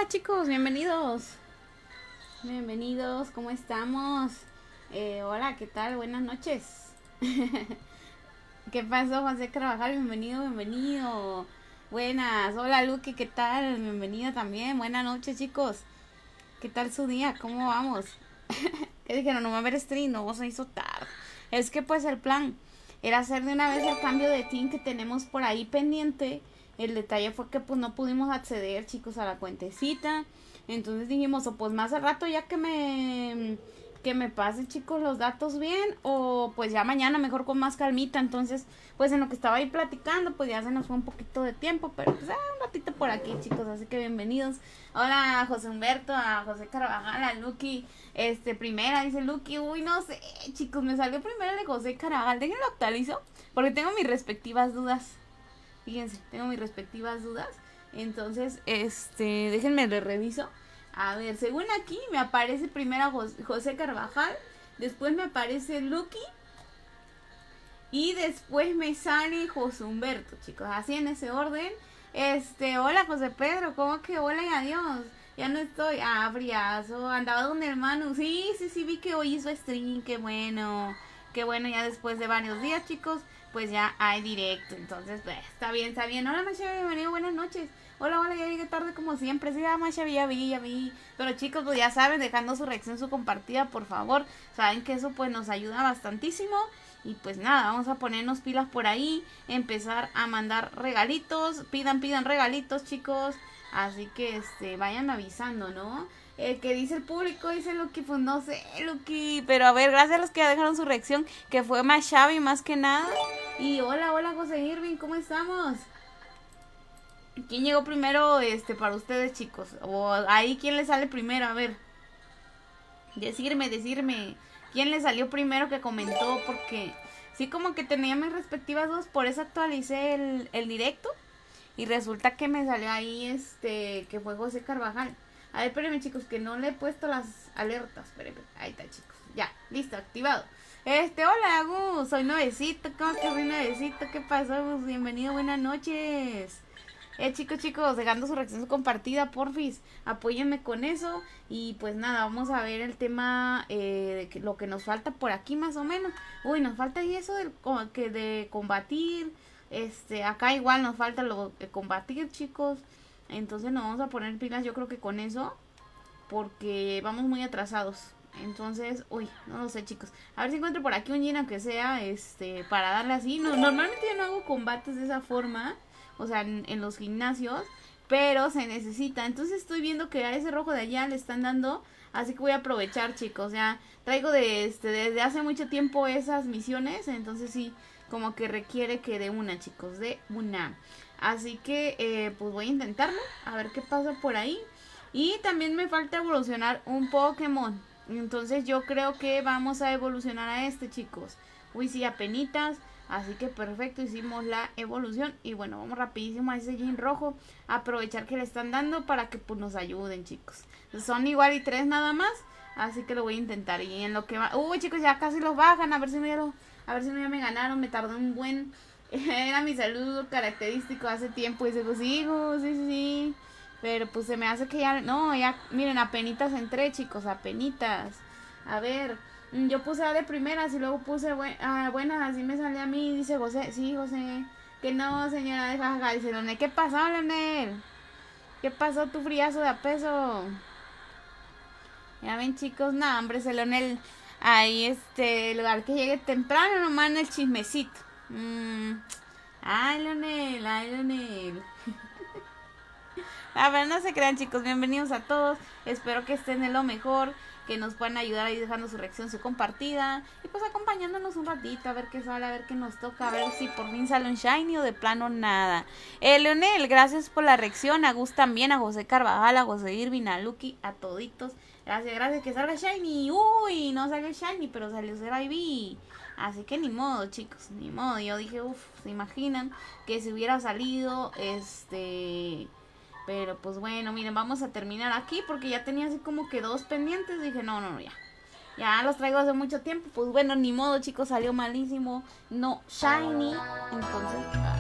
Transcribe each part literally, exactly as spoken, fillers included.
Hola chicos, bienvenidos. Bienvenidos, ¿cómo estamos? Eh, hola, ¿qué tal? Buenas noches. ¿Qué pasó, José Carvajal? Bienvenido, bienvenido. Buenas, hola Luqui, ¿qué tal? Bienvenido también, buenas noches chicos. ¿Qué tal su día? ¿Cómo vamos? ¿Qué dijeron? No va a haber stream, no, se hizo tarde. Es que pues el plan era hacer de una vez el cambio de team que tenemos por ahí pendiente. El detalle fue que pues no pudimos acceder, chicos, a la cuentecita. Entonces dijimos, o pues más al rato ya que me que me pasen, chicos, los datos bien, o pues ya mañana mejor con más calmita. Entonces, pues en lo que estaba ahí platicando, pues ya se nos fue un poquito de tiempo, pero pues ah, un ratito por aquí, chicos, así que bienvenidos. Hola a José Humberto, a José Carvajal, a Luqui, este, primera, dice Luqui, uy, no sé, chicos, me salió primero el de José Carvajal, déjenlo actualizo, porque tengo mis respectivas dudas. Fíjense, tengo mis respectivas dudas. Entonces, este, déjenme le reviso. A ver, según aquí me aparece primero José Carvajal, después me aparece Luqui y después me sale José Humberto, chicos, así en ese orden. Este, hola José Pedro, ¿cómo que hola y adiós? Ya no estoy, ah, friazo, andaba donde hermano, sí, sí, sí, vi que hoy hizo stream, qué bueno, qué bueno, ya después de varios días, chicos, pues ya hay directo, entonces, pues, está bien, está bien. Hola Masha, bienvenido, buenas noches. Hola, hola, ya llegué tarde como siempre. Sí, ya Masha, ya vi, ya vi. Pero chicos, pues ya saben, dejando su reacción, su compartida, por favor. Saben que eso pues nos ayuda bastantísimo. Y pues nada, vamos a ponernos pilas por ahí, empezar a mandar regalitos. Pidan, pidan regalitos, chicos. Así que este vayan avisando, ¿no? El que dice el público, dice Luqui, pues no sé, Luqui. Pero a ver, gracias a los que ya dejaron su reacción, que fue más Xavi más que nada. Y hola, hola José Irving, ¿cómo estamos? ¿Quién llegó primero este para ustedes, chicos? O ahí, ¿quién le sale primero? A ver. Decirme, decirme. ¿Quién le salió primero que comentó? Porque sí, como que tenía mis respectivas dos, por eso actualicé el, el directo. Y resulta que me salió ahí, este, que fue José Carvajal. A ver, espérenme, chicos, que no le he puesto las alertas. Espérenme, ahí está, chicos. Ya, listo, activado. Este, hola, Gus, soy nuevecito. ¿Cómo que soy nuevecito? ¿Qué pasó, Gus? Bienvenido, buenas noches. Eh, chicos, chicos, dejando su reacción, su compartida, porfis, apóyenme con eso. Y pues nada, vamos a ver el tema, eh, de que, lo que nos falta por aquí más o menos. Uy, nos falta ahí eso de, que de combatir. Este, acá igual nos falta lo de combatir, chicos. Entonces nos vamos a poner pilas, yo creo que con eso, porque vamos muy atrasados. Entonces, uy, no lo sé, chicos. A ver si encuentro por aquí un Jin, aunque sea, este, para darle así. No, normalmente yo no hago combates de esa forma, o sea, en, en los gimnasios, pero se necesita. Entonces estoy viendo que a ese rojo de allá le están dando, así que voy a aprovechar, chicos. Ya traigo de este desde hace mucho tiempo esas misiones, entonces sí, como que requiere que de una, chicos, de una. Así que, eh, pues voy a intentarlo, a ver qué pasa por ahí. Y también me falta evolucionar un Pokémon. Entonces yo creo que vamos a evolucionar a este, chicos. Uy, sí, apenitas. Así que perfecto, hicimos la evolución. Y bueno, vamos rapidísimo a ese Jin rojo. Aprovechar que le están dando para que pues nos ayuden, chicos. Son igual y tres nada más. Así que lo voy a intentar. Y en lo que va... Uy, chicos, ya casi los bajan. A ver si no ya, lo... a ver si no ya me ganaron. Me tardó un buen... Era mi saludo característico hace tiempo. Y dice, pues sí, sí, sí, sí. Pero pues se me hace que ya... No, ya, miren, apenitas entré, chicos, apenitas. A ver, yo puse A de primeras y luego puse bu ah, buenas, así me sale a mí. Dice José, sí, José. Que no, señora de jajaja. Dice, Leonel, ¿qué pasó, Leonel? ¿Qué pasó tu friazo de a peso? Ya ven, chicos, no, hombre, ese Leonel... Ahí, este, el lugar que llegue temprano, nomás en el chismecito. Mm. Ay, Leonel, ay, Leonel. A ver, no se crean, chicos, bienvenidos a todos. Espero que estén en lo mejor, que nos puedan ayudar ahí dejando su reacción, su compartida. Y pues acompañándonos un ratito, a ver qué sale, a ver qué nos toca, a ver si por fin sale un shiny o de plano nada. Eh, Leonel, gracias por la reacción. A Gus también, a José Carvajal, a José Irving, a Luqui, a toditos. Gracias, gracias, que salga shiny. Uy, no salió shiny, pero salió Zero I V. Así que ni modo, chicos, ni modo. Yo dije, uff, ¿se imaginan que si hubiera salido, este... Pero pues bueno, miren, vamos a terminar aquí porque ya tenía así como que dos pendientes. Dije, no, no, no, ya. Ya los traigo hace mucho tiempo. Pues bueno, ni modo, chicos, salió malísimo. No, shiny. Entonces, ay,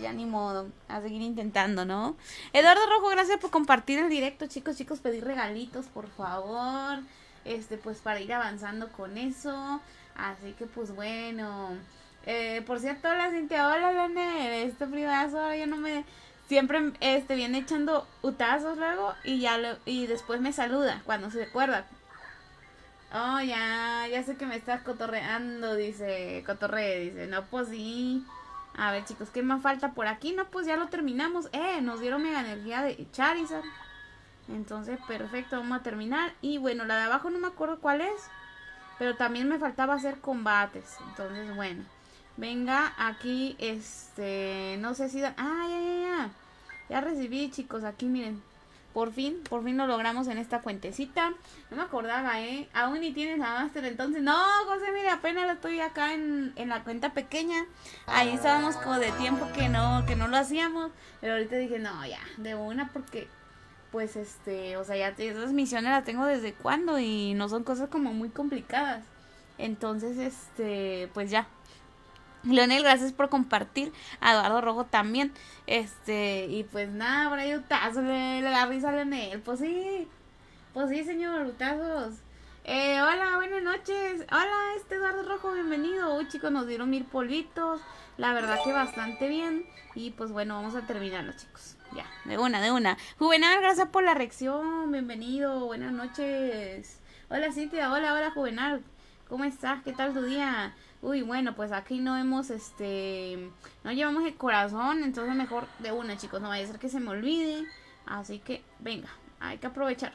ya ni modo, a seguir intentando, ¿no? Eduardo Rojo, gracias por compartir el directo, chicos, chicos, pedir regalitos, por favor, este, pues para ir avanzando con eso, así que pues bueno, eh, por cierto, hola Cintia, hola Leonel, este privazo, ya no me, siempre, este, viene echando utazos luego, y ya, lo, y después me saluda, cuando se acuerda. Oh, ya, ya sé que me estás cotorreando, dice, cotorre, dice, no, pues sí. A ver, chicos, ¿qué más falta por aquí? No, pues ya lo terminamos. Eh, nos dieron mega energía de Charizard. Entonces, perfecto, vamos a terminar. Y bueno, la de abajo no me acuerdo cuál es, pero también me faltaba hacer combates. Entonces, bueno, venga, aquí, este, no sé si... Da... Ah, ya, ya, ya. Ya recibí, chicos, aquí miren. Por fin, por fin lo logramos en esta cuentecita. No me acordaba, ¿eh? Aún ni tienes la máster, entonces... No, José, mire, apenas lo estoy acá en, en la cuenta pequeña. Ahí estábamos como de tiempo que no, que no lo hacíamos. Pero ahorita dije, no, ya, de una porque... Pues, este, o sea, ya esas misiones las tengo desde cuándo y no son cosas como muy complicadas. Entonces, este, pues ya. Leonel, gracias por compartir. A Eduardo Rojo también. Este, y pues nada, por ahí utazos, le, le da risa a Leonel. Pues sí, pues sí, señor, utazos. Eh, hola, buenas noches. Hola, este Eduardo Rojo, bienvenido. Uy, chicos, nos dieron mil polvitos. La verdad que bastante bien. Y pues bueno, vamos a terminarlo, chicos. Ya, de una, de una. Juvenal, gracias por la reacción. Bienvenido, buenas noches. Hola, Cintia, hola, hola, Juvenal. ¿Cómo estás? ¿Qué tal tu día? Uy, bueno, pues aquí no hemos, este, no llevamos el corazón, entonces mejor de una, chicos, no vaya a ser que se me olvide, así que, venga, hay que aprovechar.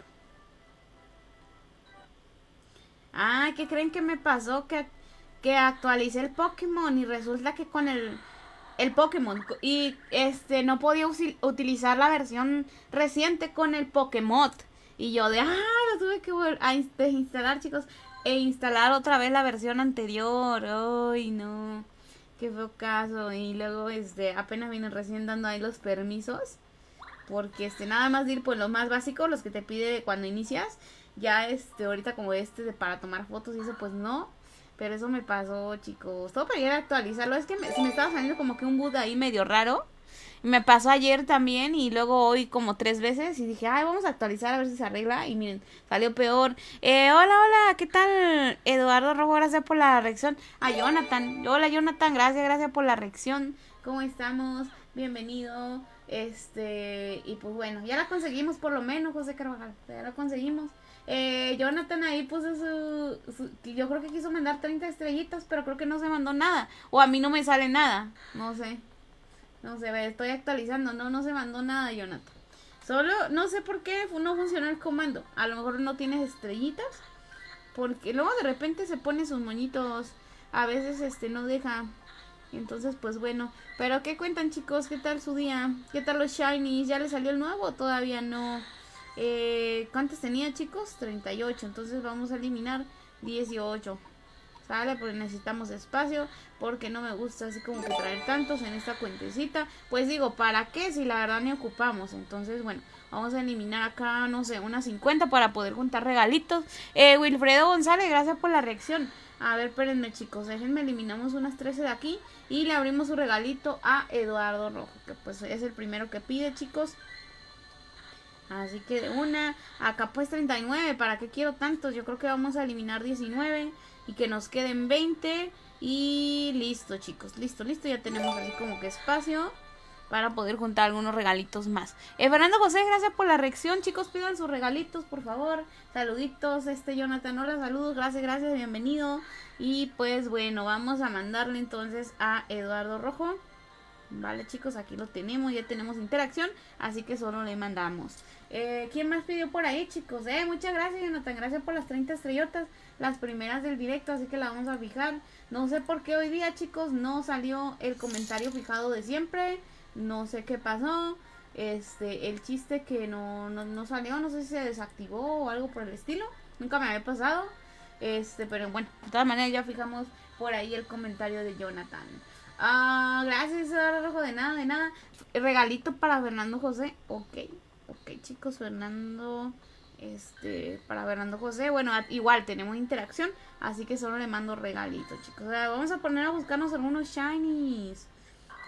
Ah, ¿qué creen que me pasó? Que, que actualicé el Pokémon y resulta que con el, el Pokémon, y este, no podía utilizar la versión reciente con el Pokémon, y yo de, ah, lo tuve que volver a desinstalar, chicos. E instalar otra vez la versión anterior. Ay, no. Qué feo caso. Y luego, este, apenas vienen recién dando ahí los permisos. Porque, este, nada más de ir por los más básicos, los que te pide cuando inicias. Ya, este, ahorita como este de para tomar fotos y eso, pues no. Pero eso me pasó, chicos. Todo para ir a actualizarlo. Es que me, se me estaba saliendo como que un boot ahí medio raro. Me pasó ayer también y luego hoy como tres veces y dije, ay, vamos a actualizar a ver si se arregla. Y miren, salió peor. Eh, hola, hola, ¿qué tal? Eduardo Rojo, gracias por la reacción. A Jonathan, hola Jonathan, gracias, gracias por la reacción. ¿Cómo estamos? Bienvenido. Este, y pues bueno, ya la conseguimos por lo menos, José Carvajal. Ya la conseguimos. Eh, Jonathan ahí puso su, su... Yo creo que quiso mandar treinta estrellitas, pero creo que no se mandó nada. O a mí no me sale nada, no sé. No sé, estoy actualizando. No, no se mandó nada, Jonathan. Solo, no sé por qué no funcionó el comando. A lo mejor no tienes estrellitas. Porque luego de repente se pone sus moñitos. A veces este no deja. Entonces, pues bueno. Pero, ¿qué cuentan, chicos? ¿Qué tal su día? ¿Qué tal los shinies? ¿Ya les salió el nuevo? Todavía no. Eh, ¿Cuántos tenía, chicos? treinta y ocho. Entonces vamos a eliminar dieciocho. ¿Sale? Porque necesitamos espacio, porque no me gusta así como que traer tantos en esta cuentecita. Pues digo, ¿para qué? Si la verdad ni ocupamos. Entonces, bueno, vamos a eliminar acá, no sé, unas cincuenta para poder juntar regalitos. Eh, Wilfredo González, gracias por la reacción. A ver, espérenme, chicos, déjenme, eliminamos unas trece de aquí y le abrimos su regalito a Eduardo Rojo, que pues es el primero que pide, chicos. Así que de una, acá pues treinta y nueve, ¿para qué quiero tantos? Yo creo que vamos a eliminar diecinueve y que nos queden veinte y listo, chicos, listo, listo, ya tenemos así como que espacio para poder juntar algunos regalitos más. Eh, Fernando José, gracias por la reacción, chicos, pidan sus regalitos, por favor, saluditos, este Jonathan, hola, saludos, gracias, gracias, bienvenido, y pues bueno, vamos a mandarle entonces a Eduardo Rojo. Vale, chicos, aquí lo tenemos, ya tenemos interacción, así que solo le mandamos. Eh, ¿Quién más pidió por ahí, chicos? Eh, muchas gracias, Jonathan, gracias por las treinta estrellotas, las primeras del directo, así que la vamos a fijar. No sé por qué hoy día, chicos, no salió el comentario fijado de siempre, no sé qué pasó. Este, el chiste que no, no, no salió, no sé si se desactivó o algo por el estilo, nunca me había pasado. Este, pero bueno, de todas maneras ya fijamos por ahí el comentario de Jonathan. Ah, gracias, Rojo, de nada, de nada. Regalito para Fernando José. Ok, ok, chicos, Fernando, este, para Fernando José. Bueno, igual tenemos interacción, así que solo le mando regalito, chicos. O sea, vamos a poner a buscarnos algunos shinies.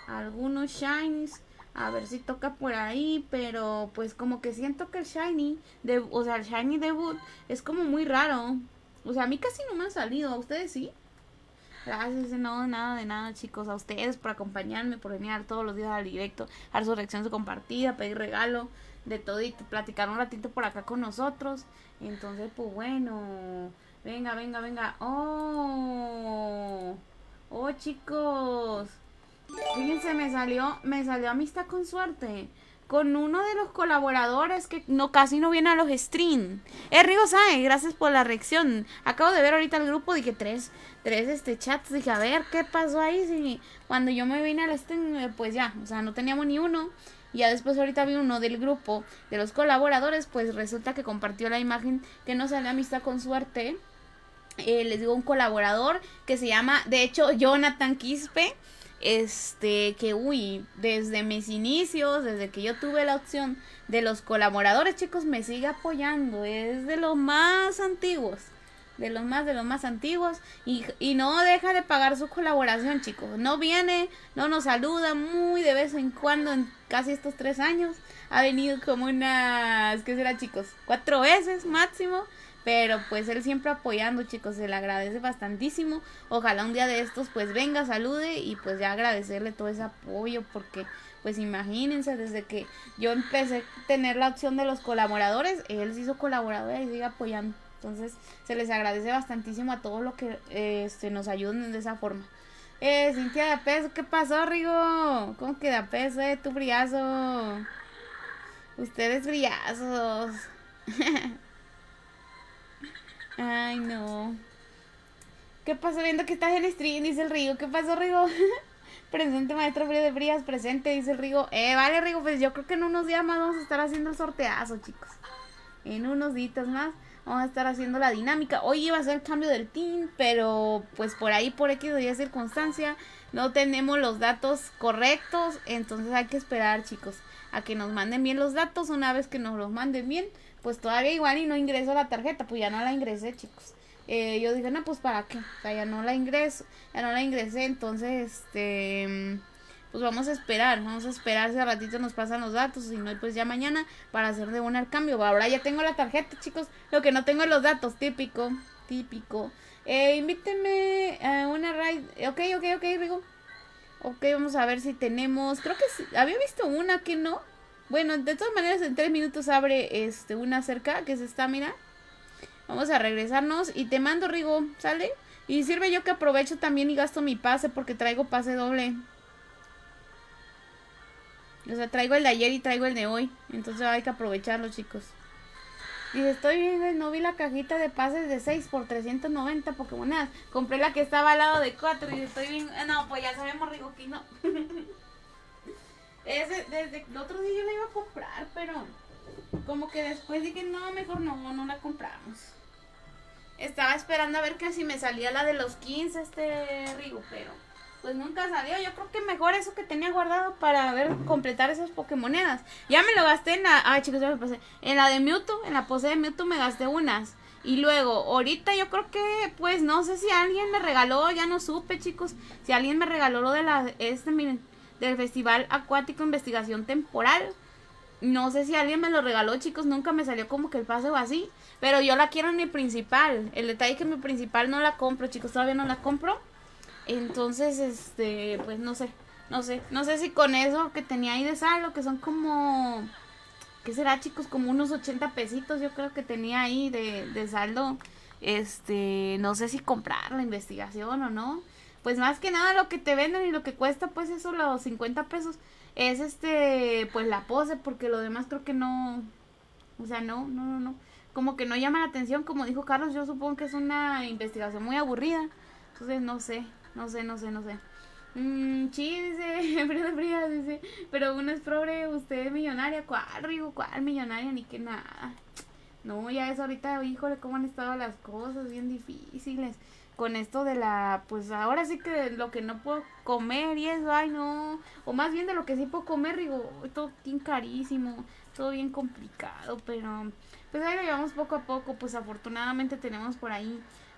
algunos shinies. A ver si toca por ahí, pero pues como que siento que el shiny, de, o sea, el shiny debut es como muy raro. O sea, a mí casi no me han salido, ¿a ustedes sí? Gracias, no, nada de nada, chicos. A ustedes por acompañarme, por venir todos los días al directo, a dar su reacción, su compartida, pedir regalo, de todo y platicar un ratito por acá con nosotros. Entonces, pues bueno, venga, venga, venga. Oh, oh, chicos. Fíjense, me salió, me salió amistad con suerte con uno de los colaboradores que no casi no viene a los streams. Eh, Rigo Sae, gracias por la reacción. Acabo de ver ahorita el grupo, dije tres, tres este chats, dije a ver qué pasó ahí. Si cuando yo me vine al stream, pues ya, o sea, no teníamos ni uno. Y ya después ahorita vi uno del grupo de los colaboradores, pues resulta que compartió la imagen que no sale amistad con suerte. Eh, les digo, un colaborador que se llama, de hecho, Jonathan Quispe. Este, que uy, desde mis inicios, desde que yo tuve la opción de los colaboradores, chicos, me sigue apoyando, es de los más antiguos, de los más, de los más antiguos, y, y no deja de pagar su colaboración, chicos, no viene, no nos saluda muy de vez en cuando, en casi estos tres años, ha venido como unas, ¿qué será, chicos? Cuatro veces máximo. Pero pues él siempre apoyando, chicos, se le agradece bastantísimo. Ojalá un día de estos pues venga, salude y pues ya agradecerle todo ese apoyo. Porque pues imagínense, desde que yo empecé a tener la opción de los colaboradores, él se hizo colaborador y sigue apoyando. Entonces se les agradece bastantísimo a todos los que eh, este, nos ayuden de esa forma. Eh, Cintia de Peso, ¿qué pasó, Rigo? ¿Cómo que de Peso, eh? Tu brillazo. Ustedes brillazos. Ay, no. ¿Qué pasó? Viendo que estás en stream, dice el Rigo. ¿Qué pasó, Rigo? Presente, maestro Frío de Frías, presente, dice el Rigo. Eh, vale, Rigo, pues yo creo que en unos días más vamos a estar haciendo el sorteazo, chicos. En unos días más vamos a estar haciendo la dinámica. Hoy iba a ser el cambio del team, pero pues por ahí, por X o Y circunstancia, no tenemos los datos correctos. Entonces hay que esperar, chicos, a que nos manden bien los datos. Una vez que nos los manden bien, pues todavía igual y no ingreso la tarjeta, pues ya no la ingresé, chicos. Eh, yo dije, no, pues para qué, o sea, ya no la ingreso, ya no la ingresé, entonces, este, pues vamos a esperar, vamos a esperar si a ratito nos pasan los datos, si no, pues ya mañana para hacer de una el cambio. Ahora ya tengo la tarjeta, chicos, lo que no tengo es los datos, típico, típico. Eh, invítenme a una raid, ok, ok, ok, Rigo. Ok, vamos a ver si tenemos, creo que sí, había visto una que no. Bueno, de todas maneras en tres minutos abre este una cerca, que es esta, mira. Vamos a regresarnos y te mando, Rigo, ¿sale? Y sirve yo que aprovecho también y gasto mi pase porque traigo pase doble. O sea, traigo el de ayer y traigo el de hoy. Entonces hay que aprovecharlo, chicos. Dice, estoy viendo, no vi la cajita de pases de seis por trescientos noventa Pokémonedas. Compré la que estaba al lado de cuatro y estoy viendo... No, pues ya sabemos, Rigo, que no. Ese, desde el otro día yo la iba a comprar, pero como que después dije, no, mejor no, no la compramos. Estaba esperando a ver que si me salía la de los quince, este Rigo, pero pues nunca salió. Yo creo que mejor eso que tenía guardado para ver, completar esas Pokémonedas. Ya me lo gasté en la... Ay, chicos, ya me pasé. En la de Mewtwo, en la pose de Mewtwo me gasté unas. Y luego, ahorita yo creo que, pues, no sé si alguien me regaló, ya no supe, chicos. Si alguien me regaló lo de la... Este, miren... del Festival Acuático Investigación Temporal. No sé si alguien me lo regaló, chicos. Nunca me salió como que el pase o así. Pero yo la quiero en mi principal. El detalle es que mi principal no la compro, chicos. Todavía no la compro. Entonces, este, pues no sé. No sé. No sé si con eso que tenía ahí de saldo, que son como... ¿Qué será, chicos? Como unos ochenta pesitos yo creo que tenía ahí de, de saldo. Este, no sé si comprar la investigación o no. Pues más que nada lo que te venden y lo que cuesta, pues eso, los cincuenta pesos, es este, pues la pose, porque lo demás creo que no, o sea, no, no, no, no, como que no llama la atención, como dijo Carlos, yo supongo que es una investigación muy aburrida, entonces no sé, no sé, no sé, no sé. Mmm, sí, dice, Frida Fría, dice, pero uno es pobre, usted es millonaria, ¿cuál, Rigo? ¿Cuál millonaria? Ni que nada. No, ya es ahorita, híjole, cómo han estado las cosas, bien difíciles. Con esto de la, pues ahora sí que lo que no puedo comer y eso, ay no, o más bien de lo que sí puedo comer, digo, todo bien carísimo, todo bien complicado, pero pues ahí lo llevamos poco a poco, pues afortunadamente tenemos por ahí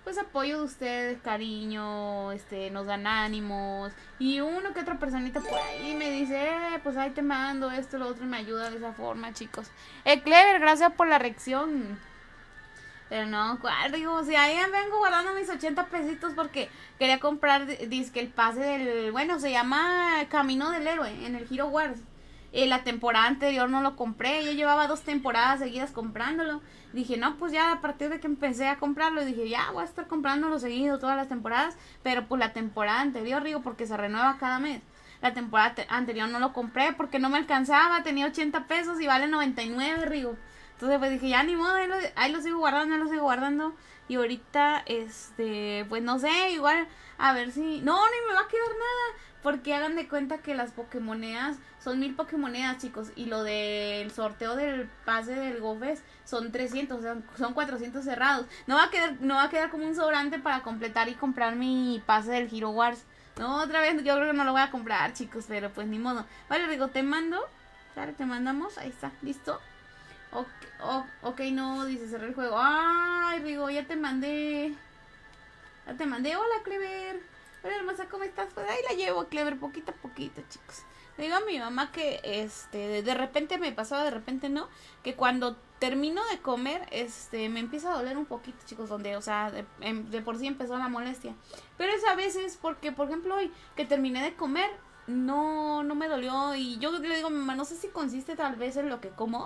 pues apoyo de ustedes, cariño, este, nos dan ánimos. Y uno que otra personita por ahí me dice, eh, pues ahí te mando esto, lo otro, y me ayuda de esa forma, chicos. Eh, Clever, gracias por la reacción. Pero no, ¿cuál? Digo, si ahí vengo guardando mis ochenta pesitos porque quería comprar, disque el pase del, bueno, se llama Camino del Héroe en el Hero Wars. Eh, la temporada anterior no lo compré, yo llevaba dos temporadas seguidas comprándolo. Dije, no, pues ya a partir de que empecé a comprarlo, dije, ya voy a estar comprándolo seguido todas las temporadas. Pero pues la temporada anterior, digo, porque se renueva cada mes. La temporada anterior no lo compré porque no me alcanzaba, tenía ochenta pesos y vale noventa y nueve, Rigo. Entonces pues dije, ya ni modo, ahí lo, ahí lo sigo guardando, ahí lo sigo guardando. Y ahorita, este, pues no sé, igual, a ver si... No, ni me va a quedar nada. Porque hagan de cuenta que las Pokémonedas son mil Pokémonedas, chicos. Y lo del sorteo del pase del GoFest son trescientos, o sea, son cuatrocientos cerrados. No va a quedar, no va a quedar como un sobrante para completar y comprar mi pase del Hero Wars. No, otra vez, yo creo que no lo voy a comprar, chicos, pero pues ni modo. Vale, Rigo, te mando. Claro, te mandamos, ahí está, listo. Ok, oh, ok, no, dice cerrar el juego. Ay, Rigo, ya te mandé. Ya te mandé. Hola, Clever. Hola, hermosa, ¿cómo estás? Pues ahí la llevo, Clever, poquito a poquito, chicos. Le digo a mi mamá que este de repente me pasaba, de repente no, que cuando termino de comer, este, me empieza a doler un poquito, chicos, donde, o sea, de, de por sí empezó la molestia. Pero es a veces porque, por ejemplo, hoy que terminé de comer, no, no me dolió. Y yo le digo a mi mamá, no sé si consiste tal vez en lo que como.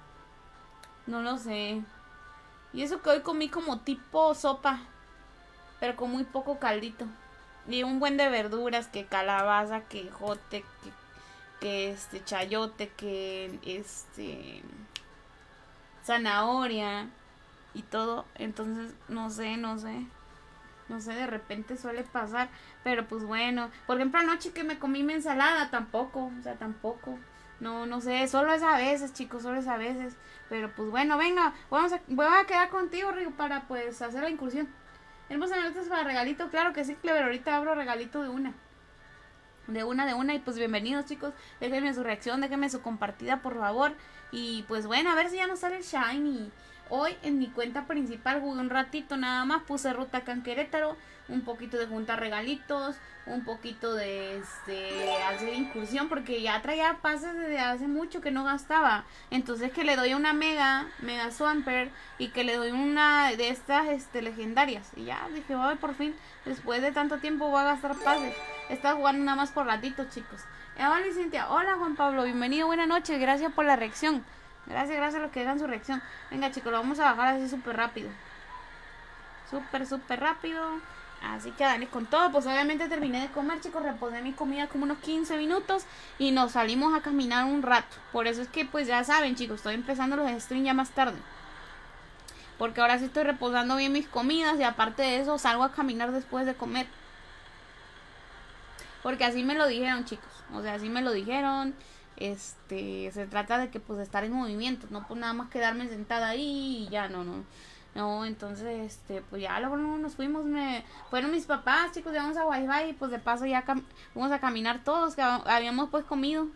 No lo sé. Y eso que hoy comí como tipo sopa, pero con muy poco caldito. Y un buen de verduras, que calabaza, que jote, que, que este chayote, que este zanahoria y todo. Entonces, no sé, no sé. No sé, de repente suele pasar. Pero pues bueno. Por ejemplo, anoche que me comí mi ensalada, tampoco. O sea, tampoco. No, no sé, solo es a veces, chicos, solo es a veces. Pero pues bueno, venga, vamos a, voy a quedar contigo, Rigo, para pues hacer la incursión. Hermosa, ¿me para regalito? Claro que sí, Clever, ahorita abro regalito de una. De una, de una, y pues bienvenidos, chicos. Déjenme su reacción, déjenme su compartida, por favor. Y pues bueno, a ver si ya nos sale el Shiny. Hoy en mi cuenta principal jugué un ratito nada más, puse ruta acá en Querétaro, un poquito de juntar regalitos, un poquito de este hacer incursión, porque ya traía pases desde hace mucho que no gastaba. Entonces que le doy una mega, mega Swampert, y que le doy una de estas este legendarias. Y ya dije, voy por fin, después de tanto tiempo voy a gastar pases. Estaba jugando nada más por ratitos, chicos. Hola Cintia, hola Juan Pablo, bienvenido, buenas noches, gracias por la reacción. Gracias, gracias a los que dejan su reacción. Venga, chicos, lo vamos a bajar así súper rápido. Súper, súper rápido. Así que dale con todo. Pues obviamente terminé de comer, chicos. Reposé mi comida como unos quince minutos. Y nos salimos a caminar un rato. Por eso es que, pues ya saben, chicos, estoy empezando los streams ya más tarde. Porque ahora sí estoy reposando bien mis comidas. Y aparte de eso, salgo a caminar después de comer. Porque así me lo dijeron, chicos. O sea, así me lo dijeron. Este, se trata de que pues estar en movimiento, no pues nada más quedarme sentada ahí y ya, no, no, no, entonces, este, pues ya luego nos fuimos, me, fueron mis papás, chicos, llevamos a Wi-Fi y pues de paso ya fuimos a caminar todos, que habíamos pues comido.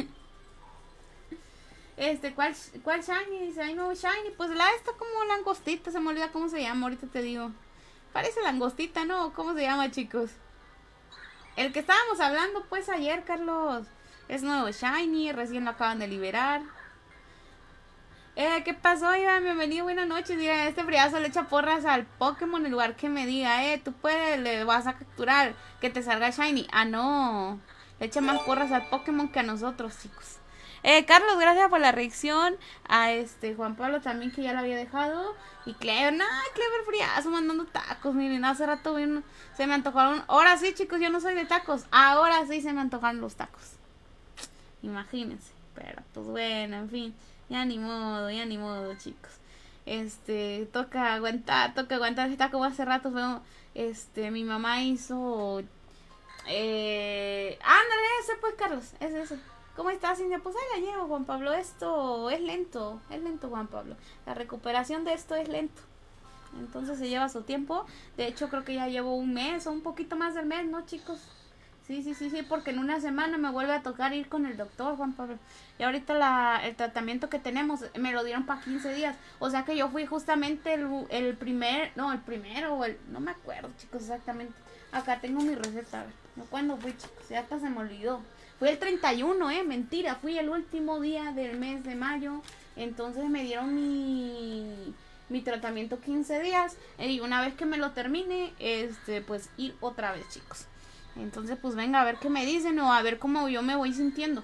Este, ¿cuál, cuál Shiny? Dice, ay no, Shiny, pues la esta como langostita, se me olvida cómo se llama, ahorita te digo. Parece langostita, ¿no? ¿Cómo se llama, chicos? El que estábamos hablando pues ayer, Carlos. Es nuevo Shiny, recién lo acaban de liberar. Eh, ¿qué pasó, Iván? Bienvenido, buenas noches. Mira, este friazo le echa porras al Pokémon en lugar que me diga, eh, tú puedes, le vas a capturar, que te salga Shiny. Ah, no. Le echa más porras al Pokémon que a nosotros, chicos. Eh, Carlos, gracias por la reacción. A este, Juan Pablo también, que ya lo había dejado. Y Clever, no, Clever friazo mandando tacos. Miren, hace rato vino, se me antojaron. Ahora sí, chicos, yo no soy de tacos. Ahora sí se me antojaron los tacos. Imagínense, pero pues bueno, en fin, ya ni modo, ya ni modo, chicos. Este, toca aguantar, toca aguantar. Está como hace rato, fue, este, mi mamá hizo, eh, ándale, ese pues, Carlos, es ese. ¿Cómo estás, Cintia? Pues ahí la llevo, Juan Pablo. Esto es lento, es lento, Juan Pablo. La recuperación de esto es lento. Entonces se lleva su tiempo. De hecho, creo que ya llevo un mes o un poquito más del mes, ¿no, chicos? Sí, sí, sí, sí, porque en una semana me vuelve a tocar ir con el doctor, Juan Pablo. Y ahorita la, el tratamiento que tenemos me lo dieron para quince días. O sea que yo fui justamente el, el primer, no, el primero o el, no me acuerdo, chicos, exactamente. Acá tengo mi receta, a ver, no cuándo fui, chicos, ya hasta se me olvidó. Fue el treinta y uno, eh, mentira, fui el último día del mes de mayo. Entonces me dieron mi, mi tratamiento quince días. Y una vez que me lo termine, este, pues ir otra vez, chicos. Entonces, pues venga, a ver qué me dicen o a ver cómo yo me voy sintiendo.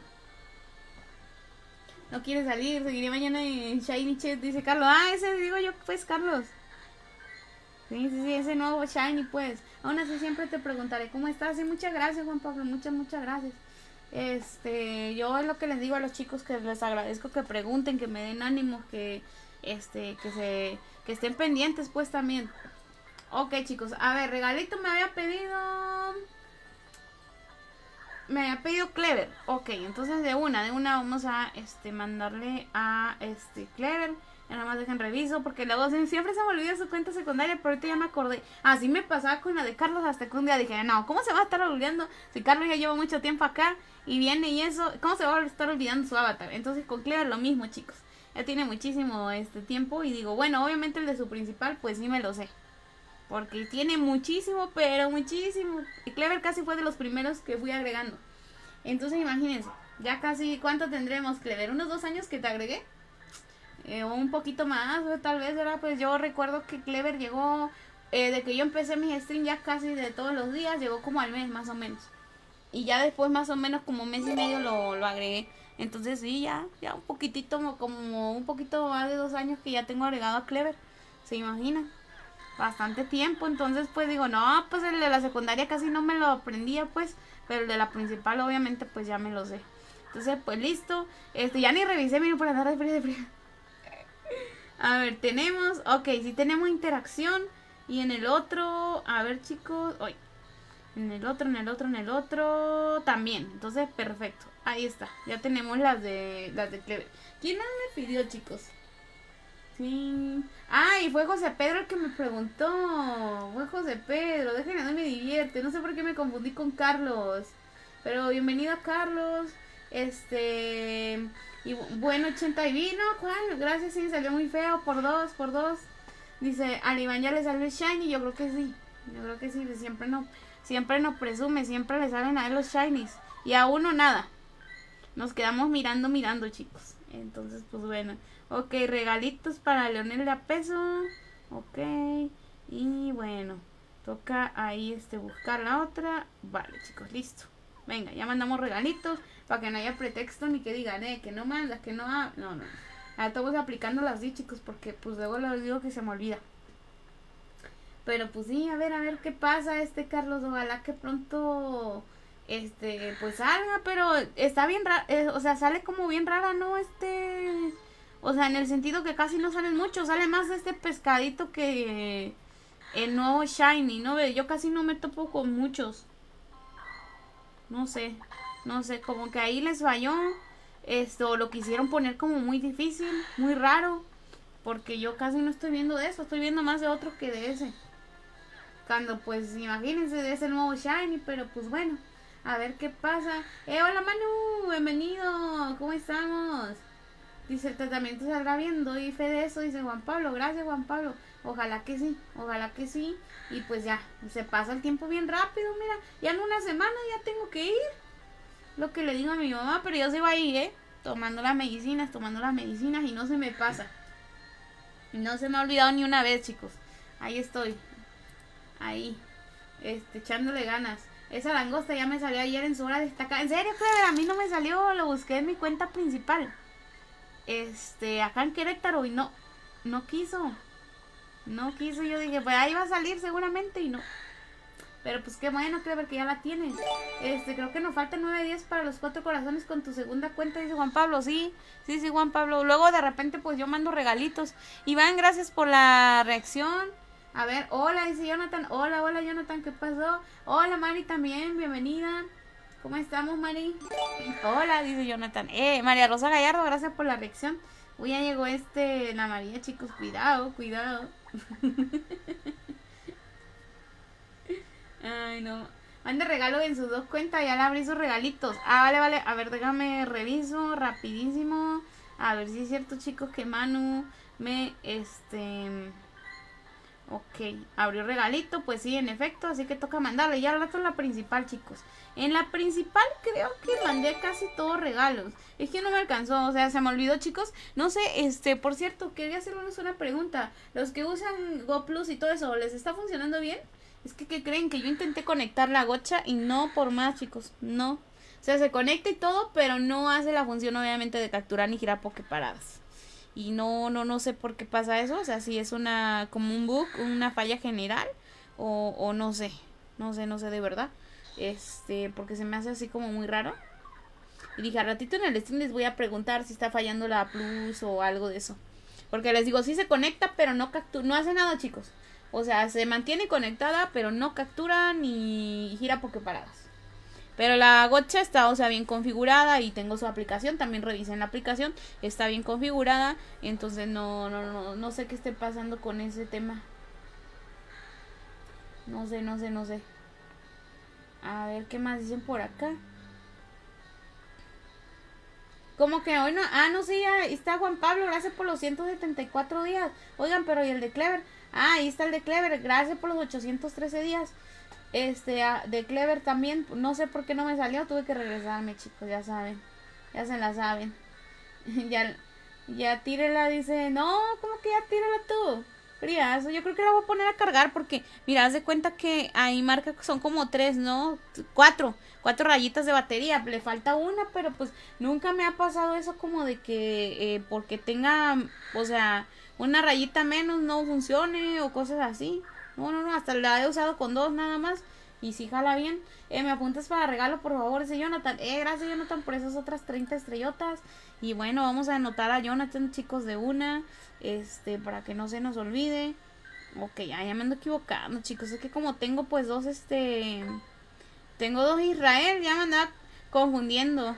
No quiere salir, seguiré mañana en Shiny Chat, dice Carlos. Ah, ese digo yo, pues, Carlos. Sí, sí, sí, ese nuevo Shiny, pues. Aún así siempre te preguntaré cómo estás. Y muchas gracias, Juan Pablo, muchas, muchas gracias. Este, yo es lo que les digo a los chicos, que les agradezco que pregunten, que me den ánimo, que, este, que se, que estén pendientes, pues, también. Ok, chicos, a ver, regalito me había pedido... Me había pedido Clever. Ok, entonces de una, de una vamos a este mandarle a este Clever. Ya nada más dejen reviso, porque luego siempre se me olvida su cuenta secundaria, pero ahorita ya me acordé. Así me pasaba con la de Carlos, hasta que un día dije, no, ¿cómo se va a estar olvidando? Si Carlos ya lleva mucho tiempo acá y viene y eso, ¿cómo se va a estar olvidando su avatar? Entonces con Clever lo mismo, chicos. Ya tiene muchísimo este tiempo y digo, bueno, obviamente el de su principal, pues sí me lo sé. Porque tiene muchísimo, pero muchísimo. Y Clever casi fue de los primeros que fui agregando. Entonces imagínense, ya casi, ¿cuánto tendremos, Clever? ¿Unos dos años que te agregué? Eh, o un poquito más, o tal vez, ¿verdad? Pues yo recuerdo que Clever llegó, eh, de que yo empecé mis streams ya casi de todos los días, llegó como al mes más o menos. Y ya después más o menos como un mes y medio lo, lo agregué. Entonces sí, ya, ya un poquitito, como un poquito más de dos años que ya tengo agregado a Clever. ¿Se imaginan? Bastante tiempo, entonces pues digo, no, pues el de la secundaria casi no me lo aprendía, pues, pero el de la principal obviamente pues ya me lo sé. Entonces pues listo, este ya ni revisé, miren, por andar de frío, de frío. A ver, tenemos, ok, sí tenemos interacción. Y en el otro, a ver chicos, hoy en el otro, en el otro, en el otro también, entonces perfecto, ahí está, ya tenemos las de, las de Clever. ¿Quién más me pidió, chicos? Sí. Ah, y fue José Pedro el que me preguntó. Fue José Pedro, déjenme, no me divierte. No sé por qué me confundí con Carlos. Pero bienvenido a Carlos. Este. Y bueno, ochenta y vino. ¿Cuál? Gracias, sí, salió muy feo. Por dos, por dos. Dice, al Iván ya le salió el Shiny. Yo creo que sí. Yo creo que sí. Siempre no, siempre no presume. Siempre le salen a él los Shinies. Y a uno nada. Nos quedamos mirando, mirando, chicos. Entonces, pues bueno. Ok, regalitos para Leonel de Peso. Ok. Y bueno, toca ahí este buscar la otra. Vale, chicos, listo. Venga, ya mandamos regalitos para que no haya pretexto ni que digan, eh, que no mandas, que no... Ha... No, no. Ahora estamos aplicándolas así, chicos, porque pues luego les digo que se me olvida. Pero pues sí, a ver, a ver qué pasa este Carlos. Ojalá que pronto... Este, pues salga, pero está bien raro, eh, o sea, sale como bien rara, ¿no? Este... O sea, en el sentido que casi no salen muchos. Sale más este pescadito que el nuevo Shiny, ¿no? Yo casi no me topo con muchos. No sé. No sé, como que ahí les falló. Esto, lo quisieron poner como muy difícil, muy raro. Porque yo casi no estoy viendo de eso. Estoy viendo más de otro que de ese. Cuando, pues, imagínense de ese nuevo Shiny. Pero, pues, bueno. A ver qué pasa. Eh, hola Manu. Bienvenido. ¿Cómo estamos? Dice, el tratamiento saldrá bien, doy fe de eso, dice Juan Pablo. Gracias, Juan Pablo. Ojalá que sí, ojalá que sí. Y pues ya, se pasa el tiempo bien rápido, mira. Ya en una semana ya tengo que ir. Lo que le digo a mi mamá, pero yo se va a ir, ¿eh? Tomando las medicinas, tomando las medicinas y no se me pasa. No se me ha olvidado ni una vez, chicos. Ahí estoy. Ahí. Este, echándole ganas. Esa langosta ya me salió ayer en su hora destacada. En serio, Clever, a mí no me salió. Lo busqué en mi cuenta principal. Este, acá en Querétaro y no, no quiso, no quiso, yo dije, pues ahí va a salir seguramente y no, pero pues qué bueno, Clever, que ya la tienes. Este, creo que nos faltan nueve días para los cuatro corazones con tu segunda cuenta, dice Juan Pablo. Sí, sí, sí, Juan Pablo, luego de repente pues yo mando regalitos. Iván, gracias por la reacción. A ver, hola, dice Jonathan, hola, hola Jonathan, ¿qué pasó? Hola Mari también, bienvenida. ¿Cómo estamos, Mari? Hola, dice Jonathan. Eh, María Rosa Gallardo, gracias por la reacción. Uy, ya llegó este, la María, chicos. Cuidado, cuidado. Ay, no. Mande regalo en sus dos cuentas, ya le abrí sus regalitos. Ah, vale, vale. A ver, déjame reviso rapidísimo. A ver si es cierto, chicos, que Manu me, este... Ok, abrió regalito, pues sí, en efecto, así que toca mandarle. Ya al rato en la principal, chicos. En la principal creo que mandé casi todos regalos. Es que no me alcanzó, o sea, se me olvidó, chicos. No sé, este, por cierto, quería hacerles una pregunta. Los que usan GoPlus y todo eso, ¿les está funcionando bien? Es que, ¿qué creen? Que yo intenté conectar la gocha y no por más, chicos, no. O sea, se conecta y todo, pero no hace la función, obviamente, de capturar ni girar poképaradas. Y no, no, no sé por qué pasa eso. O sea, si es una, como un bug, una falla general. O, o no sé. No sé, no sé de verdad. Este, porque se me hace así como muy raro. Y dije, al ratito en el stream les voy a preguntar si está fallando la Plus o algo de eso. Porque les digo, sí se conecta, pero no captura, no hace nada, chicos. O sea, se mantiene conectada, pero no captura ni gira poképaradas. Pero la gocha está, o sea, bien configurada y tengo su aplicación. También revisen la aplicación. Está bien configurada. Entonces no, no, no, no sé qué esté pasando con ese tema. No sé, no sé, no sé. A ver, ¿qué más dicen por acá? ¿Cómo que hoy no? Ah, no, sí, ahí está Juan Pablo. Gracias por los ciento setenta y cuatro días. Oigan, pero ¿y el de Clever? Ah, ahí está el de Clever. Gracias por los ochocientos trece días. Este, de Clever también, no sé por qué no me salió, tuve que regresarme, chicos, ya saben, ya se la saben. ya, ya tírela, dice, no, ¿cómo que ya tírala tú? Friazo, yo creo que la voy a poner a cargar porque, mira, haz de cuenta que ahí marca que son como tres, ¿no? Cuatro, cuatro rayitas de batería, le falta una, pero pues nunca me ha pasado eso como de que eh, porque tenga, o sea, una rayita menos no funcione o cosas así. No, no, no, hasta la he usado con dos nada más. Y si jala bien. Eh, me apuntas para regalo, por favor, ese Jonathan. Eh, gracias, Jonathan, por esas otras treinta estrellotas. Y bueno, vamos a anotar a Jonathan, chicos, de una. Este, para que no se nos olvide. Ok, ya, ya me ando equivocando, chicos. Es que como tengo, pues, dos, este... Tengo dos Israel, ya me andaba confundiendo.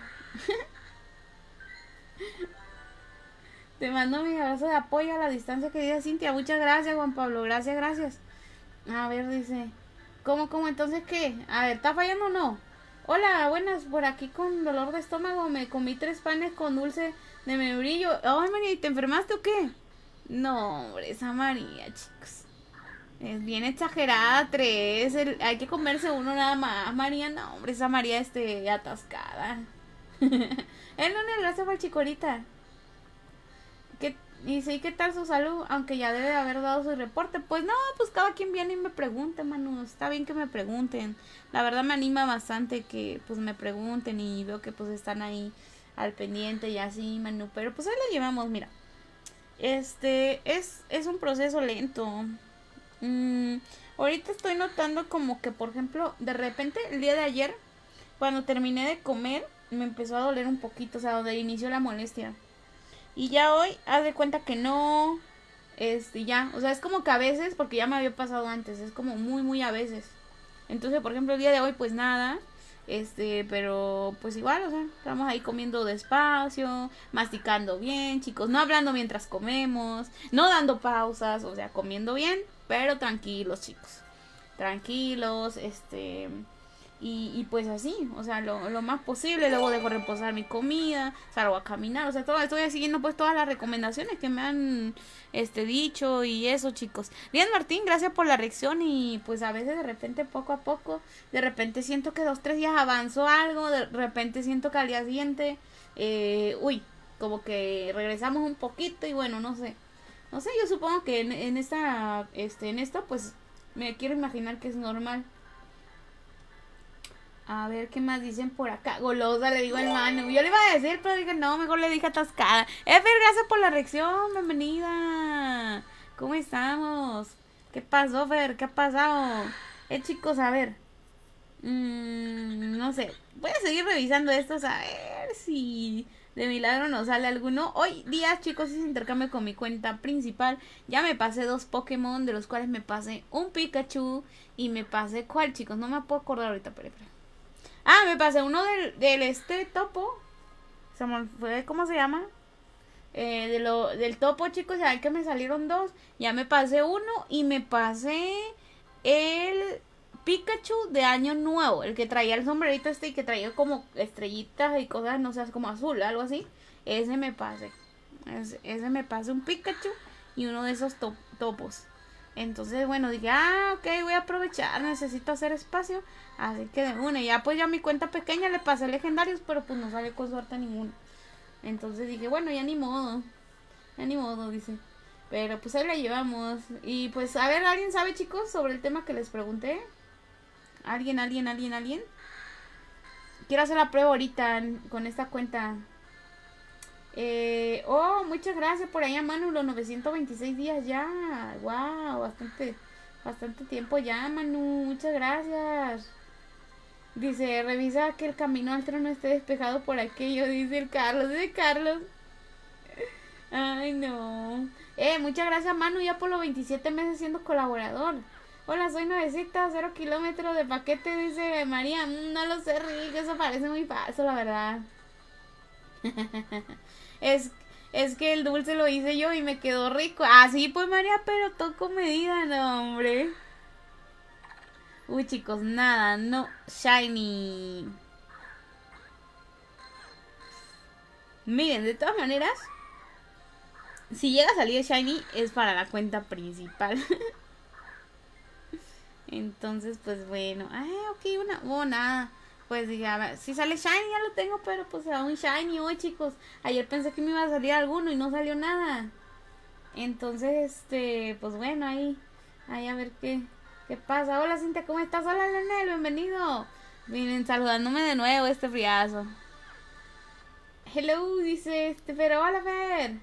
Te mando mi abrazo de apoyo a la distancia, querida Cintia. Muchas gracias, Juan Pablo. Gracias, gracias. A ver, dice, ¿cómo, cómo? Entonces, ¿qué? A ver, ¿está fallando o no? Hola, buenas, por aquí con dolor de estómago. Me comí tres panes con dulce de membrillo. Ay, María, ¿y te enfermaste o qué? No, hombre, esa María, chicos. Es bien exagerada, tres. El, hay que comerse uno nada más, María. No, hombre, esa María, este, atascada. El lunes, gracias por chicorita. ¿Qué? Y sí, ¿qué tal su salud? Aunque ya debe de haber dado su reporte. Pues no, pues cada quien viene y me pregunte, Manu. Está bien que me pregunten. La verdad me anima bastante que pues me pregunten y veo que pues están ahí al pendiente y así, Manu. Pero pues ahí la llevamos, mira. Este, es, es un proceso lento. Mm, ahorita estoy notando como que, por ejemplo, de repente el día de ayer, cuando terminé de comer, me empezó a doler un poquito, o sea, donde inició la molestia. Y ya hoy, haz de cuenta que no, este, ya, o sea, es como que a veces, porque ya me había pasado antes, es como muy, muy a veces. Entonces, por ejemplo, el día de hoy, pues nada, este, pero pues igual, o sea, estamos ahí comiendo despacio, masticando bien, chicos, no hablando mientras comemos, no dando pausas, o sea, comiendo bien, pero tranquilos, chicos, tranquilos, este... Y, y pues así, o sea, lo, lo más posible. Luego dejo reposar mi comida, salgo a caminar, o sea, todo, estoy siguiendo pues todas las recomendaciones que me han este dicho y eso, chicos. Bien, Martín, gracias por la reacción. Y pues a veces de repente, poco a poco, de repente siento que dos, tres días avanzó algo, de repente siento que al día siguiente, eh, uy, como que regresamos un poquito y bueno, no sé. No sé, yo supongo que en, en esta, este, en esto, pues me quiero imaginar que es normal. A ver, ¿qué más dicen por acá? Golosa, le digo al Manu. Yo le iba a decir, pero dije, no, mejor le dije atascada. Efer, gracias por la reacción. Bienvenida. ¿Cómo estamos? ¿Qué pasó, Fer? ¿Qué ha pasado? Eh, chicos, a ver. Mmm, no sé. Voy a seguir revisando estos a ver si de milagro nos sale alguno. Hoy día, chicos, hice intercambio con mi cuenta principal. Ya me pasé dos Pokémon, de los cuales me pasé un Pikachu. Y me pasé, ¿cuál, chicos? No me puedo acordar ahorita, pero... Ah, me pasé uno del, del este topo. Se me fue, ¿cómo se llama? Eh, de lo, del topo, chicos, ya que me salieron dos. Ya me pasé uno y me pasé el Pikachu de año nuevo, el que traía el sombrerito este y que traía como estrellitas y cosas, no sé, como azul, algo así. Ese me pasé. Ese, ese me pasé un Pikachu y uno de esos to topos. Entonces, bueno, dije, ah, ok, voy a aprovechar, necesito hacer espacio. Así que de una, ya pues ya mi cuenta pequeña le pasé legendarios, pero pues no salió con suerte ninguno. Entonces dije, bueno, ya ni modo. Ya ni modo, dice. Pero pues ahí la llevamos. Y pues, a ver, ¿alguien sabe, chicos, sobre el tema que les pregunté? ¿Alguien, alguien, alguien, alguien? Quiero hacer la prueba ahorita con esta cuenta. Eh, oh, muchas gracias por ahí a Manu, los novecientos veintiséis días ya. Wow, bastante, bastante tiempo ya, Manu. Muchas gracias. Dice, revisa que el camino al trono esté despejado por aquello, dice el Carlos, dice Carlos. Ay, no. Eh, muchas gracias, Manu, ya por los veintisiete meses siendo colaborador. Hola, soy nuevecita, cero kilómetros de paquete, dice María. Mm, no lo sé, Rick, eso parece muy falso, la verdad. es, es que el dulce lo hice yo y me quedó rico. Ah, sí, pues María, pero todo con medida, no, hombre. Uy, chicos, nada, no. Shiny. Miren, de todas maneras, si llega a salir Shiny es para la cuenta principal. Entonces, pues bueno. Ay, ok, una. Oh, nada. Pues dije, a ver, si sale Shiny ya lo tengo, pero pues será un Shiny hoy, chicos. Ayer pensé que me iba a salir alguno y no salió nada. Entonces, este, pues bueno, ahí, ahí a ver qué, qué pasa. Hola, Cintia, ¿cómo estás? Hola, Leonel, bienvenido. Miren, saludándome de nuevo este friazo. Hello, dice este, pero hola, Fer.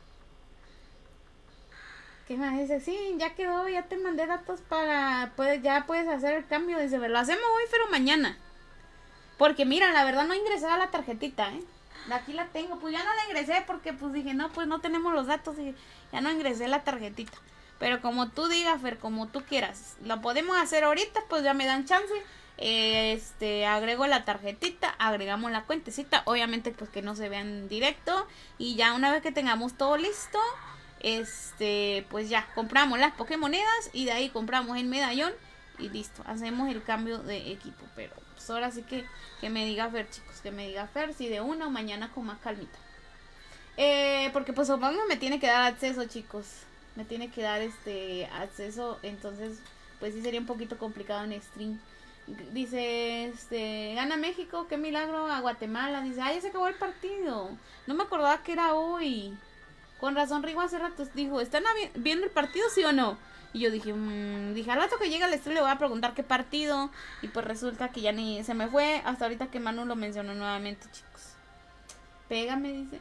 ¿Qué más dice? Sí, ya quedó, ya te mandé datos para, puedes, ya puedes hacer el cambio. Dice, lo hacemos hoy, pero mañana. Porque mira, la verdad no ingresé a la tarjetita, ¿eh? De aquí la tengo, pues ya no la ingresé porque pues dije, no, pues no tenemos los datos y ya no ingresé la tarjetita. Pero como tú digas, Fer, como tú quieras, lo podemos hacer ahorita, pues ya me dan chance. Eh, este, agrego la tarjetita, agregamos la cuentecita, obviamente pues que no se vean en directo. Y ya una vez que tengamos todo listo, este, pues ya compramos las Pokémonedas y de ahí compramos el medallón y listo, hacemos el cambio de equipo. Pero pues ahora sí que, que me diga Fer, chicos, que me diga Fer si de una o mañana con más calmita. Eh, porque pues supongo que me tiene que dar acceso, chicos. Me tiene que dar este acceso, entonces pues sí sería un poquito complicado en stream. Dice, este, gana México, qué milagro, a Guatemala. Dice, ay, ya se acabó el partido. No me acordaba que era hoy. Con razón, Rigo hace rato dijo, ¿están viendo el partido, sí o no? Y yo dije, mmm, dije, al rato que llegue al stream le voy a preguntar qué partido. Y pues resulta que ya ni se me fue hasta ahorita que Manu lo mencionó nuevamente, chicos. Pégame, dice.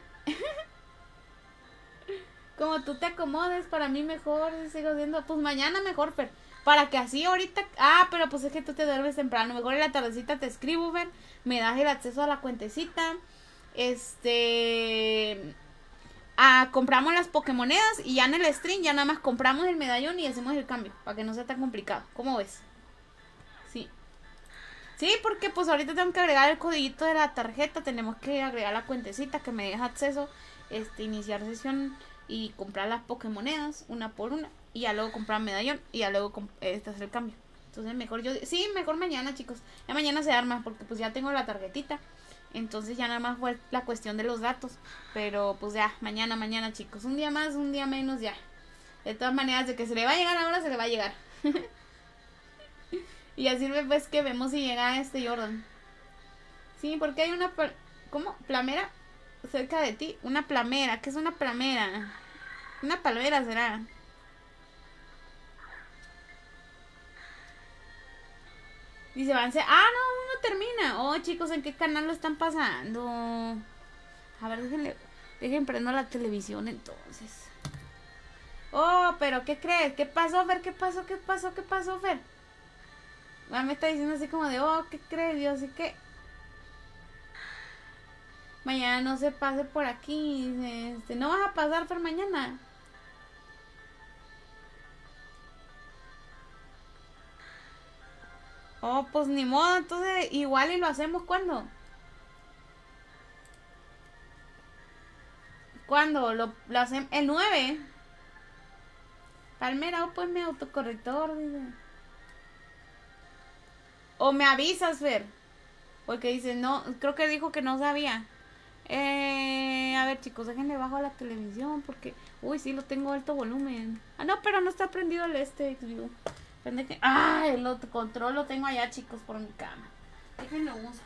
Como tú te acomodes, para mí mejor, sigo siendo, pues mañana mejor, Fer. Para que así ahorita, ah, pero pues es que tú te duermes temprano, mejor en la tardecita te escribo, Fer, me das el acceso a la cuentecita, este, ah, compramos las Pokémonedas y ya en el stream ya nada más compramos el medallón y hacemos el cambio, para que no sea tan complicado, ¿cómo ves? Sí. Sí, porque pues ahorita tengo que agregar el codiguito de la tarjeta, tenemos que agregar la cuentecita que me deja acceso, este, iniciar sesión y comprar las Pokémonedas una por una y ya luego comprar medallón y ya luego este hacer el cambio. Entonces mejor yo, sí, mejor mañana, chicos. Ya mañana se arma porque pues ya tengo la tarjetita. Entonces ya nada más fue la cuestión de los datos. Pero pues ya, mañana, mañana, chicos. Un día más, un día menos, ya. De todas maneras, de que se le va a llegar ahora, se le va a llegar. Y así pues que vemos si llega este Jordan. Sí, porque hay una, ¿cómo? Plamera cerca de ti. Una plamera, ¿qué es una plamera? Una palmera será. Dice avance. Ah, no, no termina. Oh, chicos, ¿en qué canal lo están pasando? A ver, déjenle. Dejen prendo la televisión entonces. Oh, pero ¿qué crees? ¿Qué pasó, Fer? ¿Qué pasó? ¿Qué pasó? ¿Qué pasó, Fer? Ah, me está diciendo así como de, oh, ¿qué crees? Yo así que mañana no se pase por aquí. Dice, este, no vas a pasar, Fer, mañana. Oh, pues ni modo, entonces igual y lo hacemos cuando. ¿Cuándo? Lo, lo hacemos el nueve. Palmera, oh, pues mi autocorrector, dice. O me avisas, Fer. Porque dice, no, creo que dijo que no sabía. Eh, a ver, chicos, déjenle bajo a la televisión porque... Uy, sí, lo tengo alto volumen. Ah, no, pero no está prendido el este Xview. Que... Ah, el otro control lo tengo allá, chicos, por mi cama. Déjenlo uso.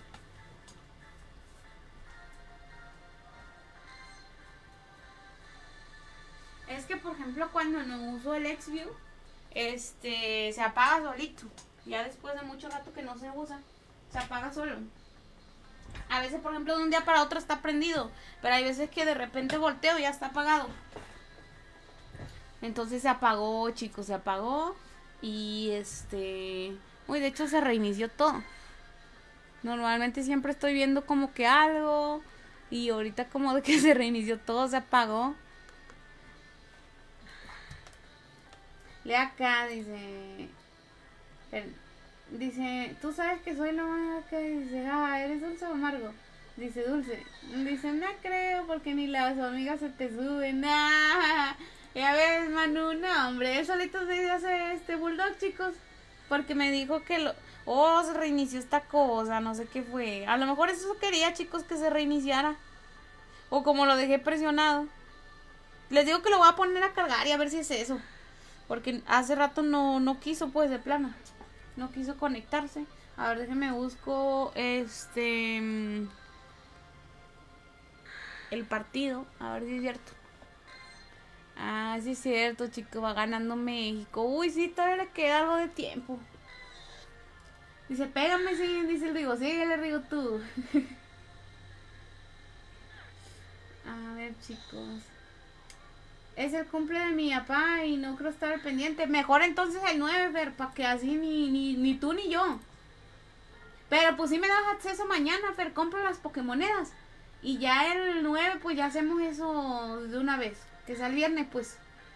Es que, por ejemplo, cuando no uso el Xview, este, se apaga solito. Ya después de mucho rato que no se usa, se apaga solo. A veces, por ejemplo, de un día para otro está prendido, pero hay veces que de repente volteo y ya está apagado. Entonces se apagó, chicos, se apagó. Y este... Uy, de hecho se reinició todo. Normalmente siempre estoy viendo como que algo. Y ahorita como de que se reinició todo, se apagó. Lea acá, dice... Dice, tú sabes que soy la más que dice, ah, ¿eres dulce o amargo? Dice, dulce. Dice, no creo porque ni las hormigas se te suben. Nah. Ya ves, Manu, no, hombre, él solito se hace este bulldog, chicos. Porque me dijo que lo... Oh, se reinició esta cosa, no sé qué fue. A lo mejor eso quería, chicos, que se reiniciara. O como lo dejé presionado. Les digo que lo voy a poner a cargar y a ver si es eso. Porque hace rato no, no quiso, pues, de plano. No quiso conectarse. A ver, déjenme busco este el partido. A ver si es cierto. Ah, sí es cierto, chicos. Va ganando México. Uy, sí, todavía le queda algo de tiempo. Dice, pégame, sí, dice el Rigo. Síguele, Rigo, tú. A ver, chicos. Es el cumple de mi papá y no creo estar pendiente. Mejor entonces el nueve, Fer, para que así ni, ni, ni tú ni yo. Pero pues sí me das acceso mañana, Fer. Compro las Pokémonedas. Y ya el nueve, pues ya hacemos eso de una vez. Que sea el viernes, pues.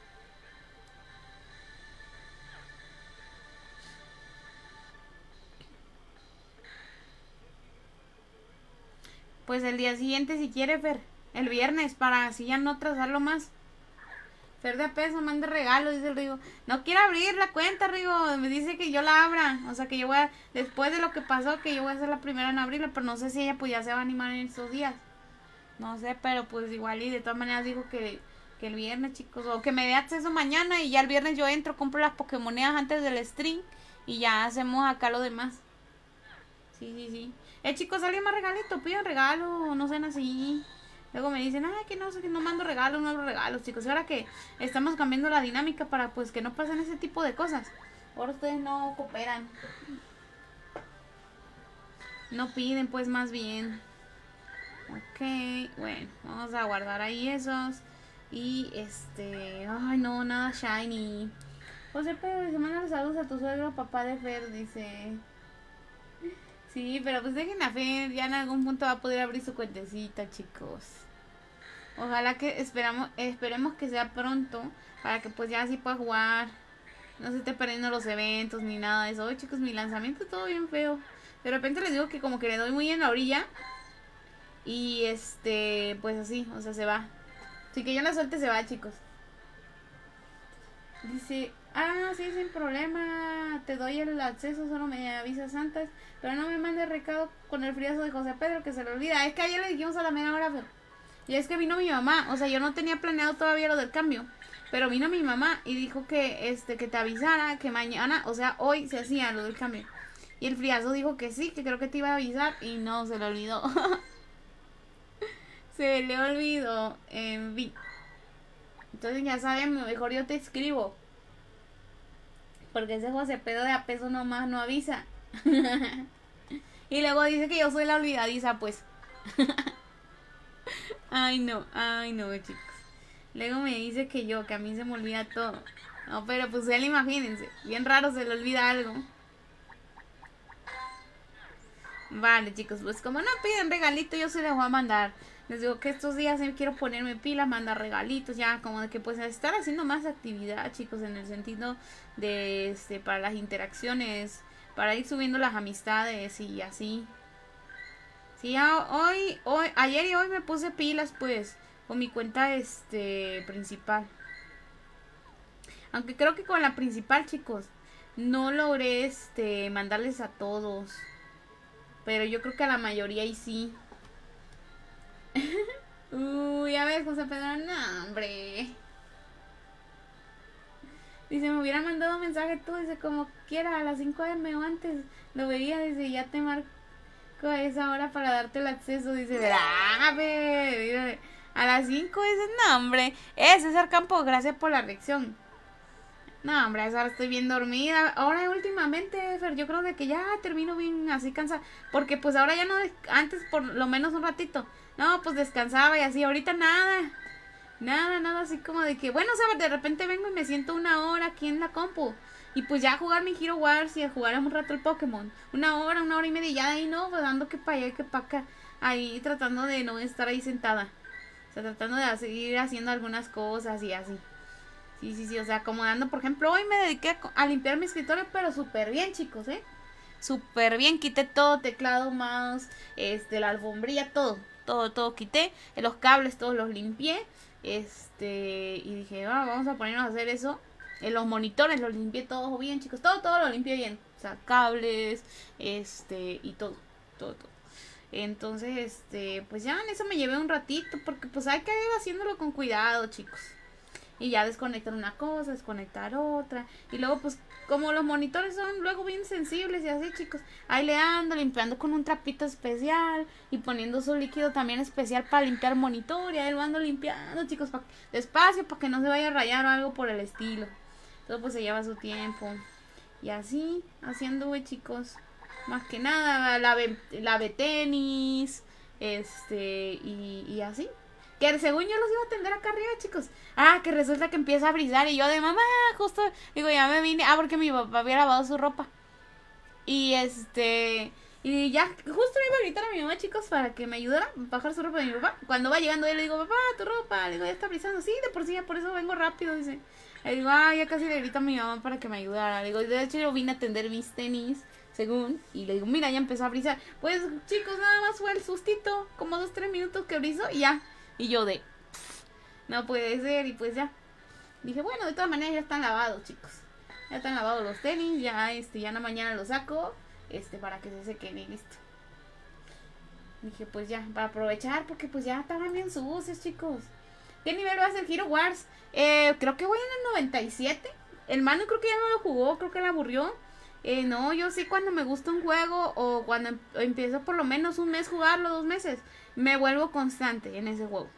Pues el día siguiente si quiere, Fer. El viernes, para así ya no atrasarlo más. Fer de peso, manda regalo, dice el Rigo. No quiero abrir la cuenta, Rigo. Me dice que yo la abra. O sea, que yo voy a... Después de lo que pasó, que yo voy a ser la primera en abrirla. Pero no sé si ella pues ya se va a animar en estos días. No sé, pero pues igual y de todas maneras digo que, que el viernes, chicos. O que me dé acceso mañana y ya el viernes yo entro, compro las Pokémonedas antes del stream. Y ya hacemos acá lo demás. Sí, sí, sí. Eh, chicos, ¿alguien más regalito? Pidan regalo, no sean así. Luego me dicen, ay, que no, que no mando regalos, no abro regalos, chicos. Y ahora que estamos cambiando la dinámica para pues que no pasen ese tipo de cosas. Ahora ustedes no cooperan. No piden, pues, más bien. Ok, bueno, vamos a guardar ahí esos. Y este, ay, no, nada shiny. José Pedro dice, manda los saludos a tu suegro, papá de Fer, dice. Sí, pero pues dejen a Fer, ya en algún punto va a poder abrir su cuentecita, chicos. Ojalá que esperamos, esperemos que sea pronto, para que pues ya así pueda jugar. No se esté perdiendo los eventos ni nada de eso. Oye, chicos, mi lanzamiento es todo bien feo. De repente les digo que como que le doy muy en la orilla. Y este, pues así, o sea, se va. Así que yo la suelte se va, chicos. Dice, ah, sí, sin problema. Te doy el acceso, solo me avisas antes. Pero no me mande recado con el friazo de José Pedro, que se le olvida. Es que ayer le dijimos a la media hora, pero... Y es que vino mi mamá, o sea, yo no tenía planeado todavía lo del cambio. Pero vino mi mamá y dijo que este que te avisara, que mañana, o sea, hoy se hacía lo del cambio. Y el friazo dijo que sí, que creo que te iba a avisar y no, se le olvidó. Se le olvidó. En vi. Entonces ya saben, mejor yo te escribo. Porque ese José Pedro de a peso nomás no avisa. Y luego dice que yo soy la olvidadiza, pues. Ay no, ay no, chicos. Luego me dice que yo, que a mí se me olvida todo. No, pero pues él, imagínense, bien raro, se le olvida algo. Vale, chicos, pues como no piden regalito, yo se les voy a mandar. Les digo que estos días quiero ponerme pilas, mandar regalitos, ya como de que pues estar haciendo más actividad, chicos, en el sentido de este para las interacciones, para ir subiendo las amistades y así. Sí, ya hoy, hoy, ayer y hoy me puse pilas, pues, con mi cuenta este principal. Aunque creo que con la principal, chicos, no logré este mandarles a todos. Pero yo creo que a la mayoría y sí. Uy, a ver, José Pedro, no, hombre. Dice, me hubiera mandado un mensaje tú, dice, como quiera, a las cinco de eme o antes. Lo veía, dice, ya te marco a esa hora para darte el acceso. Dice, grave. Dice, a las cinco, dice, no, hombre. Eh, César Campos, gracias por la reacción. No, hombre, ahora estoy bien dormida. Ahora últimamente, Fer, yo creo de que ya termino bien así cansada. Porque pues ahora ya no, antes por lo menos un ratito. No, pues descansaba y así. Ahorita nada. Nada, nada así como de que, bueno, sabes, de repente vengo y me siento una hora aquí en la compu. Y pues ya a jugar mi Hero Wars y a jugar un rato el Pokémon. Una hora, una hora y media. Y ya de ahí no, pues dando que para allá y que para acá. Ahí tratando de no estar ahí sentada. O sea, tratando de seguir haciendo algunas cosas y así. Sí, sí, sí, o sea, acomodando, por ejemplo, hoy me dediqué a, a limpiar mi escritorio, pero súper bien, chicos, ¿eh? Súper bien, quité todo, teclado, mouse, este, la alfombrilla, todo, todo, todo quité, los cables todos los limpié, este, y dije, ah, vamos a ponernos a hacer eso, en los monitores los limpié todo bien, chicos, todo, todo lo limpié bien, o sea, cables, este, y todo, todo, todo. Entonces, este, pues ya en eso me llevé un ratito, porque pues hay que ir haciéndolo con cuidado, chicos. Y ya desconectar una cosa, desconectar otra. Y luego pues como los monitores son luego bien sensibles y así, chicos, ahí le ando limpiando con un trapito especial y poniendo su líquido también especial para limpiar el monitor. Y ahí lo ando limpiando, chicos, pa despacio para que no se vaya a rayar o algo por el estilo. Todo pues se lleva su tiempo. Y así, haciendo, güey, chicos. Más que nada, lave, lave tenis, este, y, y así. Que según yo los iba a atender acá arriba, chicos. Ah, que resulta que empieza a brisar. Y yo de mamá, justo, digo, ya me vine. Ah, porque mi papá había lavado su ropa. Y este, y ya, justo le iba a gritar a mi mamá, chicos, para que me ayudara a bajar su ropa de mi papá. Cuando va llegando, yo le digo, papá, tu ropa. Le digo, ya está brisando. Sí, de por sí, ya por eso vengo rápido, dice. Le digo, ah, ya casi le grito a mi mamá para que me ayudara. Le digo, de hecho, yo vine a atender mis tenis, según. Y le digo, mira, ya empezó a brisar. Pues, chicos, nada más fue el sustito. Como dos, tres minutos que briso y ya. Y yo de, pff, no puede ser, y pues ya. Dije, bueno, de todas maneras ya están lavados, chicos. Ya están lavados los tenis, ya este, ya en la mañana los saco, este, para que se sequen y listo. Dije, pues ya, para aprovechar, porque pues ya estaban bien sucios, chicos. ¿Qué nivel va a ser Hero Wars? Eh, creo que voy en el noventa y siete. El Manu creo que ya no lo jugó, creo que le aburrió. Eh, no, yo sí cuando me gusta un juego o cuando em empiezo por lo menos un mes jugarlo, dos meses, me vuelvo constante en ese juego.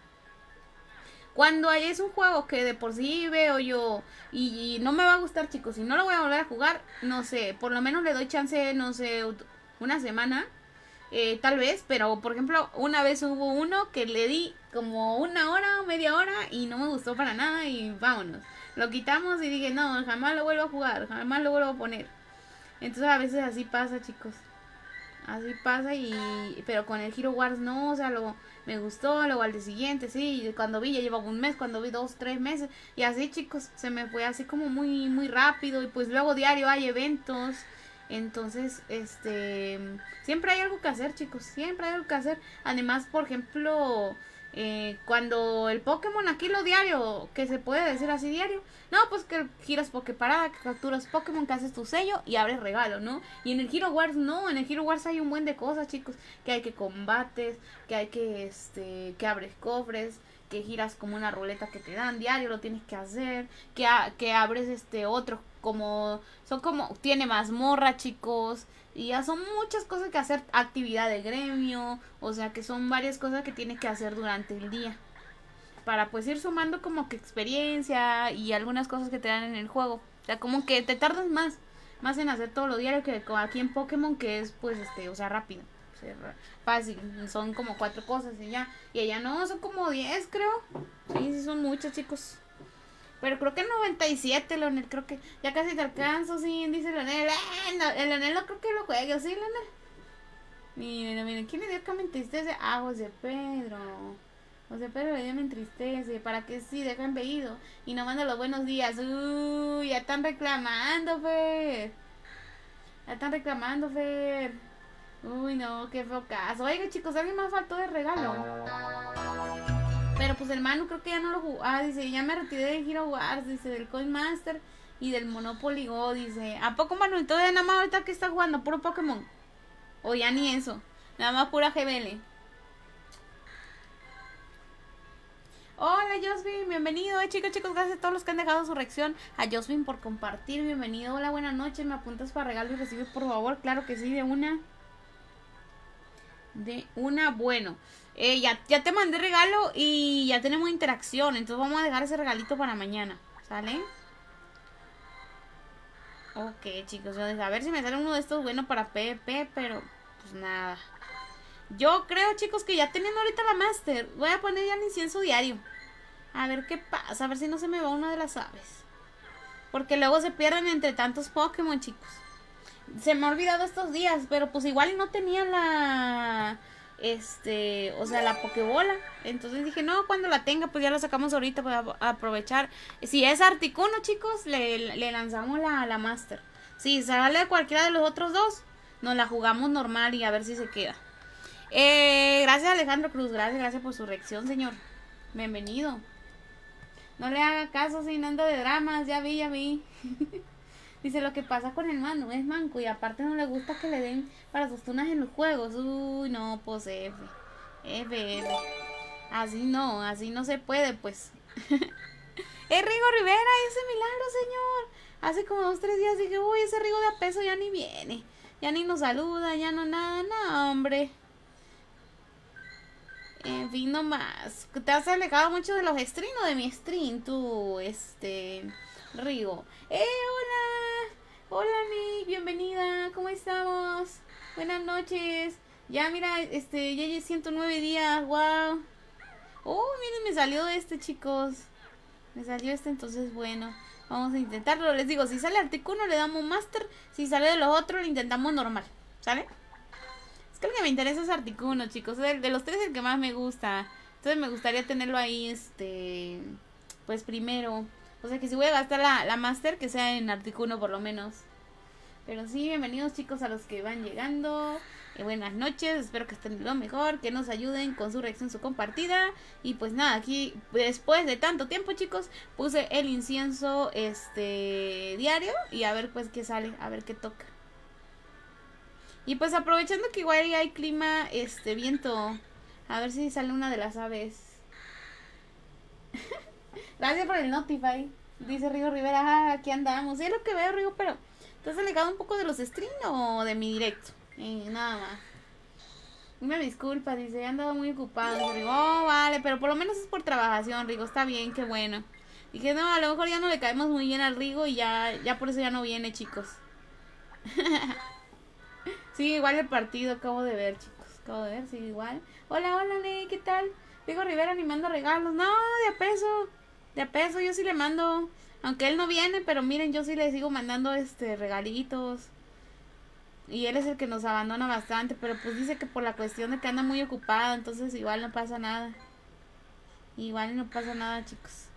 Cuando es un juego que de por sí veo yo y, y no me va a gustar, chicos, y no lo voy a volver a jugar, no sé, por lo menos le doy chance, no sé, una semana, eh, tal vez, pero por ejemplo, una vez hubo uno que le di como una hora o media hora y no me gustó para nada y vámonos. Lo quitamos y dije, no, jamás lo vuelvo a jugar, jamás lo vuelvo a poner. Entonces a veces así pasa, chicos. Así pasa y... Pero con el Hero Wars no, o sea, luego me gustó, luego al día siguiente, sí, cuando vi ya llevaba un mes, cuando vi dos, tres meses, y así, chicos, se me fue así como muy, muy rápido, y pues luego diario hay eventos, entonces, este, siempre hay algo que hacer, chicos, siempre hay algo que hacer, además, por ejemplo... Eh, cuando el Pokémon aquí lo diario, que se puede decir así diario, no, pues que giras Poképarada, que capturas Pokémon, que haces tu sello y abres regalo, ¿no? Y en el Hero Wars no, en el Hero Wars hay un buen de cosas, chicos, que hay que combates, que hay que, este, que abres cofres, que giras como una ruleta que te dan diario, lo tienes que hacer, que, a, que abres este otro, como, son como, tiene mazmorra, chicos, y ya son muchas cosas que hacer, actividad de gremio, o sea que son varias cosas que tienes que hacer durante el día. Para pues ir sumando como que experiencia y algunas cosas que te dan en el juego. O sea, como que te tardas más, más en hacer todo lo diario que aquí en Pokémon, que es pues este, o sea, rápido. O sea, fácil, son como cuatro cosas y ya. Y allá no, son como diez creo. Sí, sí son muchas, chicos. Pero creo que en noventa y siete, Leonel, creo que ya casi te alcanzo, sí, dice Leonel. Eh, no, el Leonel no creo que lo juegue, ¿sí, Leonel? Miren, miren, ¿quién le dio que me entristece? Ah, José Pedro. José Pedro le dio me entristece, para que sí, dejen veído. Y no manda los buenos días. Uy, ya están reclamando, Fer. Ya están reclamando, Fer. Uy, no, qué feo caso. Oiga, chicos, alguien más faltó de regalo. Pero pues el Manu creo que ya no lo jugó. Ah, dice, ya me retiré de Hero Wars, dice, del Coin Master. Y del Monopoly Go, dice. ¿A poco, mano? Entonces nada más ahorita que está jugando, puro Pokémon. O ya ni eso. Nada más pura G B L. Hola Josvin, bienvenido. Eh, chicos, chicos, gracias a todos los que han dejado su reacción. A Josvin por compartir, bienvenido. Hola, buenas noches. ¿Me apuntas para regalo y recibir, por favor? Claro que sí, de una. De una, bueno. Eh, ya, ya te mandé regalo y ya tenemos interacción. Entonces vamos a dejar ese regalito para mañana. ¿Sale? Ok, chicos. Yo a ver si me sale uno de estos bueno para PvP, pero pues nada. Yo creo, chicos, que ya teniendo ahorita la Master, voy a poner ya el incienso diario. A ver qué pasa, a ver si no se me va una de las aves. Porque luego se pierden entre tantos Pokémon, chicos. Se me ha olvidado estos días, pero pues igual no tenía la... Este, o sea, la Pokébola. Entonces dije, no, cuando la tenga, pues ya la sacamos ahorita para aprovechar. Si es Articuno, chicos, le, le lanzamos la, la Master. Si sale de cualquiera de los otros dos, nos la jugamos normal y a ver si se queda. Eh, gracias Alejandro Cruz, gracias, gracias por su reacción, señor. Bienvenido. No le haga caso sin anda de dramas, ya vi, ya vi. Dice, lo que pasa con el mano es manco y aparte no le gusta que le den para sus tunas en los juegos. Uy, no, pues F. F, F. Así no, así no se puede, pues. Es Rigo Rivera, ese milagro, señor. Hace como dos, tres días dije, uy, ese Rigo de a peso ya ni viene. Ya ni nos saluda, ya no nada, no, hombre. En fin, nomás. Te has alejado mucho de los streams o de mi stream, tú, este, Rigo. ¡Eh, hola! Hola, Nick, bienvenida, ¿cómo estamos? Buenas noches. Ya, mira, este, ya llevo ciento nueve días, wow. Oh, miren, me salió este, chicos. Me salió este, entonces, bueno, vamos a intentarlo. Les digo, si sale Articuno le damos Master. Si sale de los otros, lo intentamos normal, ¿sale? Es que el que me interesa es Articuno, chicos. De, de los tres el que más me gusta. Entonces me gustaría tenerlo ahí, este... Pues primero. O sea que si voy a gastar la, la Master, que sea en Articuno por lo menos. Pero sí, bienvenidos chicos a los que van llegando. Eh, buenas noches, espero que estén lo mejor. Que nos ayuden con su reacción, su compartida. Y pues nada, aquí después de tanto tiempo, chicos, puse el incienso este diario. Y a ver pues qué sale, a ver qué toca. Y pues aprovechando que igual hay clima, este, viento. A ver si sale una de las aves. Gracias por el Notify. Dice Rigo Rivera, ah, aquí andamos. Sí, es lo que veo, Rigo, pero ¿te has alejado un poco de los streams o de mi directo? Eh, nada más. Me disculpa, dice, he andado muy ocupado. Dice Rigo, oh, vale, pero por lo menos es por trabajación, Rigo, está bien, qué bueno. Dije, no, a lo mejor ya no le caemos muy bien al Rigo y ya, ya por eso ya no viene, chicos. Sí, igual el partido, acabo de ver, chicos. Acabo de ver, sí, igual. Hola, hola, Ne, ¿qué tal? Rigo Rivera ni manda regalos. No, de a peso. De a peso, yo sí le mando. Aunque él no viene, pero miren, yo sí le sigo mandando este regalitos. Y él es el que nos abandona bastante. Pero pues dice que por la cuestión de que anda muy ocupado. Entonces igual no pasa nada. Igual no pasa nada, chicos.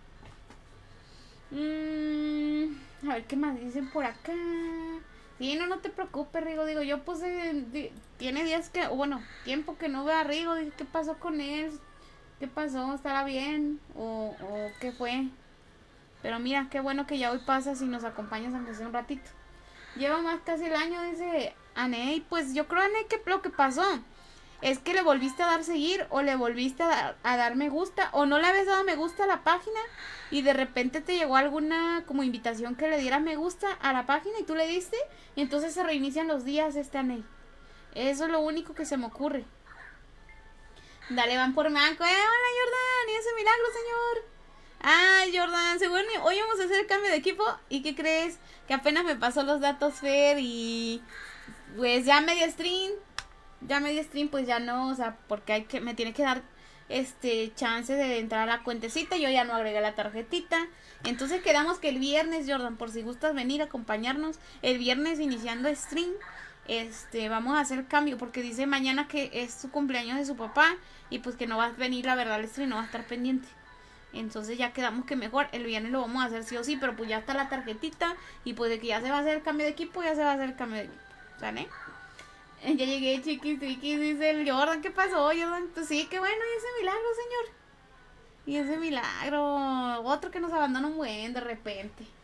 Mm, a ver qué más dicen por acá. Sí, no, no te preocupes, Rigo. Digo, yo puse... Di, tiene días que... Bueno, tiempo que no veo a Rigo. Dije, ¿qué pasó con él? ¿Qué pasó? ¿Estará bien? ¿O, o qué fue? Pero mira, qué bueno que ya hoy pasas y nos acompañas aunque sea un ratito. Lleva más casi el año, dice Aney. Pues yo creo, Aney, que lo que pasó es que le volviste a dar seguir o le volviste a dar, a dar me gusta o no le habías dado me gusta a la página y de repente te llegó alguna como invitación que le diera me gusta a la página y tú le diste y entonces se reinician los días, este Aney. Eso es lo único que se me ocurre. Dale, van por manco. Eh, hola Jordan, y ese milagro, señor. Ay, Jordan, seguro hoy vamos a hacer el cambio de equipo. ¿Y qué crees? Que apenas me pasó los datos Fer y pues ya medio stream. Ya medio stream, pues ya no, o sea, porque hay que, me tiene que dar este chance de entrar a la cuentecita. Yo ya no agregué la tarjetita. Entonces quedamos que el viernes, Jordan, por si gustas venir a acompañarnos, el viernes iniciando stream, este, vamos a hacer cambio, porque dice mañana que es su cumpleaños de su papá, y pues que no va a venir, la verdad, el stream no va a estar pendiente. Entonces ya quedamos que mejor el viernes lo vamos a hacer sí o sí, pero pues ya está la tarjetita, y pues de que ya se va a hacer el cambio de equipo, ya se va a hacer el cambio de equipo, ¿sale? Ya llegué, chiquis, chiquis, dice el Jordan. ¿Qué pasó, Jordan? Pues sí, qué bueno, y ese milagro, señor. Y ese milagro. Otro que nos abandona un buen de repente.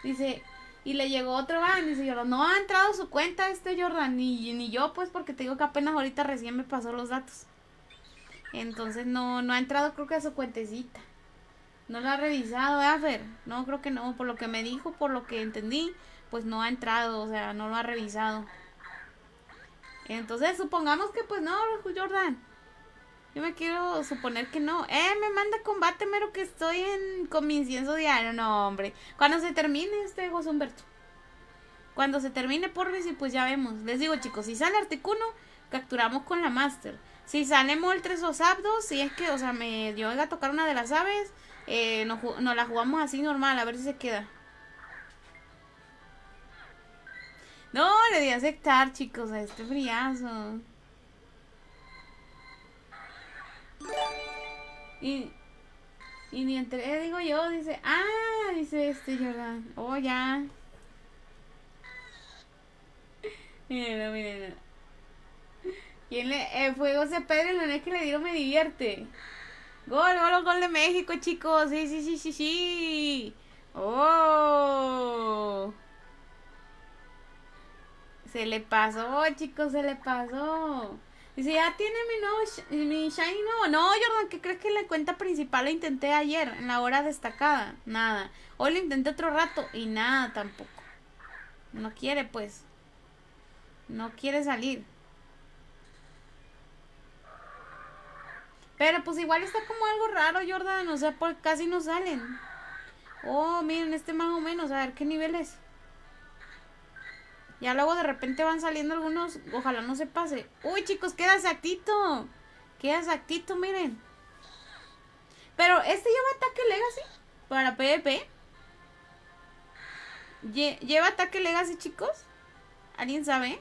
Dice, y le llegó otro van, dice Jordan, no ha entrado su cuenta este Jordan, ni, ni yo pues, porque te digo que apenas ahorita recién me pasó los datos. Entonces no, no ha entrado, creo que a su cuentecita. No lo ha revisado, ¿eh, Fer? No, creo que no, por lo que me dijo, por lo que entendí, pues no ha entrado, o sea, no lo ha revisado. Entonces supongamos que pues no, Jordan. Yo me quiero suponer que no. Eh, me manda combate, mero que estoy en, con mi incienso diario. No, hombre. Cuando se termine este José Humberto. Cuando se termine, porfis, y pues ya vemos. Les digo, chicos, si sale Articuno, capturamos con la Master. Si sale Moltres o Zapdos, si es que, o sea, me dio a tocar una de las aves, eh, nos, nos la jugamos así normal, a ver si se queda. No, le di a aceptar, chicos, a este friazo. Y, y ni entré, digo yo, dice, ah, dice este Jordan, oh ya. Miren, miren. ¿Quién le, el fuego se Pedro el que le dieron me divierte? Gol, gol, gol de México, chicos, sí, sí, sí, sí, sí. Oh. Se le pasó, chicos, se le pasó. Dice, ya tiene mi nuevo, mi shiny nuevo. No, Jordan, ¿qué crees que la cuenta principal la intenté ayer, en la hora destacada? Nada. Hoy lo intenté otro rato y nada tampoco. No quiere, pues. No quiere salir. Pero pues igual está como algo raro, Jordan. O sea, por, casi no salen. Oh, miren, este más o menos. A ver qué nivel es. Ya luego de repente van saliendo algunos. Ojalá no se pase. Uy, chicos, queda exactito. Queda exactito, miren. Pero este lleva ataque Legacy para PvP. Lle ¿Lleva ataque Legacy, chicos? ¿Alguien sabe?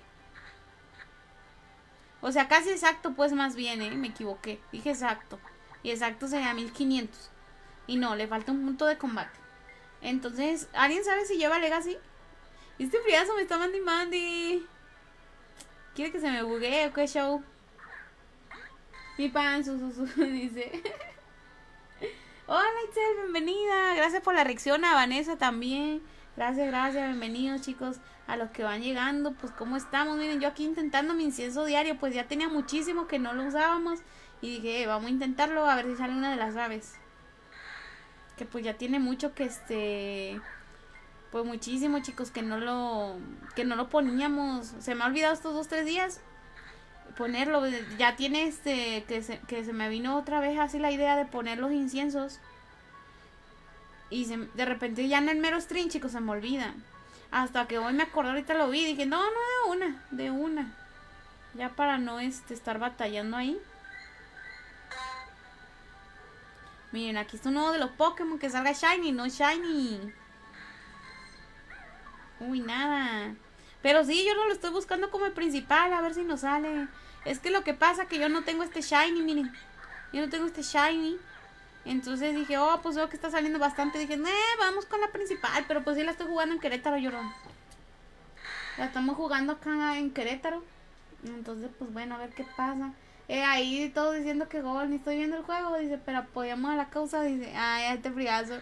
O sea, casi exacto, pues más bien, ¿eh? Me equivoqué. Dije exacto. Y exacto sería mil quinientos. Y no, le falta un punto de combate. Entonces, ¿alguien sabe si lleva Legacy? Este friazo me está mandi mandi. ¿Quiere que se me buguee o qué show? Mi pan, su, su, su, dice. Hola, Itzel, bienvenida. Gracias por la reacción a Vanessa también. Gracias, gracias, bienvenidos, chicos. A los que van llegando, pues cómo estamos. Miren, yo aquí intentando mi incienso diario. Pues ya tenía muchísimo que no lo usábamos. Y dije, eh, vamos a intentarlo a ver si sale una de las aves. Que pues ya tiene mucho que este... Pues muchísimo, chicos, que no lo que no lo poníamos. Se me ha olvidado estos dos, tres días ponerlo. Ya tiene este, que se, que se me vino otra vez así la idea de poner los inciensos. Y se, de repente ya en el mero stream, chicos, se me olvida. Hasta que hoy me acordé, ahorita lo vi. Dije, no, no, de una, de una. Ya para no este, estar batallando ahí. Miren, aquí está uno de los Pokémon que salga Shiny, no Shiny. Uy, nada. Pero sí, yo no lo estoy buscando como el principal, a ver si nos sale. Es que lo que pasa es que yo no tengo este Shiny, miren. Yo no tengo este Shiny. Entonces dije, oh, pues veo que está saliendo bastante. Dije, eh, vamos con la principal. Pero pues sí la estoy jugando en Querétaro, llorón. La estamos jugando acá en Querétaro. Entonces, pues bueno, a ver qué pasa. Eh, ahí todos diciendo que gol, ni estoy viendo el juego. Dice, pero apoyamos a la causa. Dice, ay, este friazo.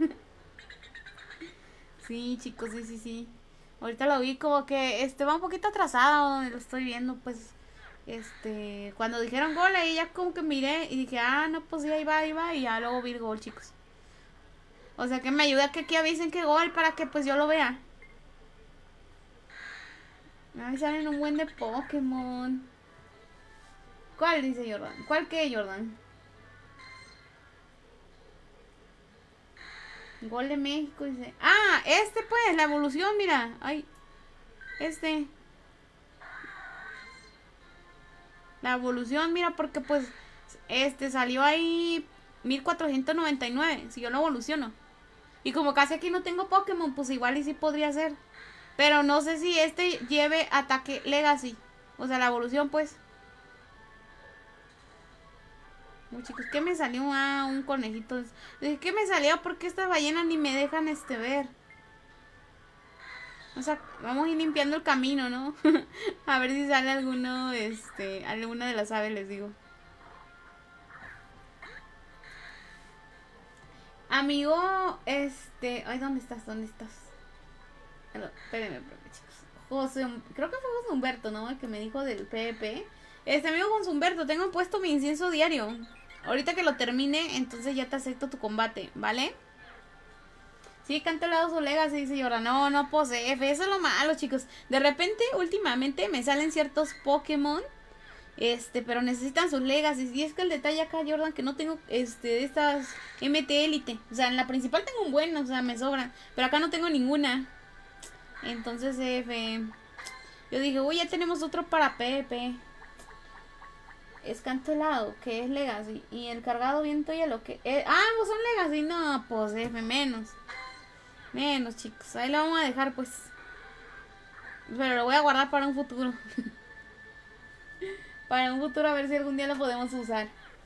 Sí, chicos, sí, sí, sí. Ahorita lo vi como que este va un poquito atrasada donde lo estoy viendo, pues. Este, cuando dijeron gol, ahí ya como que miré y dije, ah, no, pues sí, ahí va, ahí va. Y ya luego vi el gol, chicos. O sea que me ayuda que aquí avisen que gol para que pues yo lo vea. Ahí salen un buen de Pokémon. ¿Cuál dice Jordan? ¿Cuál qué, Jordan? Gol de México, dice. Ah, este pues, la evolución, mira. Ay, este. La evolución, mira, porque pues este salió ahí mil cuatrocientos noventa y nueve. Si yo lo evoluciono. Y como casi aquí no tengo Pokémon, pues igual y sí podría ser. Pero no sé si este lleve ataque Legacy. O sea, la evolución, pues. Uy, chicos, ¿qué me salió? Ah, un conejito. ¿Qué me salió? Porque estas ballenas ni me dejan este ver. O sea, vamos a ir limpiando el camino, ¿no? A ver si sale alguno, este, alguna de las aves, les digo. Amigo, este... Ay, ¿dónde estás? ¿Dónde estás? Espérenme, espérenme, chicos. José, creo que fue José Humberto, ¿no? El que me dijo del P V P. Este amigo José Humberto, tengo puesto mi incienso diario. Ahorita que lo termine, entonces ya te acepto tu combate, ¿vale? Sí, cancelado su Legacy, dice Jordan. No, no posee. Eso es lo malo, chicos. De repente, últimamente, me salen ciertos Pokémon. Este, pero necesitan sus Legacy. Y es que el detalle acá, Jordan, que no tengo, este, de estas M T Elite. O sea, en la principal tengo un buen, o sea, me sobran. Pero acá no tengo ninguna. Entonces, F. Yo dije, uy, ya tenemos otro para P V P. Es cancelado, que es Legacy. Y el cargado viento y lo que... Eh, ah, pues son Legacy. No, pues F, menos. Menos, chicos. Ahí lo vamos a dejar, pues. Pero lo voy a guardar para un futuro. Para un futuro a ver si algún día lo podemos usar.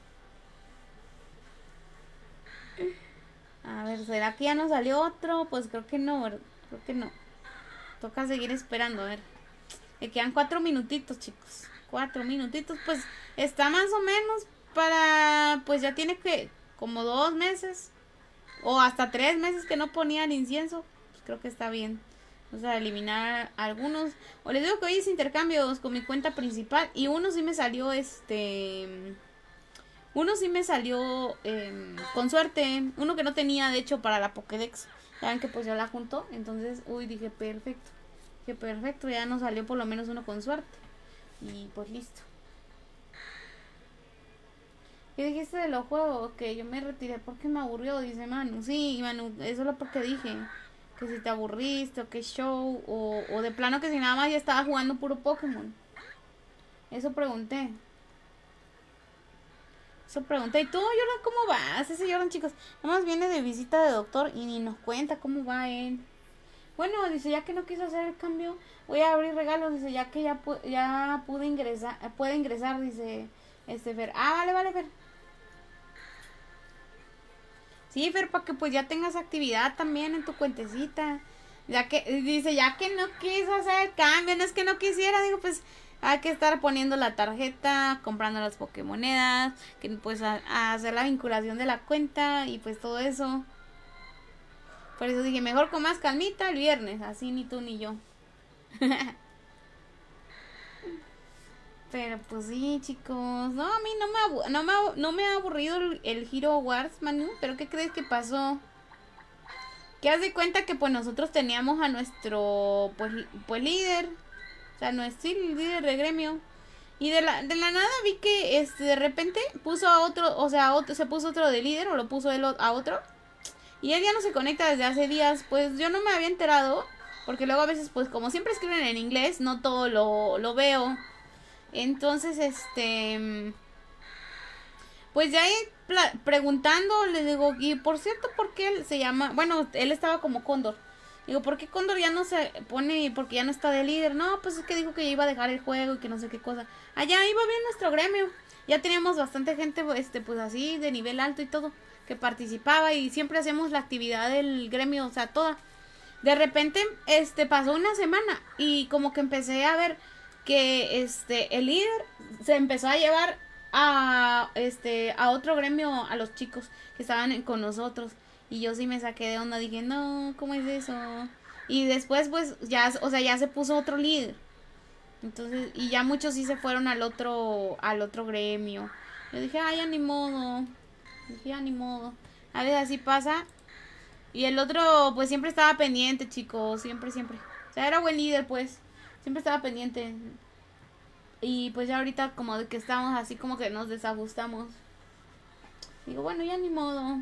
A ver, ¿será que ya nos salió otro? Pues creo que no, ¿verdad? Creo que no. Toca seguir esperando, a ver. Me quedan cuatro minutitos, chicos. Cuatro minutitos, pues está más o menos para... Pues ya tiene que... Como dos meses. O hasta tres meses que no ponían incienso. Pues creo que está bien. O sea, eliminar algunos. O les digo que hoy hice intercambios con mi cuenta principal. Y uno sí me salió este... Uno sí me salió eh, con suerte. Uno que no tenía, de hecho, para la Pokédex. Saben que pues yo la junto. Entonces, uy, dije perfecto. Dije perfecto, ya nos salió por lo menos uno con suerte. Y pues listo. ¿Qué dijiste de los juegos? Que yo me retiré porque me aburrió, dice Manu. Sí, Manu, eso es lo porque dije. Que si te aburriste o qué show. O, o de plano que si nada más ya estaba jugando puro Pokémon. Eso pregunté. Eso pregunté. ¿Y tú, Jordan, cómo vas? Ese Jordan, chicos, nada más viene de visita de doctor y ni nos cuenta cómo va él. Bueno, dice, ya que no quiso hacer el cambio, voy a abrir regalos, dice, ya que ya, pu ya pude ingresar, puede ingresar, dice, este, Fer. Ah, vale, vale, Fer. Sí, Fer, para que pues ya tengas actividad también en tu cuentecita. Ya que, dice, ya que no quiso hacer el cambio, no es que no quisiera, digo, pues hay que estar poniendo la tarjeta, comprando las Pokémonedas, que pues a, a hacer la vinculación de la cuenta y pues todo eso. Por eso dije, mejor con más calmita el viernes, así ni tú ni yo. Pero pues sí, chicos. No, a mí no me, no me, no me ha aburrido el, el Hero Wars, Manu. Pero ¿qué crees que pasó? Que haz de cuenta que pues nosotros teníamos a nuestro pues, pues líder. O sea, nuestro líder de gremio. Y de la, de la nada vi que este de repente puso a otro, o sea, otro, se puso otro de líder o lo puso él a otro. Y él ya no se conecta desde hace días. Pues yo no me había enterado. Porque luego a veces, pues como siempre escriben en inglés, no todo lo, lo veo. Entonces, este... Pues ya ahí preguntando, le digo, y por cierto, ¿por qué él se llama? Bueno, él estaba como Cóndor. Digo, ¿por qué Cóndor ya no se pone? Porque ya no está de líder. No, pues es que dijo que ya iba a dejar el juego y que no sé qué cosa. Allá iba bien nuestro gremio. Ya teníamos bastante gente, este, pues así, de nivel alto y todo, que participaba y siempre hacemos la actividad del gremio, o sea, toda. De repente, este, pasó una semana y como que empecé a ver que, este, el líder se empezó a llevar a, este, a otro gremio, a los chicos que estaban con nosotros. Y yo sí me saqué de onda, dije, no, ¿cómo es eso? Y después, pues, ya, o sea, ya se puso otro líder. Entonces, y ya muchos sí se fueron al otro, al otro gremio. Yo dije, ay, ya ni modo. Dije, ya ni modo. A veces así pasa. Y el otro, pues, siempre estaba pendiente, chicos. Siempre, siempre. O sea, era buen líder, pues. Siempre estaba pendiente. Y pues ya ahorita como de que estamos así como que nos desajustamos. Digo, bueno, ya ni modo.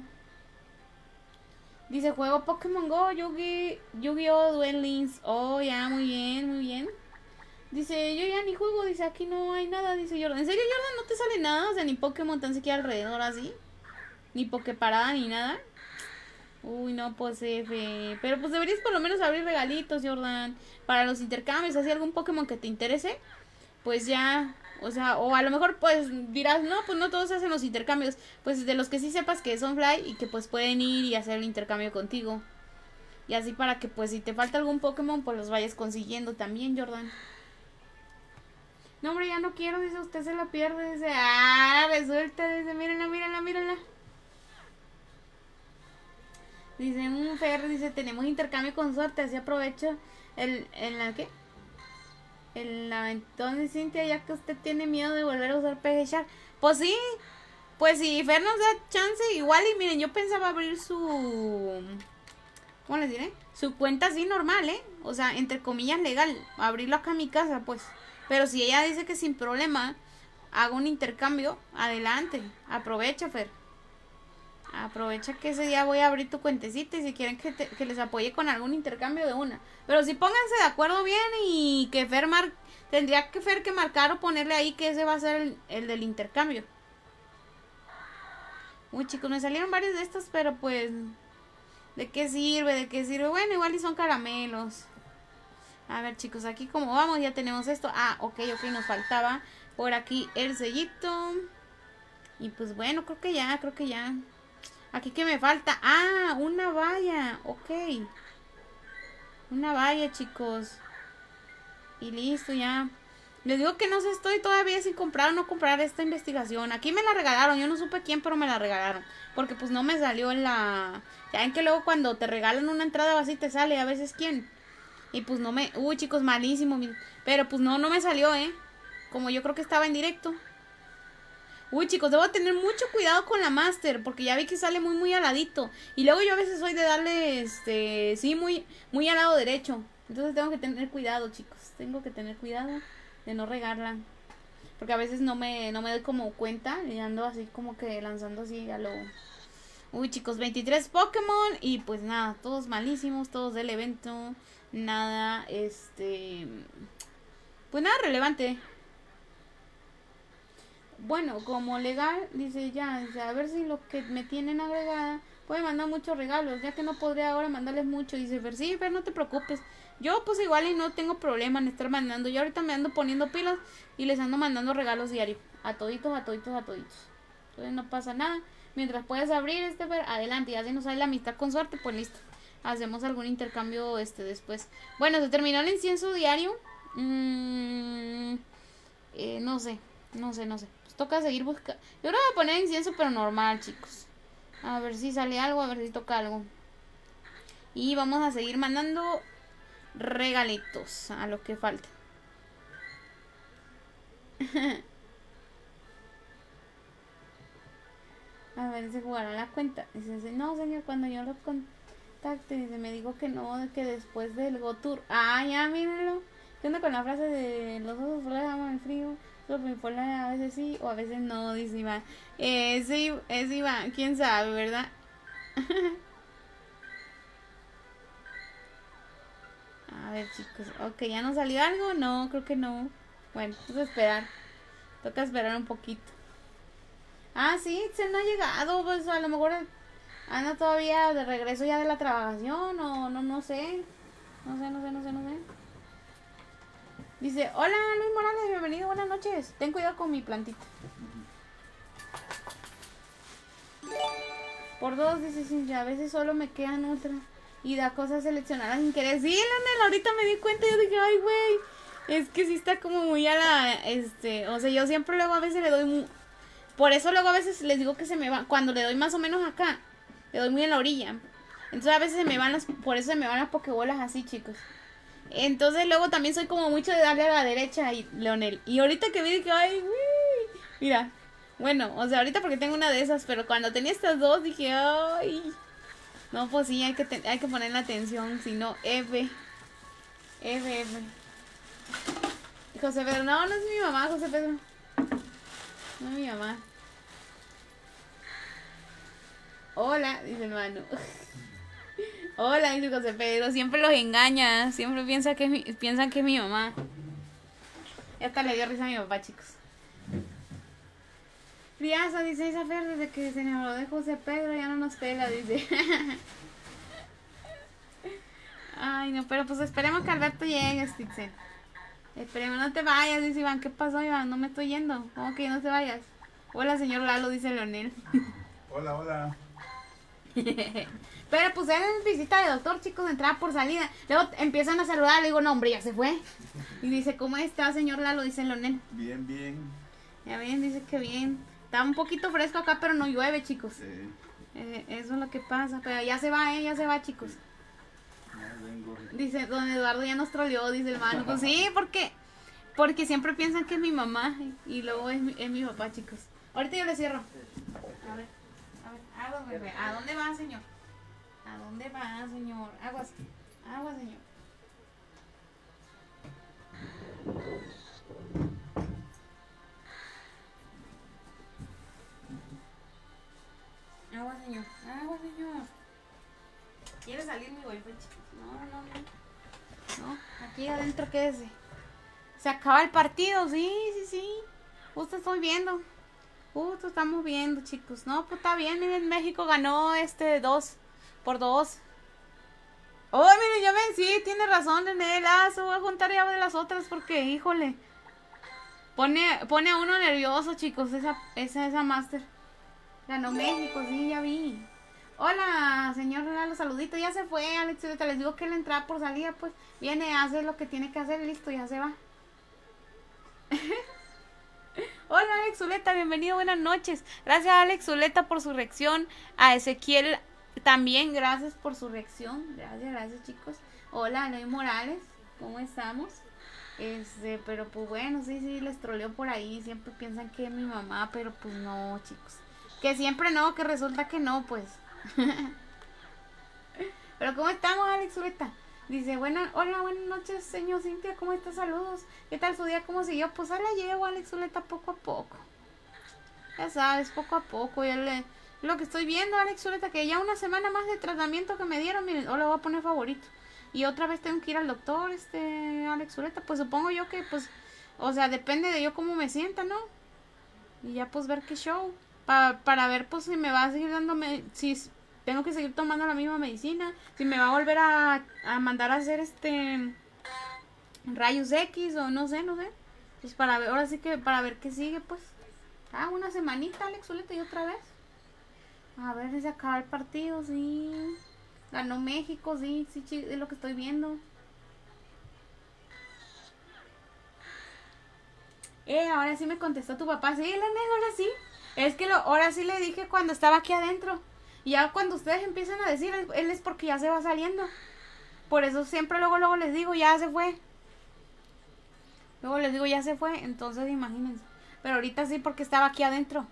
Dice, juego Pokémon Go, Yugi, Yu-Gi-Oh! Duel Links. Oh, ya, muy bien, muy bien. Dice, yo ya ni juego, dice, aquí no hay nada, dice Jordan. ¿En serio, Jordan, no te sale nada? O sea, ni Pokémon tan siquiera alrededor así. Ni Poképarada, ni nada. Uy, no, pues F. Pero pues deberías por lo menos abrir regalitos, Jordan. Para los intercambios, así algún Pokémon que te interese. Pues ya, o sea, o a lo mejor pues dirás, no, pues no todos hacen los intercambios. Pues de los que sí sepas que son fly y que pues pueden ir y hacer el intercambio contigo. Y así para que pues si te falta algún Pokémon, pues los vayas consiguiendo también, Jordan. No, hombre, ya no quiero, dice, usted se la pierde, dice, ah, resulta, dice, mírenla, mírenla, mírenla. Dice un Fer, dice, tenemos intercambio con suerte, así aprovecho el, el, ¿la qué? El aventón de Cintia, ya que usted tiene miedo de volver a usar P G Shark. Pues sí, pues si Fer nos da chance, igual, y miren, yo pensaba abrir su... ¿Cómo les diré? Su cuenta así normal, ¿eh? O sea, entre comillas legal, abrirlo acá en mi casa, pues. Pero si ella dice que sin problema hago un intercambio, adelante, aprovecha, Fer. Aprovecha que ese día voy a abrir tu cuentecita y si quieren que, te, que les apoye con algún intercambio de una. Pero sí pónganse de acuerdo bien y que Fer mar, tendría que Fer que marcar o ponerle ahí que ese va a ser el, el del intercambio. Uy, chicos, me salieron varios de estos, pero pues... ¿De qué sirve? ¿De qué sirve? Bueno, igual y son caramelos. A ver, chicos, aquí como vamos, ya tenemos esto. Ah, ok, ok, nos faltaba por aquí el sellito. Y pues bueno, creo que ya, creo que ya. Aquí que me falta. Ah, una valla. Ok. Una valla, chicos. Y listo, ya. Les digo que no sé, estoy todavía sin comprar o no comprar esta investigación. Aquí me la regalaron. Yo no supe quién, pero me la regalaron. Porque pues no me salió en la... Ya ven que luego cuando te regalan una entrada así te sale a veces quién. Y pues no me... Uy, chicos, malísimo. Pero pues no, no me salió, ¿eh? Como yo creo que estaba en directo. Uy, chicos, debo tener mucho cuidado con la Master, porque ya vi que sale muy, muy aladito. Y luego yo a veces soy de darle, este, sí, muy, muy al lado derecho. Entonces tengo que tener cuidado, chicos. Tengo que tener cuidado de no regarla. Porque a veces no me, no me doy como cuenta y ando así como que lanzando así a lo... Uy, chicos, veintitrés Pokémon y pues nada, todos malísimos, todos del evento. Nada, este... Pues nada relevante. Bueno, como legal, dice ya, dice, a ver si lo que me tienen agregada puede mandar muchos regalos, ya que no podré ahora mandarles mucho. Dice, Fer, sí, Fer, no te preocupes. Yo pues igual y no tengo problema en estar mandando. Yo ahorita me ando poniendo pilas y les ando mandando regalos diarios. A toditos, a toditos, a toditos. Entonces no pasa nada. Mientras puedas abrir este, Fer, adelante. Ya si nos sale la amistad con suerte, pues listo. Hacemos algún intercambio este después. Bueno, se terminó el incienso diario. Mm, eh, no sé, no sé, no sé. Toca seguir buscando. Yo creo que voy a poner incienso, pero normal, chicos. A ver si sale algo, a ver si toca algo. Y vamos a seguir mandando regalitos a lo que falta. A ver si jugará la cuenta. Dice, no, señor, cuando yo lo contacte, dice, me dijo que no, que después del Go Tour. Ah, ya, mírenlo. ¿Qué onda con la frase de los osos aman el frío? A veces sí o a veces no, dice Iván. Eh, sí, es Iván, quién sabe, ¿verdad? A ver, chicos. Ok, ¿ya nos salió algo? No, creo que no. Bueno, vamos a esperar. Toca esperar un poquito. Ah, sí, se no ha llegado. Pues a lo mejor anda todavía de regreso ya de la trabajación. O no, no sé. No sé, no sé, no sé, no sé. Dice, hola Luis Morales, bienvenido, buenas noches. Ten cuidado con mi plantita. Por dos, dice Cintia, a veces solo me quedan otra. Y da cosas seleccionadas sin querer. Sí, Leonel, ahorita me di cuenta. Yo dije, ay, güey. Es que sí está como muy a la... Este, o sea, yo siempre luego a veces le doy... Muy, por eso luego a veces les digo que se me va... Cuando le doy más o menos acá, le doy muy en la orilla. Entonces a veces se me van las... Por eso se me van las pokebolas así, chicos. Entonces luego también soy como mucho de darle a la derecha, y Leonel. Y ahorita que vi dije, ay, güey. Mira, bueno, o sea, ahorita porque tengo una de esas, pero cuando tenía estas dos dije, ay. No, pues sí, hay que, hay que poner la atención, si no, F. F, F. José Pedro, no, no es mi mamá, José Pedro. No es mi mamá. Hola, dice el Manu. Hola, dice José Pedro, siempre los engaña, siempre piensa que es mi, piensan que es mi mamá. Ya hasta le dio risa a mi papá, chicos. Friaza, dice esa Fer, desde que se enamoró de José Pedro ya no nos pela, dice. Ay, no, pero pues esperemos que Alberto llegue, Stixel. Esperemos, no te vayas, dice Iván. ¿Qué pasó, Iván? No me estoy yendo. ¿Cómo que no te vayas? Hola, señor Lalo, dice Leonel. Hola, hola. Pero pues él es visita de doctor, chicos, entrada por salida. Luego empiezan a saludar, le digo, no, hombre, ya se fue. Y dice, ¿cómo está, señor Lalo? Dice Leonel. Bien, bien. Ya bien, dice que bien. Está un poquito fresco acá, pero no llueve, chicos. Sí. Eh, eso es lo que pasa. Pero ya se va, ¿eh? Ya se va, chicos. Dice, don Eduardo ya nos troleó, dice el mano. Pues sí, porque, porque siempre piensan que es mi mamá y luego es mi, es mi papá, chicos. Ahorita yo le cierro. A ver, a ver, aguas, bebé. ¿A dónde va, señor? ¿A dónde va, señor? Aguas, aguas, señor. Agua, señor. Agua, señor. ¿Quiere salir mi wifi, chicos? No, no, no. No, aquí adentro quédese. Se acaba el partido, sí, sí, sí. Justo estoy viendo. Justo estamos viendo, chicos. No, pues está bien. Miren, México ganó este dos por dos. Oh, miren, ya ven, sí, tiene razón, René. Ah, se voy a juntar ya de las otras porque, híjole. Pone, pone a uno nervioso, chicos, esa, esa, esa máster. Ganó México, sí, ya vi. Hola, señor Lalo, saludito. Ya se fue, Alex. Te les digo que él entra por salida, pues viene a hacer lo que tiene que hacer, listo, ya se va. Hola, Alex Zuleta, bienvenido, buenas noches. Gracias, Alex Zuleta, por su reacción. A Ezequiel también, gracias por su reacción. Gracias, gracias, chicos. Hola, Aloy Morales, ¿cómo estamos? Este, pero pues bueno, sí, sí, les troleo por ahí. Siempre piensan que es mi mamá, pero pues no, chicos. Que siempre no, que resulta que no, pues. Pero ¿cómo estamos, Alex Zuleta? Dice, buena, hola, buenas noches, señor Cintia, ¿cómo estás? Saludos. ¿Qué tal su día? ¿Cómo siguió? Pues ahí la llevo, Alex Zuleta, poco a poco. Ya sabes, poco a poco. Ya le, lo que estoy viendo, Alex Zuleta, que ya una semana más de tratamiento que me dieron, miren, o lo voy a poner favorito. Y otra vez tengo que ir al doctor, este, Alex Zuleta, pues supongo yo que, pues, o sea, depende de yo cómo me sienta, ¿no? Y ya, pues, ver qué show. Pa, para ver, pues, si me va a seguir dándome, si tengo que seguir tomando la misma medicina, si me va a volver a, a mandar a hacer, este, rayos X, o no sé, no sé. Pues, para ver, ahora sí que, para ver qué sigue, pues. Ah, una semanita, Alex Zuleta, y otra vez. A ver si se acaba el partido, sí. Ganó México, sí, sí, sí, es lo que estoy viendo. Eh, ahora sí me contestó tu papá. Sí, la neta, ahora sí. Es que lo, ahora sí le dije cuando estaba aquí adentro. Y ya cuando ustedes empiezan a decir, él, él es porque ya se va saliendo. Por eso siempre luego, luego les digo, ya se fue. Luego les digo, ya se fue. Entonces, imagínense. Pero ahorita sí, porque estaba aquí adentro.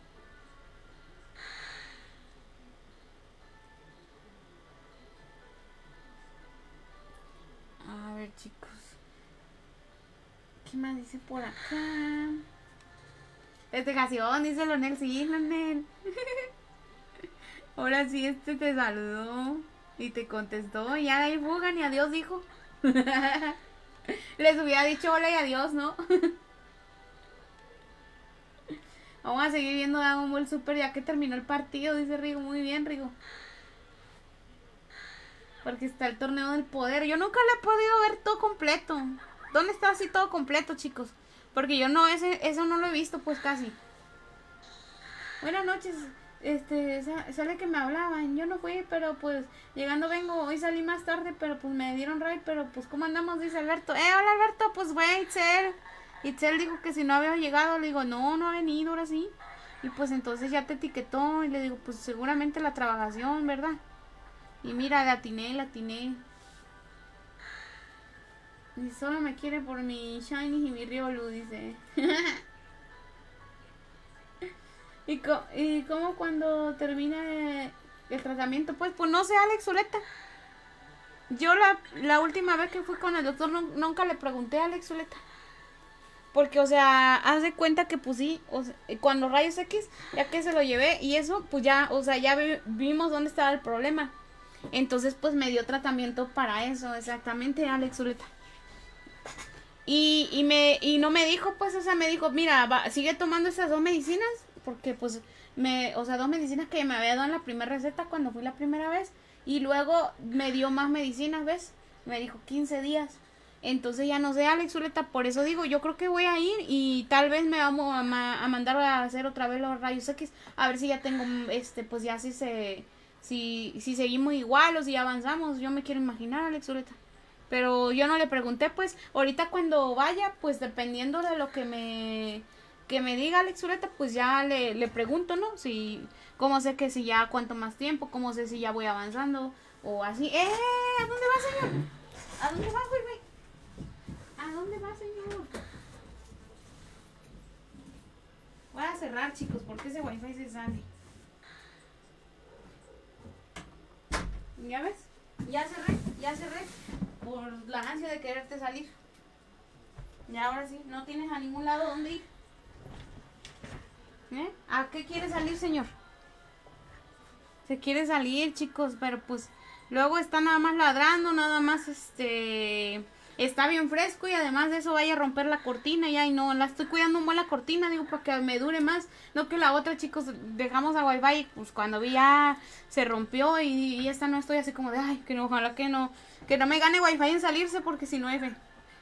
A ver, chicos. ¿Qué más dice por acá? Festejación, dice Lonel. Sí, Lonel. Ahora sí, este te saludó y te contestó. Y ya de ahí fugan y adiós, dijo. Les hubiera dicho hola y adiós, ¿no? Vamos a seguir viendo Dragon Ball Super ya que terminó el partido, dice Rigo. Muy bien, Rigo. Porque está el torneo del poder. Yo nunca lo he podido ver todo completo. ¿Dónde está así todo completo, chicos? Porque yo no, ese, eso no lo he visto, pues casi. Buenas noches. Este, sale que me hablaban. Yo no fui, pero pues llegando vengo. Hoy salí más tarde, pero pues me dieron raid. Pero pues, ¿cómo andamos? Dice Alberto. Eh, hola Alberto, pues fue Itzel. Itzel dijo que si no había llegado. Le digo, no, no ha venido, ahora sí. Y pues entonces ya te etiquetó. Y le digo, pues seguramente la trabajación, ¿verdad? Y mira, la atiné, la atiné. Y solo me quiere por mi Shiny y mi Riolu, dice. ¿Y, co ¿Y cómo cuando termine el tratamiento? Pues, pues no sé, Alex Zuleta. Yo la, la última vez que fui con el doctor no, nunca le pregunté a Alex Zuleta. Porque, o sea, haz de cuenta que pues sí, o sea, cuando rayos X, ya que se lo llevé y eso, pues ya, o sea, ya vi, vimos dónde estaba el problema. Entonces, pues me dio tratamiento para eso, exactamente, Alex Zuleta. Y, y, me, y no me dijo, pues, o sea, me dijo, mira, va, sigue tomando esas dos medicinas, porque, pues, me, o sea, dos medicinas que me había dado en la primera receta cuando fui la primera vez, y luego me dio más medicinas, ¿ves? Me dijo quince días. Entonces ya no sé, Alex Zuleta, por eso digo, yo creo que voy a ir y tal vez me vamos a, ma a mandar a hacer otra vez los rayos X, a ver si ya tengo, este, pues ya si se, si, si seguimos igual o si avanzamos, yo me quiero imaginar, Alex Zuleta. Pero yo no le pregunté, pues, ahorita cuando vaya, pues dependiendo de lo que me, que me diga Alex Zuleta, pues ya le, le pregunto, ¿no? Si, cómo sé que si ya cuánto más tiempo, cómo sé si ya voy avanzando, o así. ¡Eh! ¿A dónde va, señor? ¿A dónde va, güey, güey? ¿A dónde va, señor? Voy a cerrar, chicos, porque ese wifi se sale. ¿Ya ves? Ya cerré, ya cerré. Por la ansia de quererte salir. Ya ahora sí, no tienes a ningún lado donde ir. ¿Eh? ¿A qué quiere salir, señor? Se quiere salir, chicos, pero pues luego está nada más ladrando, nada más este... Está bien fresco y además de eso vaya a romper la cortina. Y ay, no, la estoy cuidando muy la cortina, digo, para que me dure más. No que la otra, chicos, dejamos a Wi-Fi, pues cuando vi ya se rompió y, y esta no estoy así como de, ay, que no, ojalá que no, que no me gane Wi-Fi en salirse porque si no, F.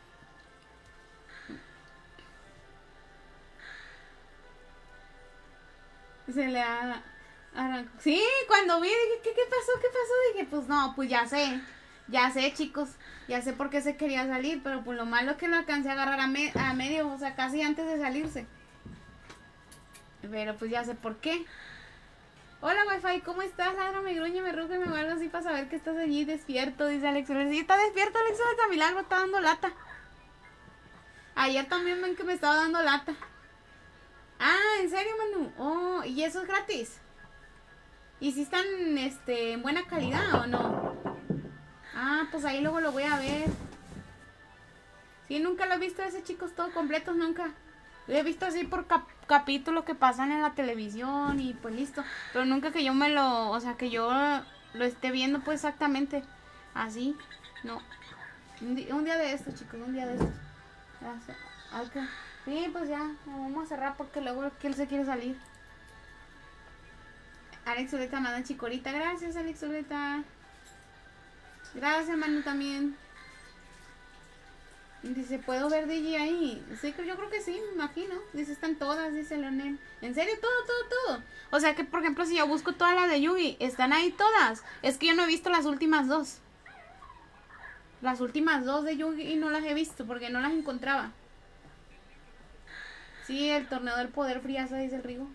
Se le ha... arrancó. Sí, cuando vi, dije, ¿qué, qué pasó? ¿Qué pasó? Dije, pues no, pues ya sé. Ya sé, chicos, ya sé por qué se quería salir, pero pues lo malo es que lo alcancé a agarrar a, me a medio, o sea, casi antes de salirse. Pero pues ya sé por qué. Hola, Wi-Fi, ¿cómo estás? Ladra, me gruñe, me ruge, me muerdo así para saber que estás allí despierto, dice Alex. Sí, está despierto, Alex, está milagro, está dando lata. Ayer también ven que me estaba dando lata. Ah, ¿en serio, Manu? Oh, ¿y eso es gratis? ¿Y si están, este, en buena calidad o no? Ah, pues ahí luego lo voy a ver. Sí, nunca lo he visto ese, chicos, todos completos, nunca. Lo he visto así por cap capítulos que pasan en la televisión y pues listo. Pero nunca que yo me lo, o sea, que yo lo esté viendo pues exactamente así. No. Un, di un día de estos, chicos, un día de estos. Okay. Sí, pues ya, vamos a cerrar porque luego que él se quiere salir. Alex Zuleta manda chicorita. Gracias, Alex Zuleta. Gracias, Manu, también. Dice, ¿puedo ver D J ahí? Sí, yo creo que sí, me imagino. Dice, están todas, dice Leonel. ¿En serio? Todo, todo, todo. O sea que, por ejemplo, si yo busco todas las de Yugi, ¿están ahí todas? Es que yo no he visto las últimas dos. Las últimas dos de Yugi no las he visto porque no las encontraba. Sí, el torneo del poder friaza, dice el Rigo.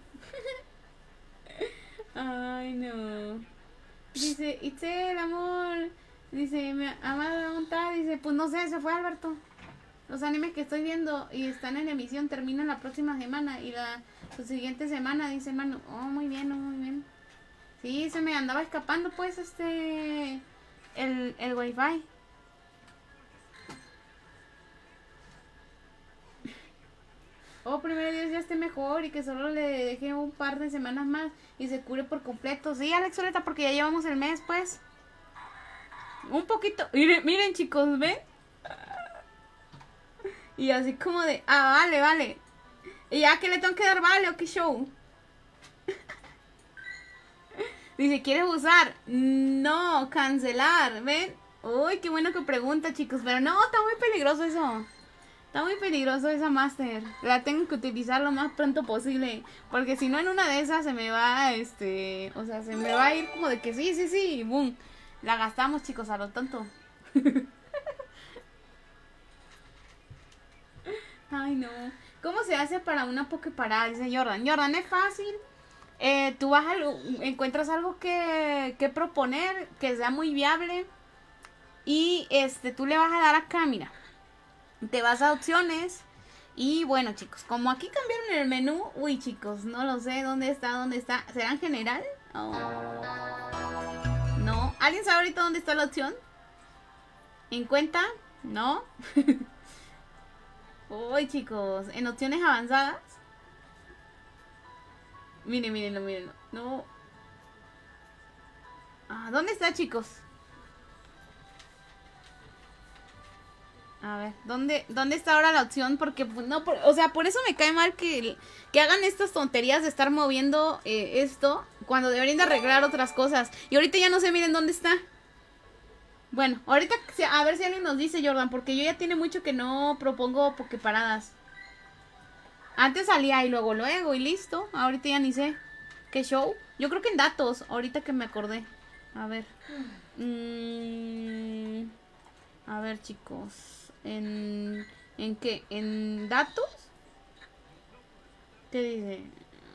Ay, no. Dice, Itzel, amor. Dice, me ama de montar. Dice, pues no sé, se fue Alberto. Los animes que estoy viendo y están en emisión terminan la próxima semana. Y la, la siguiente semana, dice Manu. Oh, muy bien, oh, muy bien. Sí, se me andaba escapando, pues, este... El, el wifi. Oh, primero Dios ya esté mejor y que solo le deje un par de semanas más y se cure por completo. Sí, Alex Soleta, porque ya llevamos el mes, pues. Un poquito. Miren, miren, chicos, ¿ven? Y así como de, ah, vale, vale. ¿Y ya que le tengo que dar vale o qué show? Dice, ¿quieres usar? No, cancelar, ¿ven? Uy, qué bueno que pregunta, chicos. Pero no, está muy peligroso eso. Está muy peligroso esa máster. La tengo que utilizar lo más pronto posible. Porque si no, en una de esas se me va, este... O sea, se me va a ir como de que sí, sí, sí. Y boom. La gastamos, chicos, a lo tonto. Ay, no. ¿Cómo se hace para una pokeparada? Dice Jordan. Jordan, es fácil. Eh, tú vas a... Encuentras algo que, que proponer, que sea muy viable. Y, este, tú le vas a dar acá, mira. Te vas a opciones y bueno, chicos, como aquí cambiaron el menú, uy, chicos, no lo sé dónde está, dónde está. ¿Será en general? Oh. No. ¿Alguien sabe ahorita dónde está la opción? ¿En cuenta? No. Uy, chicos, en opciones avanzadas. Miren, mírenlo, mírenlo. No. Ah, ¿dónde está, chicos? A ver, ¿dónde, ¿dónde está ahora la opción? Porque, pues, no, por, o sea, por eso me cae mal que, que hagan estas tonterías de estar moviendo eh, esto cuando deberían de arreglar otras cosas. Y ahorita ya no sé, miren dónde está. Bueno, ahorita a ver si alguien nos dice, Jordan, porque yo ya tiene mucho que no propongo pokeparadas. Antes salía y luego, luego y listo. Ahorita ya ni sé. ¿Qué show? Yo creo que en datos, ahorita que me acordé. A ver. Mm, a ver, chicos. ¿En, ¿En qué? ¿En datos? ¿Qué dice?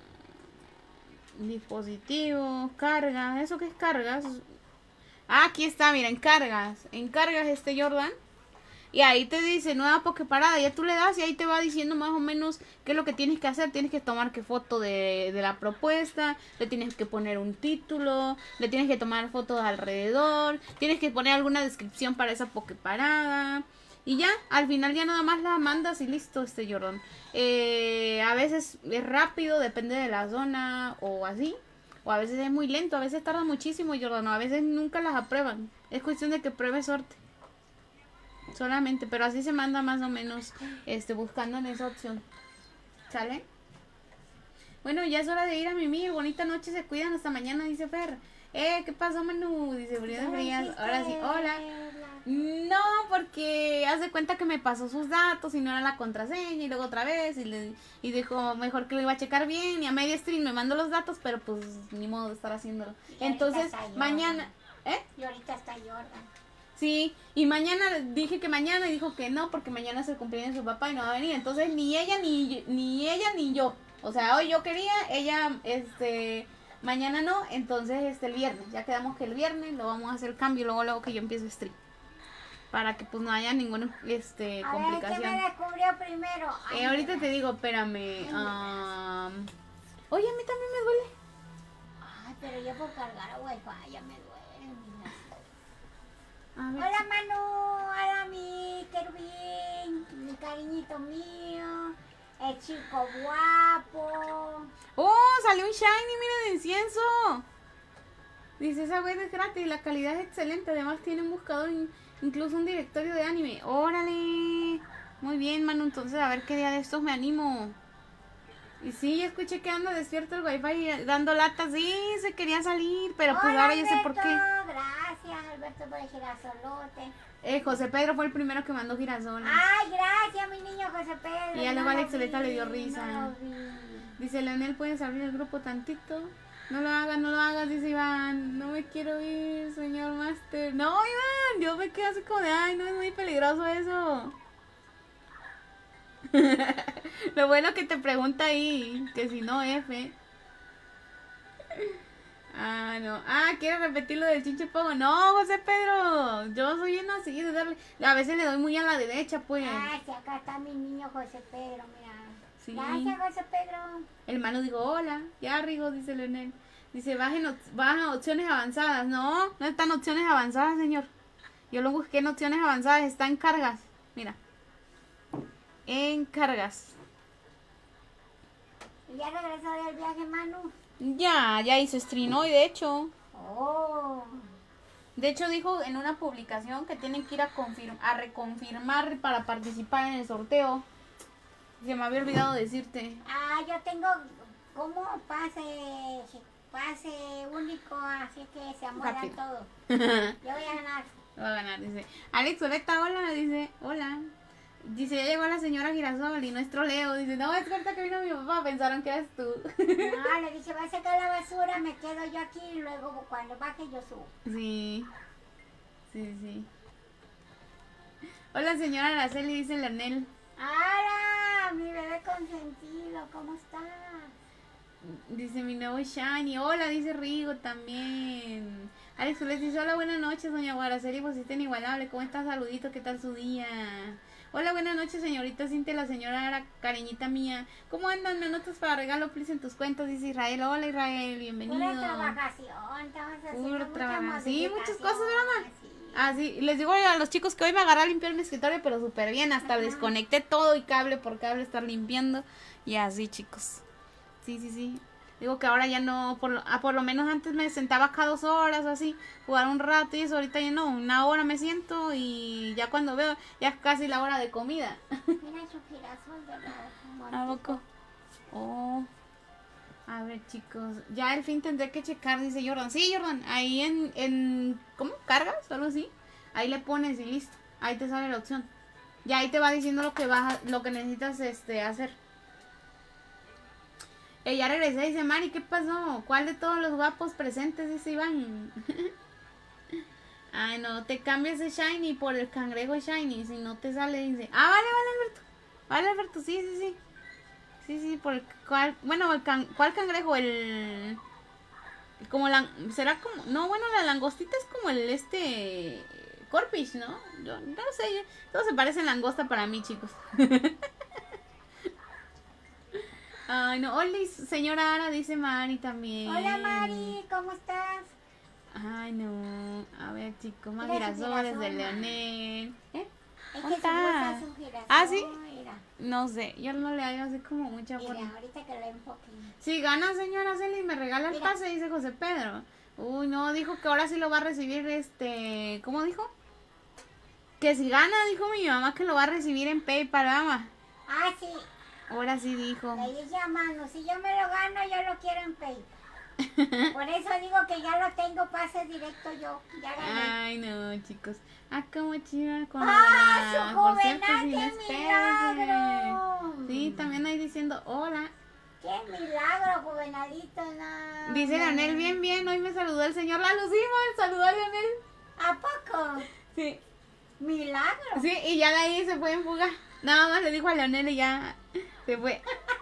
Dispositivos, cargas. ¿Eso qué es cargas? Ah, aquí está, mira, en cargas. En cargas este Jordan. Y ahí te dice nueva Pokeparada. Ya tú le das y ahí te va diciendo más o menos qué es lo que tienes que hacer. Tienes que tomar qué foto de, de la propuesta. Le tienes que poner un título. Le tienes que tomar fotos alrededor. Tienes que poner alguna descripción para esa Pokeparada. Y ya, al final ya nada más la mandas y listo este Jordan. Eh, a veces es rápido, depende de la zona o así. O a veces es muy lento, a veces tarda muchísimo Jordan. O a veces nunca las aprueban. Es cuestión de que pruebe suerte. Solamente, pero así se manda más o menos este buscando en esa opción. ¿Sale? Bueno, ya es hora de ir a mimir. Bonita noche, se cuidan hasta mañana, dice Fer. Eh, ¿qué pasó, Manu? Dice Brida Frías. Ahora sí, hola. No, porque hace cuenta que me pasó sus datos y no era la contraseña y luego otra vez y, le, y dijo mejor que lo iba a checar bien y a media stream me mandó los datos, pero pues ni modo de estar haciéndolo. Entonces, mañana... ¿Eh? Y ahorita está Jordan. Sí, y mañana dije que mañana y dijo que no porque mañana es el cumpleaños de su papá y no va a venir. Entonces ni ella ni ni ella ni yo. O sea, hoy yo quería, ella este mañana no, entonces este el viernes. Ya quedamos que el viernes lo vamos a hacer cambio luego luego que yo empiezo stream. Para que pues no haya ninguna este a complicación. ver, ¿qué me descubrió primero? Ay, eh, ahorita te digo, espérame. Um, oye, a mí también me duele. Ay, pero yo por cargar a Wi-Fi ya me duele, mira. A ver, Hola Manu, hola mi querubín, mi cariñito mío, el chico guapo. ¡Oh! Salió un shiny, mira, de incienso. Dice, esa web es gratis, la calidad es excelente. Además tiene un buscador, in, incluso un directorio de anime. ¡Órale! Muy bien, Manu, entonces a ver qué día de estos me animo. Y sí, ya escuché que anda despierto el wifi dando latas. Sí, se quería salir, pero pues Hola, ahora ya sé por qué. Gracias, Alberto, por el girasolote. Eh, José Pedro fue el primero que mandó girasoles. Ay, gracias, mi niño José Pedro. Y ya luego no Alex lo Zuleta le vi, dio risa. no lo vi. Dice, Leonel, ¿puedes abrir el grupo tantito? No lo hagas, no lo hagas, dice Iván. No me quiero ir, señor Master. No, Iván, yo me quedo así como de, ay, no es muy peligroso eso. Lo bueno que te pregunta ahí, que si no, F. Ah, no. Ah, ¿quieres repetir lo del chinche pogo? No, José Pedro. Yo soy bien así de darle. A veces le doy muy a la derecha, pues. Ah, sí, acá está mi niño José Pedro, mira. Sí. Gracias, José Pedro. El Manu dijo, hola. Ya, Rigo, dice Leonel. Dice, bajen, baja opciones avanzadas. No, no están opciones avanzadas, señor. Yo lo busqué en opciones avanzadas. Está en cargas. Mira. En cargas. ¿Y ya regresó del viaje, Manu? Ya, ya hizo stream hoy, de hecho. Oh. De hecho dijo en una publicación que tienen que ir a, confirm a reconfirmar para participar en el sorteo. Se me había olvidado decirte. Ah, yo tengo como pase, pase único, así que se amuelan todos. Yo voy a ganar. Va a ganar, dice. Alex Soleta, hola, dice, hola. Dice, ya llegó la señora Girasol y nuestro Leo. Dice, no, es verdad que vino mi papá, pensaron que eras tú. No, le dije, va a sacar la basura, me quedo yo aquí y luego cuando baje yo subo. Sí, sí, sí. Hola señora Araceli, dice Leonel. ¡Hala! Mi bebé consentido, ¿cómo estás? Dice mi nuevo Shiny. Hola, dice Rigo también. Alex les dice, hola, buenas noches, doña Araceli, pues está inigualable. ¿Cómo está? Saludito, ¿qué tal su día? Hola, buenas noches, señorita Cintia, la señora era cariñita mía. ¿Cómo andan? ¿Me notas para regalo, please, en tus cuentas? Dice Israel. Hola, Israel, bienvenido. Pura trabajación, estamos haciendo Pura trabajación. Sí, muchas cosas, mamá. Sí. Ah, sí, les digo a los chicos que hoy me agarré a limpiar mi escritorio, pero súper bien. Hasta Ajá. desconecté todo y cable por cable estar limpiando. Y así, chicos. Sí, sí, sí. Digo que ahora ya no, por lo, ah, por lo menos antes me sentaba acá dos horas o así, jugar un rato y eso, ahorita ya no, una hora me siento y ya cuando veo, ya es casi la hora de comida. Mira su girasol de la... ¿A poco? Oh. A ver, chicos, ya al fin tendré que checar, dice Jordan. Sí, Jordan, ahí en, en ¿cómo? ¿Cargas? Algo así. Ahí le pones y listo. Ahí te sale la opción. Ya ahí te va diciendo lo que vas, lo que necesitas este hacer. Eh, ya regresé, dice Mari, ¿qué pasó? ¿Cuál de todos los guapos presentes? Dice Iván. Ay, no, te cambias de Shiny por el cangrejo Shiny. Si no te sale, dice. Ah, vale, vale, Alberto. Vale, Alberto, sí, sí, sí. Sí, sí, por el, cuál, bueno, el can, ¿cuál cangrejo? El, como la, será como, no, bueno, la langostita es como el este, corpish, ¿no? Yo no sé, todo se parece en langosta para mí, chicos. Ay, no, hola, señora Ara, dice Mari también. Hola Mari, ¿cómo estás? Ay, no, a ver, chicos, más girasoles de Leonel. ¿Eh? Es ¿Dónde que su está? gusta su girasol. Ah, ¿sí? Mira. No sé, yo no le hallo así como mucha Mira, forma. ahorita que le enfoque. Si gana, señora Celi, me regala el Mira. pase, dice José Pedro. Uy, no, dijo que ahora sí lo va a recibir, este, ¿cómo dijo? Que si gana, dijo mi mamá que lo va a recibir en PayPal, mamá. Ah, sí. Ahora sí dijo. Le dije a Manu, si yo me lo gano, yo lo quiero en PayPal. Por eso digo que ya lo tengo, pase directo yo. Ya gané. Ay, no, chicos. Ah, como chiva con ¡Ah, la... su Por cierto, Juvenal, sin qué espérese. milagro! Sí, también ahí diciendo hola. ¡Qué milagro, Juvenalito! No, Dice no. Leonel, bien, bien, hoy me saludó el señor La Lucima, saludó a Leonel. ¿A poco? Sí, ¡Milagro! sí, y ya de ahí se fue en fuga. Nada más le dijo a Leonel y ya se fue.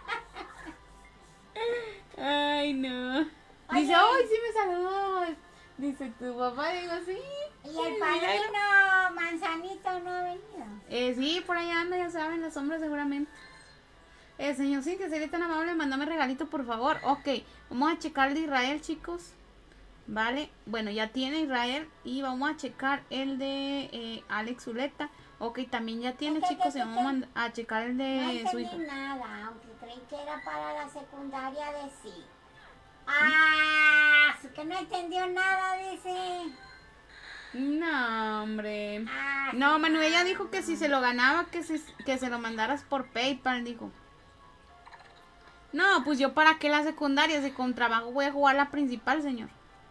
Ay, no. Dice, Oye. ay, sí me saludó. Dice tu papá, digo, sí. ¿Y sí, el milagro. padrino Manzanito no ha venido? Eh, sí, por allá anda, ya saben, la sombra seguramente. Eh, señor, sí, que sería tan amable, mándame regalito, por favor. Ok, vamos a checar el de Israel, chicos. Vale, bueno, ya tiene Israel. Y vamos a checar el de eh, Alex Zuleta. Ok, también ya tiene, ¿Qué, qué, chicos. qué, Y vamos a, qué? mand- a checar el No de su hijo. entendí nada, aunque creí que era para la secundaria de sí. ¡Ah! su Que no entendió nada, dice. No, hombre. Ah, No, su Manu, ella madre. dijo que si se lo ganaba, que, se, que se lo mandaras por PayPal, dijo. No, pues yo para qué la secundaria, si con trabajo voy a jugar la principal, señor.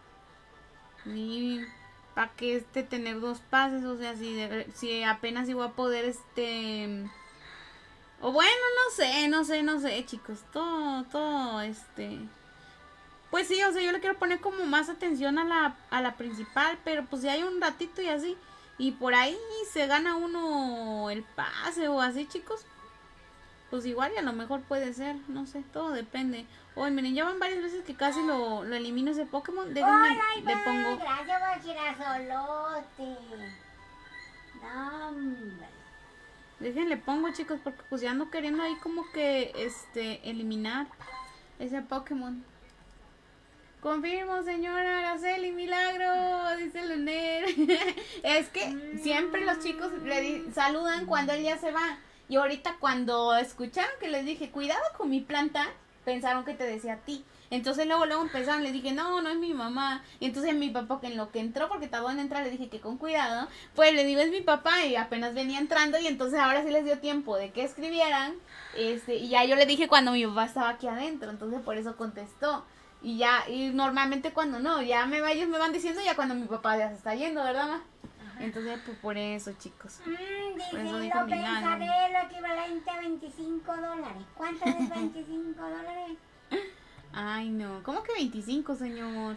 Y para que este tener dos pases, o sea, si, de- si apenas iba a poder este... O bueno, no sé, no sé, no sé, chicos, todo, todo, este... Pues sí, o sea, yo le quiero poner como más atención a la, a la principal, pero pues si hay un ratito y así, y por ahí se gana uno el pase o así, chicos, pues igual y a lo mejor puede ser, no sé, todo depende. Oye, miren, ya van varias veces que casi lo, lo elimino ese Pokémon, déjenme, Hola, le Iván, pongo... gracias por girasolote. No, hombre. Déjenle pongo, chicos, porque pues ya ando queriendo ahí como que, este, eliminar ese Pokémon. Confirmo, señora Araceli, milagro, dice Leonel. Es que siempre los chicos le di- saludan cuando él ya se va. Y ahorita cuando escucharon que les dije, cuidado con mi planta, pensaron que te decía a ti. Entonces luego luego empezaron, le dije, no, no es mi mamá. Y entonces mi papá, que en lo que entró, porque tardó en entrar, le dije que con cuidado. Pues le digo, es mi papá, y apenas venía entrando. Y entonces ahora sí les dio tiempo de que escribieran. Este, y ya yo le dije cuando mi papá estaba aquí adentro. Entonces por eso contestó. Y ya, y normalmente cuando no, ya me va, ellos me van diciendo ya cuando mi papá ya se está yendo, ¿verdad, ma? Entonces, pues por eso, chicos. Mm, Por eso dice, dijo lo milagro. pensaré lo equivalente a veinticinco dólares. ¿Cuánto es veinticinco dólares? Ay, no. ¿Cómo que veinticinco, señor?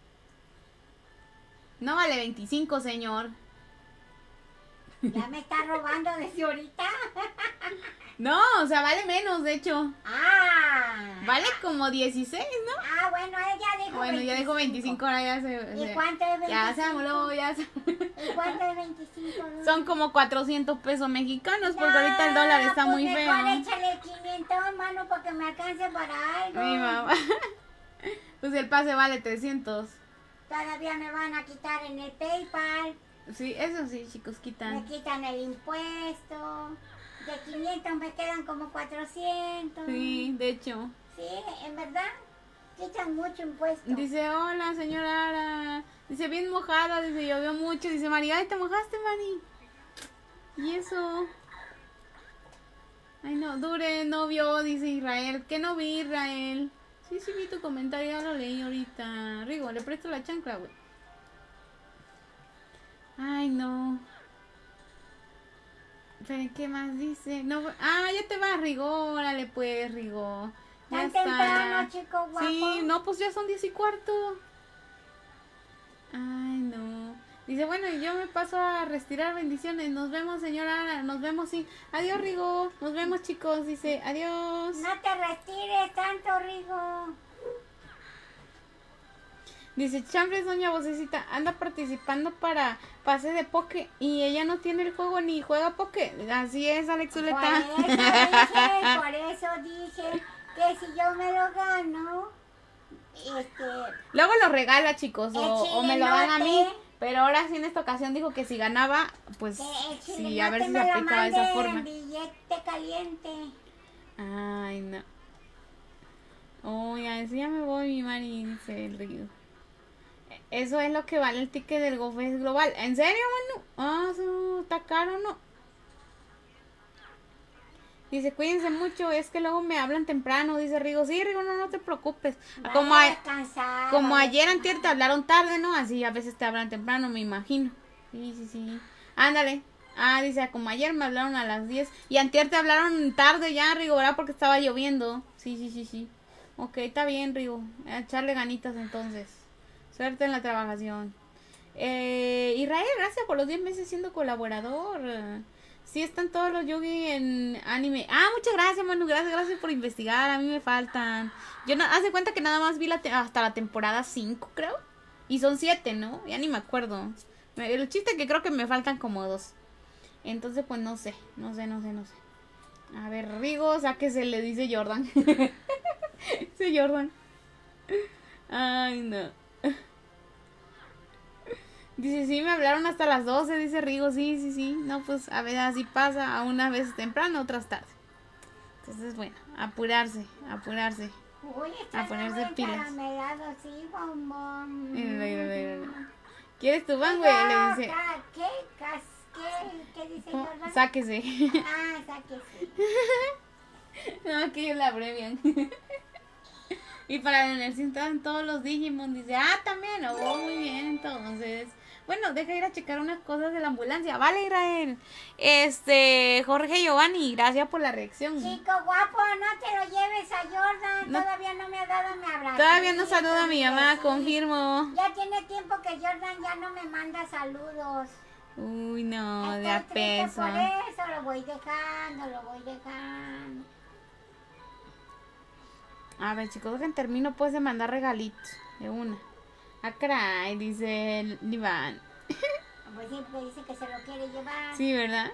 No vale veinticinco, señor. Ya me está robando desde ahorita. No, o sea, vale menos, de hecho. Ah. Vale como dieciséis, ¿no? Ah, bueno, ella dijo Bueno, ya dijo veinticinco, ahora ya se... ¿Y se- cuánto es veinticinco? ya se amoló, ya se... ¿Y cuánto es veinticinco dólares? Son como cuatrocientos pesos mexicanos, porque ahorita el dólar está pues muy feo. mejor échale quinientos, mano, para que me alcance para algo. Mi mamá. Pues el pase vale trescientos. Todavía me van a quitar en el PayPal. Sí, eso sí, chicos, Me quitan. quitan el impuesto. De quinientos me quedan como cuatrocientos. Sí, de hecho. Sí, en verdad, quitan mucho impuesto. Dice, hola, señora Ara. Dice, bien mojada, dice, llovió mucho. Dice, María, ay, ¿te mojaste, Mari? ¿Y eso? Ay, no, Dure, no vio, dice Israel. ¿Qué no vi, Israel? Sí, sí, vi tu comentario, ya lo leí ahorita. Rigo, le presto la chancla, güey. Ay, no. Pero, ¿qué más dice? No, ah, ya te vas, Rigo. Órale, pues, Rigo. Ya Tan está. temprano, chico guapo. Sí, no, pues ya son diez y cuarto. Ay, no. Dice, bueno, y yo me paso a retirar, bendiciones. Nos vemos, señora. Nos vemos, sí. Adiós, Rigo. Nos vemos, chicos. Dice, adiós. No te retires tanto, Rigo. Dice, Chanfles, doña Vocecita, anda participando para pase de poke y ella no tiene el juego ni juega poke. Así es, Alexuleta. Por eso dije, por eso dije que si yo me lo gano, este... Luego lo regala, chicos, o, o me lo dan a mí. Pero ahora sí en esta ocasión dijo que si ganaba, pues sí, a ver si se aplicaba de esa forma. Billete caliente. Ay, no. Uy, así ya me voy, mi Mari, dice el Río. Eso es lo que vale el ticket del GoFest Global. ¿En serio, Manu? Ah, oh, está caro, ¿no? Dice, cuídense mucho, es que luego me hablan temprano, dice Rigo. Sí, Rigo, no, no te preocupes. Como, a, como ayer antier te hablaron tarde, ¿no? Así a veces te hablan temprano, me imagino. Sí, sí, sí. Ándale. Ah, dice, como ayer me hablaron a las diez. Y antier te hablaron tarde ya, Rigo, ¿verdad? Porque estaba lloviendo. Sí, sí, sí, sí. Ok, está bien, Rigo. A echarle ganitas entonces. Suerte en la trabajación. Eh, Israel, gracias por los diez meses siendo colaborador. Sí, están todos los yogi en anime. Ah, muchas gracias, Manu. Gracias, gracias por investigar. A mí me faltan. Yo no, haz de cuenta que nada más vi la te hasta la temporada cinco, creo. Y son siete, ¿no? Ya ni me acuerdo. El chiste es que creo que me faltan como dos. Entonces, pues no sé. No sé, no sé, no sé. A ver, Rigo, sáquese, le dice Jordan. Dice Jordan. Ay, no. Dice, sí, me hablaron hasta las doce, dice Rigo, sí, sí, sí. No, pues a veces así pasa, a unas veces temprano, otras tarde. Entonces, bueno, apurarse, apurarse. Uy, a ponerse pilas. Sí, bombón. ¿Quieres tu van, güey? Le dice. ¿Qué? ¿Qué, ¿Qué dice Jordan? Sáquese. Ah, sáquese. No, que ellos la abrevian. Y para el Nelson están todos los Digimon. Dice, ah, también. Oh, muy bien, entonces. Bueno, deja ir a checar unas cosas de la ambulancia. Vale, Israel. Este, Jorge Giovanni, gracias por la reacción. Chico guapo, no te lo lleves a Jordan. No. Todavía no me ha dado mi abrazo. Todavía no saluda a mi mamá, confirmo. Ya tiene tiempo que Jordan ya no me manda saludos. Uy, no, Estoy de a peso. Por eso lo voy dejando, lo voy dejando. A ver, chicos, dejen termino pues de mandar regalitos. De una. Ah, caray, dice el Iván. Pues siempre dice que se lo quiere llevar. Sí, ¿verdad?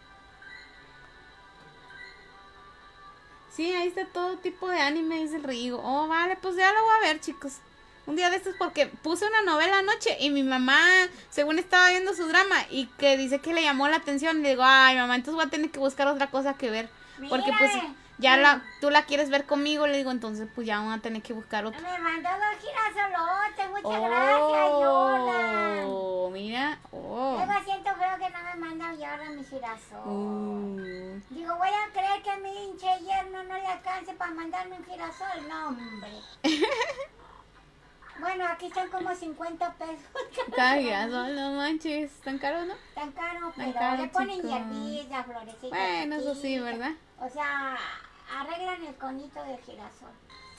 Sí, ahí está todo tipo de anime, dice el Rigo. Oh, vale, pues ya lo voy a ver, chicos. Un día de estos porque puse una novela anoche y mi mamá, según estaba viendo su drama y que dice que le llamó la atención, le digo, ay, mamá, entonces voy a tener que buscar otra cosa que ver. Mira. Porque pues ya la, tú la quieres ver conmigo, le digo, entonces pues ya vamos a tener que buscar otra. Me mandó dos girasolotes, muchas oh, gracias, Jordan. Oh, mira, oh. Luego siento feo que no me mandan Jordan mi girasol. Uh. Digo, voy a creer que mi hinche yerno no le alcance para mandarme un girasol. No, hombre. Bueno, aquí están como cincuenta pesos. Cada girasol, no manches, ¿tan caro, no? Tan caro, Tan pero caro, le ponen chicos. hierbitas, florecitas. Bueno, eso sí, ¿verdad? O sea, arreglan el conito del girasol.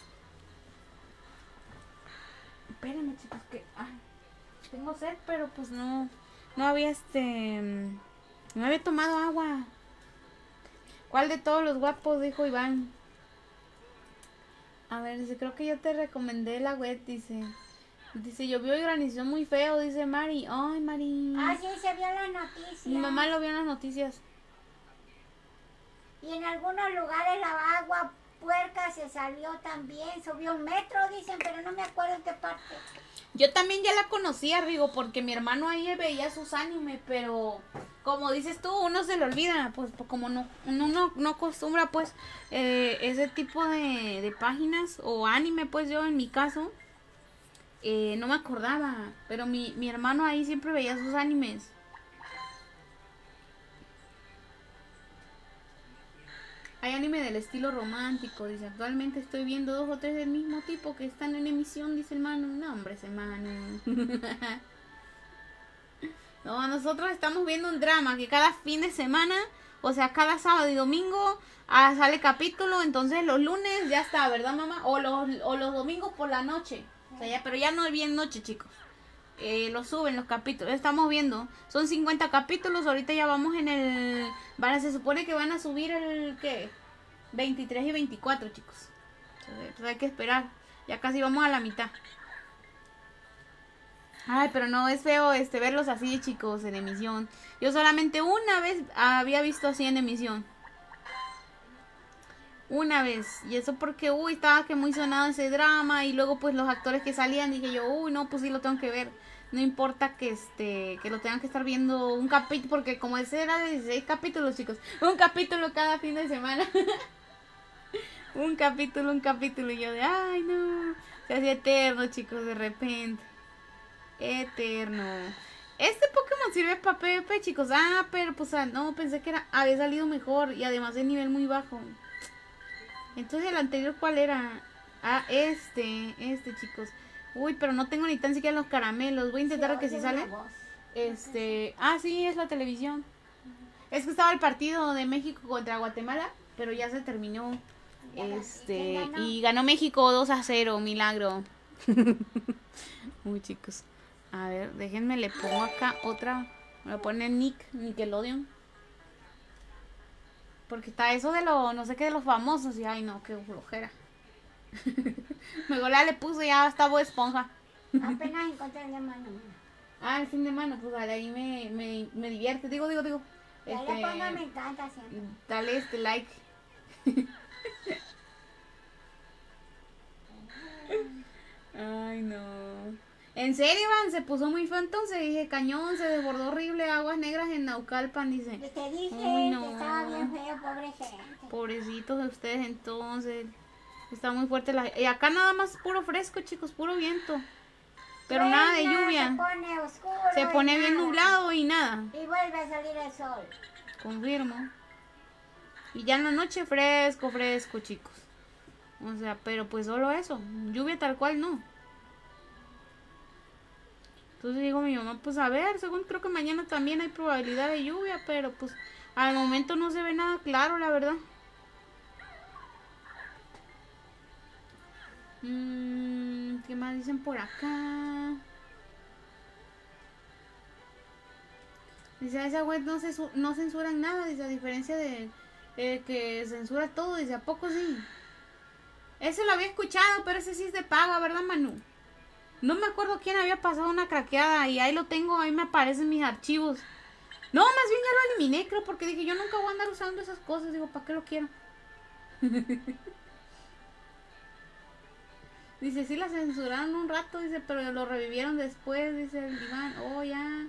Espérenme, chicos, que ay, tengo sed, pero pues no, no había este, no había tomado agua. ¿Cuál de todos los guapos? Dijo Iván. A ver, dice, creo que yo te recomendé la web, dice. Dice, llovió y granizó muy feo, dice Mari. Ay, Mari. Ah, sí, se vio la noticia. Mi mamá lo vio en las noticias. Y en algunos lugares la agua puerca se salió también, subió un metro, dicen, pero no me acuerdo en qué parte. Yo también ya la conocía, Rigo, porque mi hermano ahí veía sus animes, pero como dices tú, uno se le olvida, pues como no uno no, no acostumbra, pues, eh, ese tipo de, de páginas o anime, pues yo en mi caso, eh, no me acordaba, pero mi, mi hermano ahí siempre veía sus animes. Hay anime del estilo romántico, dice, actualmente estoy viendo dos o tres del mismo tipo que están en emisión, dice el Manu. No, hombre, ese Manu. No, nosotros estamos viendo un drama que cada fin de semana, o sea, cada sábado y domingo ah, sale capítulo, entonces los lunes ya está, ¿verdad, mamá? O los, o los domingos por la noche. O sea, ya, pero ya no es bien noche, chicos. eh, lo suben los capítulos. Estamos viendo. Son cincuenta capítulos. Ahorita ya vamos en el... Van a, se supone que van a subir el... ¿Qué? veintitrés y veinticuatro, chicos. Entonces, pues hay que esperar. Ya casi vamos a la mitad. Ay, pero no, es feo este verlos así, chicos, en emisión. Yo solamente una vez había visto así en emisión. Una vez. Y eso porque, uy, estaba que muy sonado ese drama. Y luego, pues, los actores que salían, dije yo, uy, no, pues sí lo tengo que ver. No importa que este que lo tengan que estar viendo un capítulo, porque como ese era de dieciséis capítulos, chicos. Un capítulo cada fin de semana. Un capítulo, un capítulo. Y yo de, ay, no. Se hacía eterno, chicos, de repente. Eterno. Este Pokémon sirve para PvP, chicos. Ah, pero pues ah, no, pensé que era, había salido mejor. Y además de nivel muy bajo. Entonces el anterior, ¿cuál era? Ah, este, este, chicos. Uy, pero no tengo ni tan siquiera los caramelos. Voy a intentar que si sale. Este, ah, sí, es la televisión. Es que estaba el partido de México contra Guatemala, pero ya se terminó. Este, y ganó México dos a cero, milagro. Uy, chicos. A ver, déjenme, le pongo acá otra. Me voy a poner Nick, Nickelodeon. Porque está eso de lo, no sé qué, de los famosos. Y ay, no, qué flojera. Mejor ya le puse, ya está Bob Esponja. Apenas encontré el de mano. Ah, el fin de mano, pues dale, ahí me, me, me divierte. Digo, digo, digo. Ya Este, le pongo, me encanta siempre. Dale este like. Ay, no. En serio, Iván, se puso muy feo entonces. Dije, cañón, se desbordó horrible, aguas negras en Naucalpan, dice. Te dije Ay, no. que estaba bien feo, pobre gente. Pobrecitos de ustedes entonces. Está muy fuerte la... Y acá nada más puro fresco, chicos, puro viento. Pero Suena, nada de lluvia. Se pone oscuro. Se pone bien nada. nublado y nada. Y vuelve a salir el sol. Confirmo. Y ya en la noche fresco, fresco, chicos. O sea, pero pues solo eso. Lluvia tal cual no. Entonces digo mi mamá, pues a ver, según creo que mañana también hay probabilidad de lluvia, pero pues al momento no se ve nada claro, la verdad. Mm, ¿qué más dicen por acá? Dice, a esa web no, se, no censuran nada, dice, a diferencia de eh, que censura todo, dice, ¿a poco sí? Ese lo había escuchado, pero ese sí es de paga, ¿verdad, Manu? No me acuerdo quién había pasado una craqueada y ahí lo tengo, ahí me aparecen mis archivos. No, más bien ya lo eliminé, creo, porque dije, yo nunca voy a andar usando esas cosas, digo, ¿para qué lo quiero? Dice, sí la censuraron un rato, dice, pero lo revivieron después, dice el Iván, oh, ya.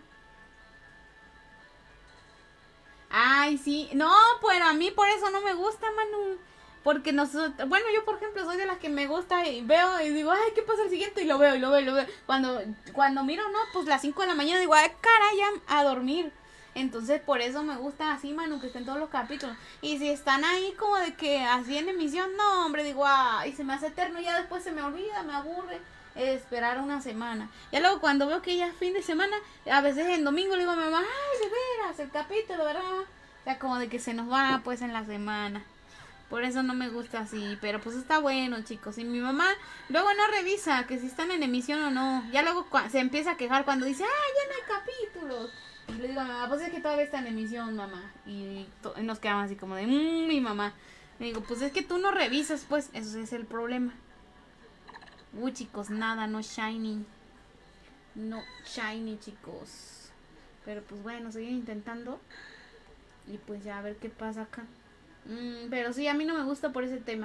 Ay, sí, no, pues a mí por eso no me gusta, Manu. Porque nosotros, bueno, yo por ejemplo soy de las que me gusta y veo y digo, ay, ¿qué pasa el siguiente? Y lo veo, y lo veo, y lo veo. Cuando, cuando miro, no, pues las cinco de la mañana digo, ay, caray, ya a dormir. Entonces por eso me gusta así, Manu, que estén todos los capítulos. Y si están ahí como de que así en emisión, no, hombre, digo, ay, se me hace eterno, ya después se me olvida, me aburre eh, esperar una semana. Ya luego cuando veo que ya es fin de semana, a veces en domingo le digo a mi mamá, ay, de veras, el capítulo, ¿verdad? O sea, como de que se nos va pues en la semana. Por eso no me gusta así, pero pues está bueno, chicos. Y mi mamá luego no revisa que si están en emisión o no. Ya luego se empieza a quejar cuando dice, ah, ya no hay capítulos. Y le digo a mi mamá, pues es que todavía está en emisión, mamá. Y, y nos quedamos así como de, mmm, mi mamá. Le digo, pues es que tú no revisas, pues, eso es el problema. Uy, chicos, nada, no shiny. No shiny, chicos. Pero pues bueno, seguir intentando. Y pues ya a ver qué pasa acá. Mm, pero sí, a mí no me gusta por ese tema.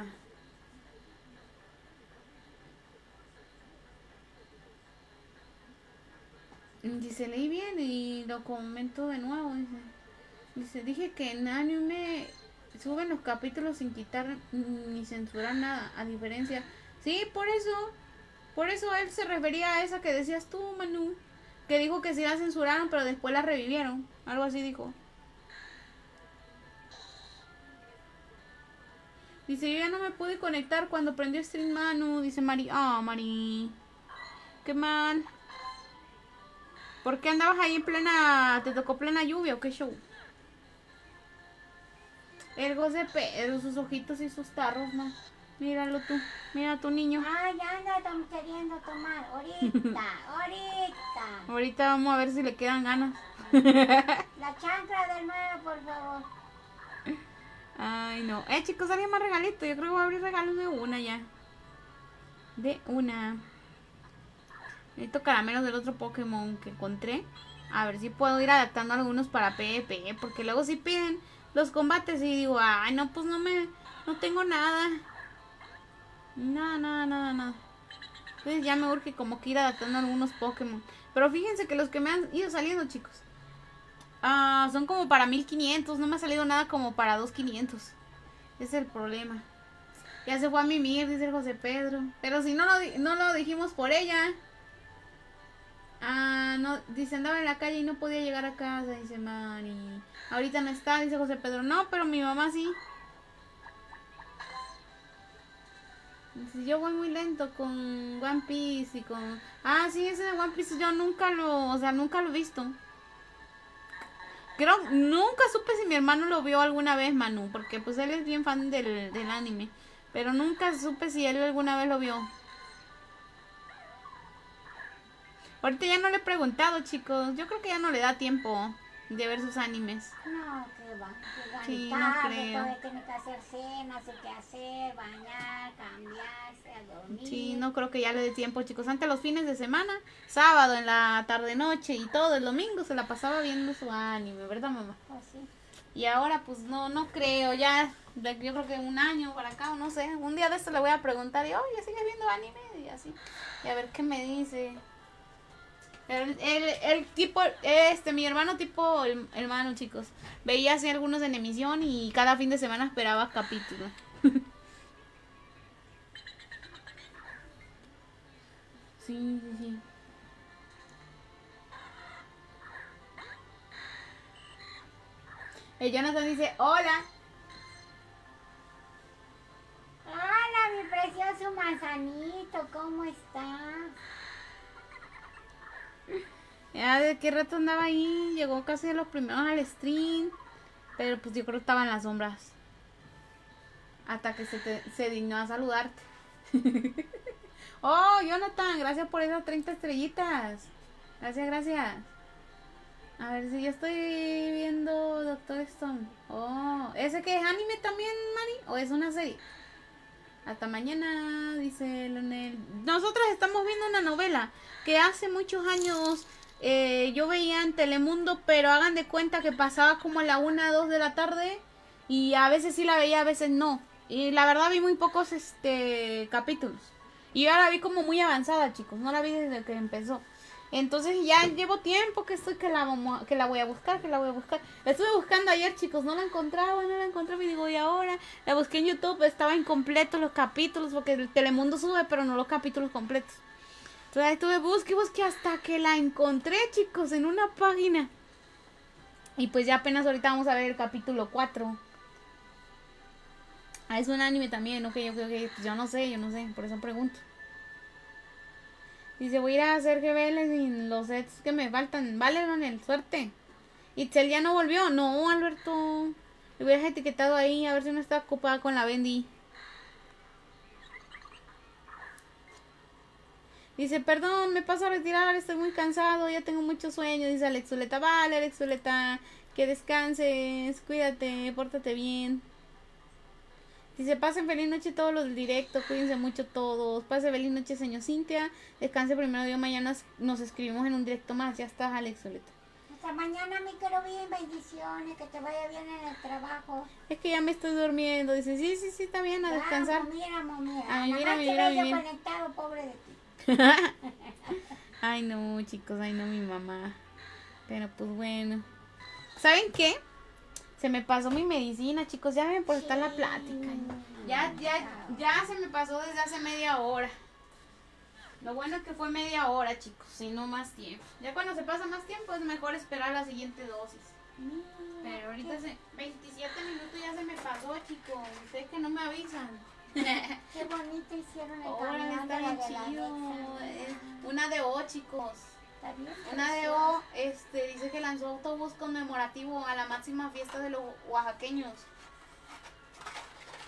Dice, leí bien y lo comento de nuevo. Dice, dice dije que en anime suben los capítulos sin quitar ni censurar nada. A diferencia, sí, por eso. Por eso él se refería a esa que decías tú, Manu. Que dijo que sí la censuraron, pero después la revivieron. Algo así dijo. Dice, yo ya no me pude conectar cuando prendió stream Manu. Dice Mari. Ah, oh, Mari. Qué mal. ¿Por qué andabas ahí en plena... ¿Te tocó plena lluvia o qué show? El goce Pedro, sus ojitos y sus tarros, ¿no? Míralo tú. Mira a tu niño. Ay, ya anda tom- queriendo tomar. Ahorita, ahorita. Ahorita vamos a ver si le quedan ganas. La chancla del nuevo, por favor. Ay, no. Eh, chicos, alguien más regalito. Yo creo que voy a abrir regalos de una ya. De una. Necesito caramelos del otro Pokémon que encontré. A ver si puedo ir adaptando algunos para PvP. Porque luego si piden los combates y digo, ay, no, pues no me... No tengo nada. Nada, nada, nada, nada. Entonces ya me urge como que ir adaptando algunos Pokémon. Pero fíjense que los que me han ido saliendo, chicos. Ah, son como para mil quinientos. No me ha salido nada como para dos mil quinientos. Ese es el problema. Ya se fue a mimir, dice el José Pedro. Pero si no lo, no lo dijimos por ella. Ah, no, dice andaba en la calle y no podía llegar a casa, dice Mari. Ahorita no está, dice José Pedro. No, pero mi mamá sí. Dice, yo voy muy lento con One Piece y con... Ah, sí, ese de One Piece yo nunca lo... O sea, nunca lo he visto. Creo, nunca supe si mi hermano lo vio alguna vez, Manu. Porque pues él es bien fan del, del anime. Pero nunca supe si él alguna vez lo vio. Ahorita ya no le he preguntado, chicos. Yo creo que ya no le da tiempo de ver sus animes. No, que va. Llegan Sí, tarde, no creo. todavía tiene que hacer cena, hacer qué hacer, bañar, cambiarse, a dormir. Sí, no creo que ya le dé tiempo, chicos. Antes los fines de semana, sábado en la tarde noche y todo el domingo se la pasaba viendo su anime, ¿verdad, mamá? Pues sí. Y ahora pues no, no creo, ya, de- yo creo que un año para acá, o no sé, un día de esto le voy a preguntar y, oye, ¿sigues viendo anime? Y así, y a ver qué me dice. El, el, el tipo, este, mi hermano tipo el, hermano, chicos, veía así algunos en emisión y cada fin de semana esperaba capítulos. Sí, sí, sí. El Jonathan dice, hola. Hola, mi precioso manzanito, ¿cómo estás? Ya de qué rato andaba ahí, llegó casi de los primeros al stream, pero pues yo creo que estaba en las sombras. Hasta que se, te, se dignó a saludarte. Oh, Jonathan, gracias por esas treinta estrellitas. Gracias, gracias. A ver si yo estoy viendo Doctor Stone. Oh, ¿ese que es anime también, Mari? ¿O es una serie? Hasta mañana, dice Leonel. Nosotros estamos viendo una novela que hace muchos años eh, yo veía en Telemundo, pero hagan de cuenta que pasaba como a la una, dos de la tarde y a veces sí la veía, a veces no. Y la verdad vi muy pocos este capítulos. Y yo la vi como muy avanzada, chicos. No la vi desde que empezó. Entonces ya llevo tiempo que estoy que la, vamos a- que la voy a buscar, que la voy a buscar. La estuve buscando ayer, chicos, no la encontraba, no la encontraba y digo, y ahora la busqué en YouTube, estaba incompleto los capítulos porque el Telemundo sube, pero no los capítulos completos. Entonces ahí estuve busque, busque hasta que la encontré, chicos, en una página. Y pues ya apenas ahorita vamos a ver el capítulo cuatro. Ah, es un anime también, ok, ok, ok. Pues yo no sé, yo no sé, por eso pregunto. Dice, voy a ir a hacer G B L sin los sets que me faltan. Vale, Ronel, suerte. Itzel ya no volvió. No, Alberto. Le hubieras etiquetado ahí a ver si no está ocupada con la Bendy. Dice, perdón, me paso a retirar, estoy muy cansado, ya tengo mucho sueño. Dice Alex Zuleta, vale, Alex Zuleta, que descanses, cuídate, pórtate bien. Dice, pasen feliz noche todos los del directo, cuídense mucho todos. Pase feliz noche, señor Cintia. Descanse primero, Dios, mañana nos escribimos en un directo más. Ya estás, Alex Zuleta. Hasta mañana, mi querubín, bendiciones, que te vaya bien en el trabajo. Es que ya me estoy durmiendo. Dice, sí, sí, sí, está bien, a descansar. Vamos, mira, mira. Ay, mira, Nada más mira, te veo mira. conectado, pobre de ti. Ay, no, chicos, ay, no, mi mamá. Pero pues bueno. ¿Saben qué? Se me pasó mi medicina, chicos. Ya ven por estar la plática. Ya, ya, ya se me pasó desde hace media hora. Lo bueno es que fue media hora, chicos, y no más tiempo. Ya cuando se pasa más tiempo es mejor esperar la siguiente dosis. Pero ahorita hace veintisiete minutos ya se me pasó, chicos. Ustedes que no me avisan. Qué bonito hicieron el Ahora caminando está bien de la chido. Alexa. Eh, Una de O, chicos. Está bien Una de precioso. O este, dice que lanzó autobús conmemorativo a la máxima fiesta de los oaxaqueños.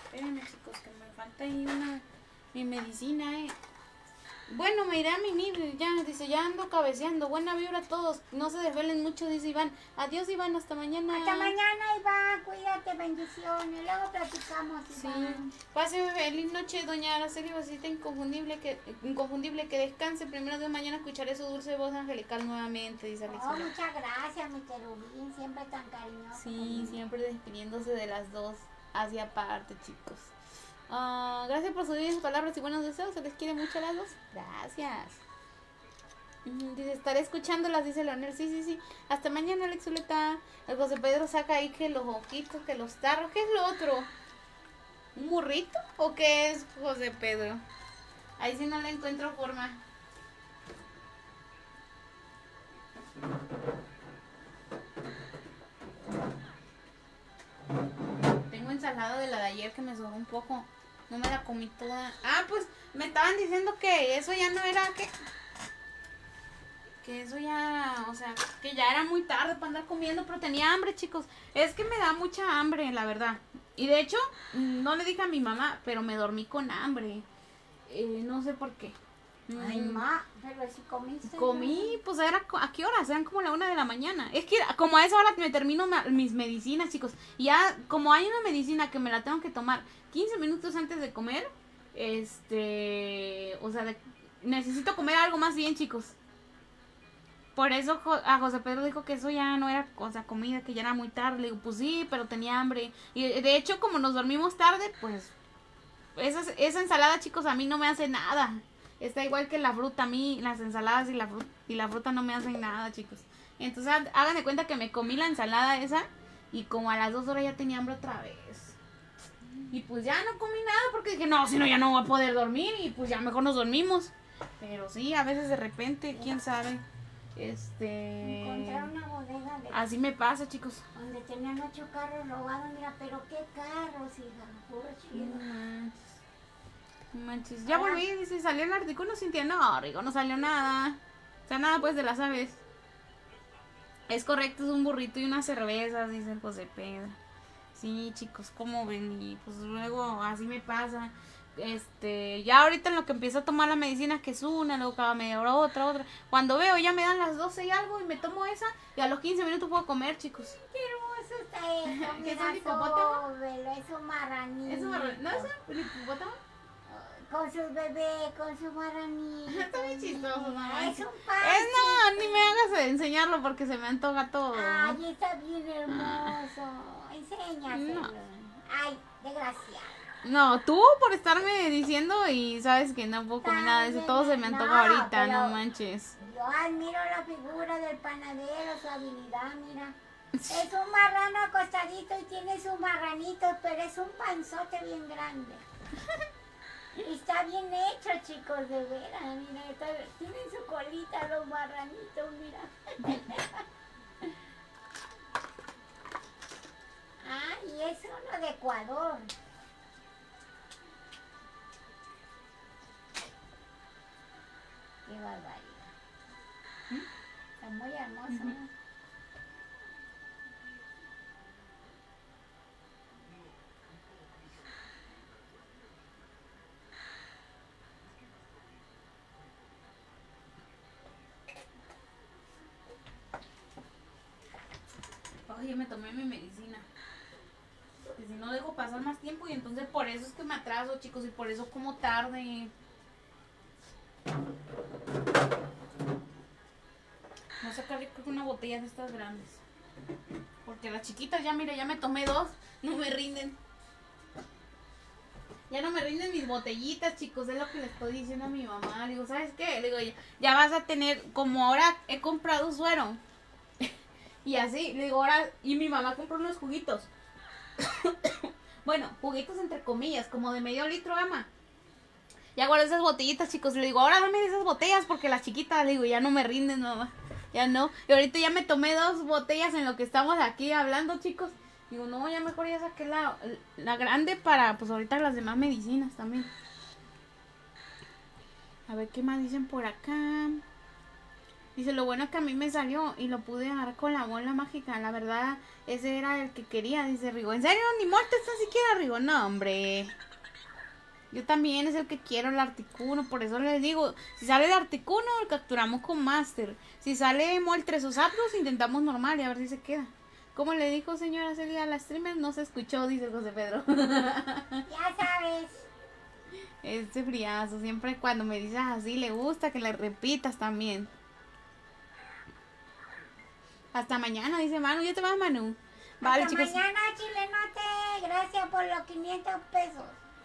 Espérenme, chicos, que me falta ahí una... Mi medicina, eh. Bueno, me iré a mimir, ya, dice, ya ando cabeceando. Buena vibra a todos, no se desvelen mucho, dice Iván. Adiós, Iván, hasta mañana. Hasta mañana, Iván, cuídate, bendiciones. Luego platicamos, Iván. Sí. Pase feliz noche, doña Araceli Basita, inconfundible que, inconfundible, que descanse. Primero de mañana escucharé su dulce voz angelical nuevamente, dice Alex. Oh, muchas gracias, mi querubín, siempre tan cariñoso. Sí, conmigo. siempre despidiéndose de las dos, hacia aparte, chicos. Uh, gracias por sus palabras y buenos deseos. Se les quiere mucho a las dos. Gracias. Uh, dice, estaré escuchándolas, dice Leonel. Sí, sí, sí. Hasta mañana, Alex Zuleta. El José Pedro saca ahí que los ojitos, que los tarros. ¿Qué es lo otro? ¿Un burrito? ¿O qué es, José Pedro? Ahí sí no le encuentro forma. Tengo ensalada de la de ayer que me sobró un poco. No me la comí toda. Ah, pues me estaban diciendo que eso ya no era que... Que eso ya, o sea, que ya era muy tarde para andar comiendo, pero tenía hambre, chicos. Es que me da mucha hambre, la verdad. Y de hecho, no le dije a mi mamá, pero me dormí con hambre. Eh, no sé por qué. Ay, ma, pero si comiste. Comí, ¿no? Pues era, ¿a qué horas? Eran como la una de la mañana. Es que como a esa hora me termino mis medicinas, chicos. Y ya, como hay una medicina que me la tengo que tomar quince minutos antes de comer, este, o sea, de, necesito comer algo más bien, chicos. Por eso a José Pedro dijo que eso ya no era, o sea, comida, que ya era muy tarde. Le digo, pues sí, pero tenía hambre. Y de hecho, como nos dormimos tarde, pues, esa, esa ensalada, chicos, a mí no me hace nada. Está igual que la fruta, a mí las ensaladas y la fruta, y la fruta no me hacen nada, chicos. Entonces hagan de cuenta que me comí la ensalada esa y como a las dos horas ya tenía hambre otra vez. Y pues ya no comí nada porque dije, no, si no ya no voy a poder dormir y pues ya mejor nos dormimos. Pero sí, a veces de repente, quién sabe. Este... Encontré una bodega de... Así me pasa, chicos. Donde tenían ocho carros robados, mira, pero qué carros, hija, puro chido. Mm. Manches, ya volví, dice, salió el artículo, no sintió, no, Rigo, no salió nada. O sea, nada pues de las aves. Es correcto, es un burrito y unas cervezas, dice el José Pedro. Sí, chicos, ¿cómo ven? Y pues luego así me pasa. Este, ya ahorita en lo que empiezo a tomar la medicina, que es una, luego cada media hora otra, otra. Cuando veo, ya me dan las doce y algo y me tomo esa y a los quince minutos puedo comer, chicos. Qué hermoso está esto, ¿Qué es mira, un hipopótamo? sóbelo, es un marranito. ¿Es un marranito? ¿No es un hipopótamo? Con sus bebés, con su marranito. Está bien chistoso, ¿no? Es un Es pan. no, ni me hagas enseñarlo porque se me antoja todo. Ay, está bien hermoso. Enséñaselo. No. Ay, desgraciado. No, tú por estarme diciendo y sabes que no puedo comer nada de eso, todo se me antoja No, ahorita, pero no manches. Yo admiro la figura del panadero, su habilidad, mira. Es un marrano acostadito y tiene sus marranitos, pero es un panzote bien grande. Y está bien hecho, chicos, de veras, mira, está, tienen su colita los marranitos, mira. Ah, y es uno de Ecuador. Qué barbaridad. Está muy hermoso, ¿no? Uh-huh. Oye, me tomé mi medicina. Que si no dejo pasar más tiempo y entonces por eso es que me atraso, chicos, y por eso como tarde. Voy a sacar yo creo que una botella de estas grandes. Porque las chiquitas ya, mire, ya me tomé dos. No me rinden. Ya no me rinden mis botellitas, chicos. Es lo que le estoy diciendo a mi mamá. Le digo, ¿sabes qué? Le digo, ya, ya vas a tener, como ahora he comprado suero. Y así, le digo, ahora, y mi mamá compró unos juguitos. Bueno, juguitos entre comillas, como de medio litro, ama. Ya guardé esas botellitas, chicos. Le digo, ahora dame esas botellas porque las chiquitas, le digo, ya no me rinden, mamá. Ya no. Y ahorita ya me tomé dos botellas en lo que estamos aquí hablando, chicos. Digo, no, ya mejor ya saqué la, la grande para, pues ahorita las demás medicinas también. A ver qué más dicen por acá. Dice Dice, lo bueno es que a mí me salió y lo pude agarrar con la bola mágica. La verdad, ese era el que quería, dice Rigo. ¿En serio? ¿Ni muerte está siquiera, Rigo? No, hombre. Yo también es el que quiero, el Articuno. Por eso les digo, si sale el Articuno, lo capturamos con Master. Si sale Moltres o Zapdos, intentamos normal y a ver si se queda. Como le dijo señora Celia a la streamer, no se escuchó, dice José Pedro. Ya sabes. Este friazo, siempre cuando me dices así, le gusta que le repitas también. Hasta mañana, dice Manu. ¿Ya te vas, Manu? Vale, hasta chicos. Mañana, Chilenote. Gracias por los quinientos pesos.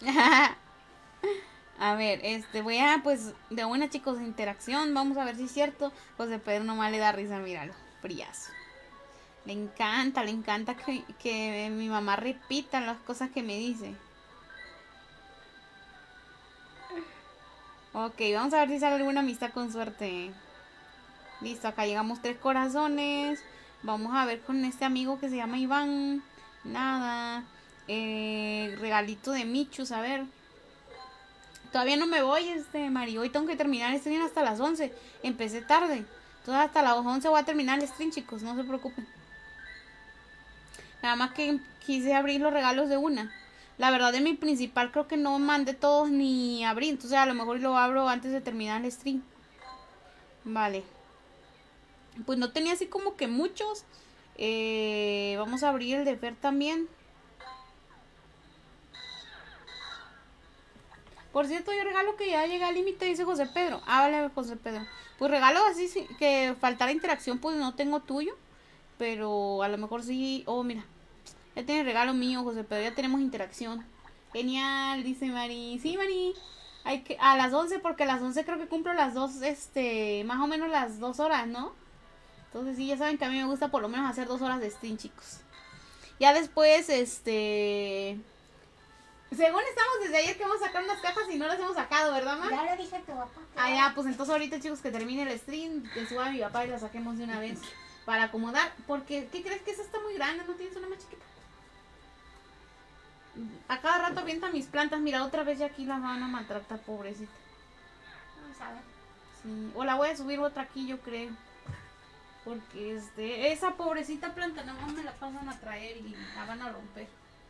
A ver, este, voy a, pues, de una, chicos, interacción. Vamos a ver si es cierto. José Pedro nomás le da risa, míralo. Friazo. Le encanta, le encanta que, que mi mamá repita las cosas que me dice. Ok, vamos a ver si sale alguna amistad con suerte. Listo, acá llegamos tres corazones. Vamos a ver con este amigo que se llama Iván. Nada. Eh, regalito de Michus, a ver. Todavía no me voy, este, Mari. Hoy tengo que terminar el stream hasta las once. Empecé tarde. Entonces hasta las once voy a terminar el stream, chicos. No se preocupen. Nada más que quise abrir los regalos de una. La verdad de mi principal creo que no mandé todos ni abrí. Entonces a lo mejor lo abro antes de terminar el stream. Vale. Pues no tenía así como que muchos. Eh, vamos a abrir el de Fer también. Por cierto, yo regalo que ya llega al límite, dice José Pedro. Ah, vale, José Pedro. Pues regalo así, sí, que faltara interacción, pues no tengo tuyo. Pero a lo mejor sí. Oh, mira. Ya tiene regalo mío, José Pedro. Ya tenemos interacción. Genial, dice Mari. Sí, Mari. Hay que, a las once, porque a las once creo que cumplo las dos, este, más o menos las dos horas, ¿no? Entonces sí, ya saben que a mí me gusta por lo menos hacer dos horas de stream, chicos. Ya después, este... Según estamos desde ayer que vamos a sacar unas cajas y no las hemos sacado, ¿verdad, ma? Ya le dije a tu papá. Ah, ya, pues entonces ahorita, chicos, que termine el stream, que suba a mi papá y la saquemos de una vez. Para acomodar, porque, ¿qué crees que esa está muy grande? ¿No tienes una más chiquita? A cada rato avienta mis plantas. Mira, otra vez ya aquí la van a maltratar, pobrecita. Vamos a ver. Sí, o la voy a subir otra aquí, yo creo. Porque este, esa pobrecita planta nada más me la pasan a traer y la van a romper.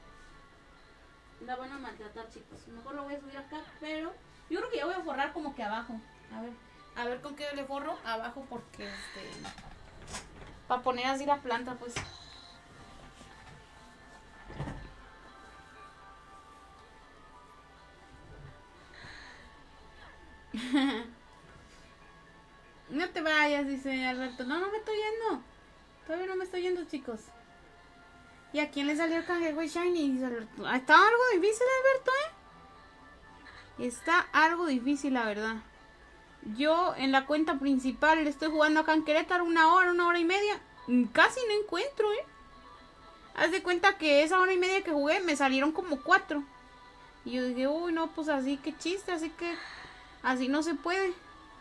La van a maltratar, chicos. Mejor lo voy a subir acá, pero yo creo que ya voy a forrar como que abajo. A ver, a ver con qué le forro abajo, porque este... para poner así la planta, pues. No te vayas, dice Alberto. No, no me estoy yendo. Todavía no me estoy yendo, chicos. ¿Y a quién le salió el cangrejo y Shiny? Dice Alberto. Está algo difícil, Alberto, ¿eh? Está algo difícil, la verdad. Yo en la cuenta principal le estoy jugando acá en Querétaro una hora, una hora y media. Casi no encuentro, ¿eh? Haz de cuenta que esa hora y media que jugué me salieron como cuatro. Y yo dije, uy, no, pues así, qué chiste, así que así no se puede.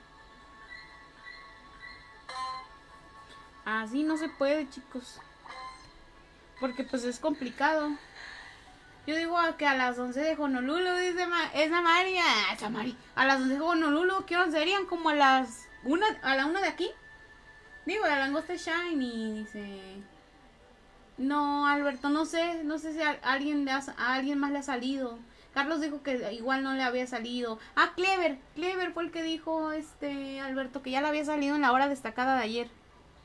Así no se puede, chicos. Porque pues es complicado. Yo digo que a las once de Honolulu, dice Ma esa Mari, ah, esa Mari. A las once de Honolulu, ¿qué horas serían? Como a las una, a la una de aquí. Digo, la langosta Shiny, dice. No, Alberto, no sé, no sé si a alguien, le ha, a alguien más le ha salido. Carlos dijo que igual no le había salido. Ah, Clever, Clever fue el que dijo, este, Alberto, que ya le había salido en la hora destacada de ayer.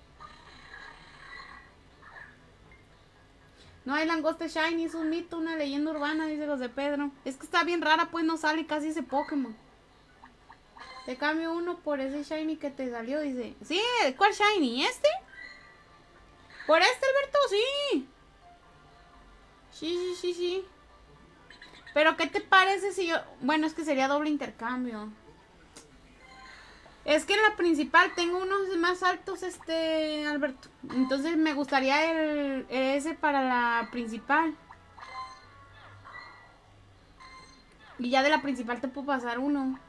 No hay langosta Shiny, es un mito, una leyenda urbana, dice José Pedro. Es que está bien rara, pues no sale casi ese Pokémon. Te cambio uno por ese Shiny que te salió, dice. Sí, ¿cuál Shiny? ¿Este? ¿Por este, Alberto? Sí. Sí, sí, sí, sí. Pero ¿qué te parece si yo...? Bueno, es que sería doble intercambio. Es que en la principal tengo unos más altos, este, Alberto. Entonces me gustaría el, ese para la principal. Y ya de la principal te puedo pasar uno.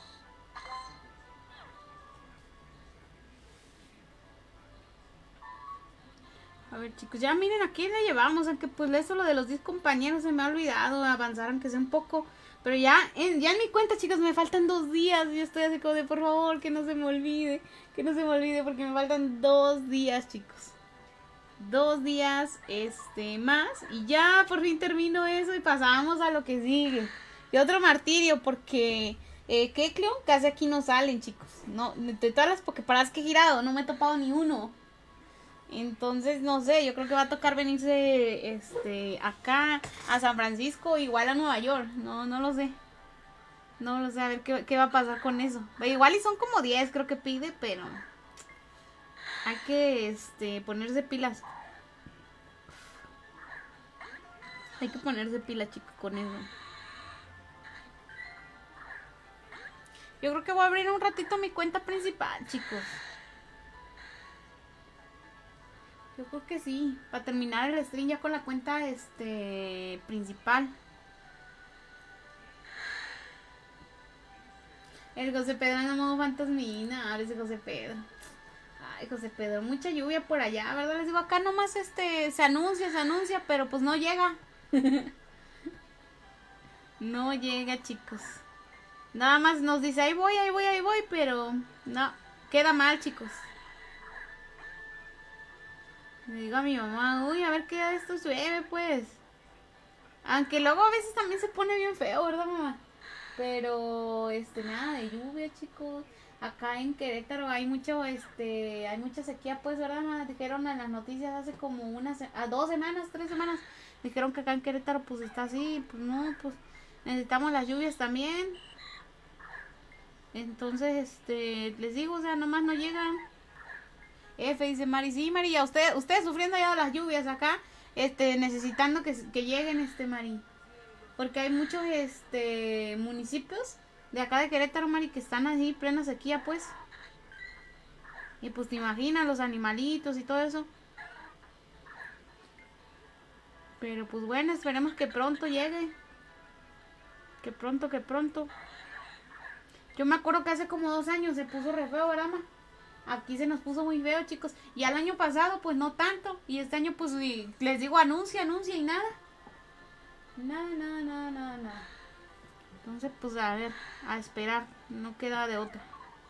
A ver, chicos, ya miren a quién le llevamos. Aunque pues eso lo de los diez compañeros se me ha olvidado avanzar, aunque sea un poco. Pero ya en, ya en mi cuenta, chicos, me faltan dos días. Yo estoy así como de, por favor, que no se me olvide. Que no se me olvide porque me faltan dos días, chicos. Dos días este más. Y ya por fin termino eso y pasamos a lo que sigue. Y otro martirio porque... Eh, Kecleon casi aquí no salen, chicos. No, de todas las poképaradas que he girado, no me he topado ni uno. Entonces, no sé, yo creo que va a tocar venirse este acá a San Francisco, igual a Nueva York. No, no lo sé. No lo sé, a ver qué, qué va a pasar con eso. Igual y son como diez, creo que pide, pero hay que este ponerse pilas. Hay que ponerse pilas, chicos, con eso. Yo creo que voy a abrir un ratito mi cuenta principal, chicos. Yo creo que sí. Para terminar el stream ya con la cuenta este principal. El José Pedro anda modo fantasmina. Ahora ese José Pedro. Ay, José Pedro, mucha lluvia por allá, ¿verdad? Les digo, acá nomás este se anuncia, se anuncia, pero pues no llega. No llega, chicos. Nada más nos dice, ahí voy, ahí voy, ahí voy, pero no, queda mal, chicos. Le digo a mi mamá, uy, a ver qué de esto llueve, pues. Aunque luego a veces también se pone bien feo, ¿verdad, mamá? Pero, este, nada de lluvia, chicos. Acá en Querétaro hay mucho, este, hay mucha sequía, pues, ¿verdad, mamá? Dijeron en las noticias hace como unas, a dos semanas, tres semanas. Dijeron que acá en Querétaro, pues, está así, pues, no, pues, necesitamos las lluvias también. Entonces, este, les digo, o sea, nomás no llegan. F dice Mari, sí, María, usted, ustedes sufriendo ya de las lluvias acá, este, necesitando que, que lleguen, este, Mari. Porque hay muchos, este, municipios de acá de Querétaro, Mari, que están así, plena sequía, pues. Y pues te imaginas, los animalitos y todo eso. Pero pues bueno, esperemos que pronto llegue. Que pronto, que pronto. Yo me acuerdo que hace como dos años se puso re feo, ¿verdad, ma? Aquí se nos puso muy feo, chicos. Y al año pasado, pues no tanto. Y este año, pues les digo, anuncia, anuncia y nada. Nada, nada, nada, nada, nada. Entonces, pues a ver, a esperar. No queda de otra.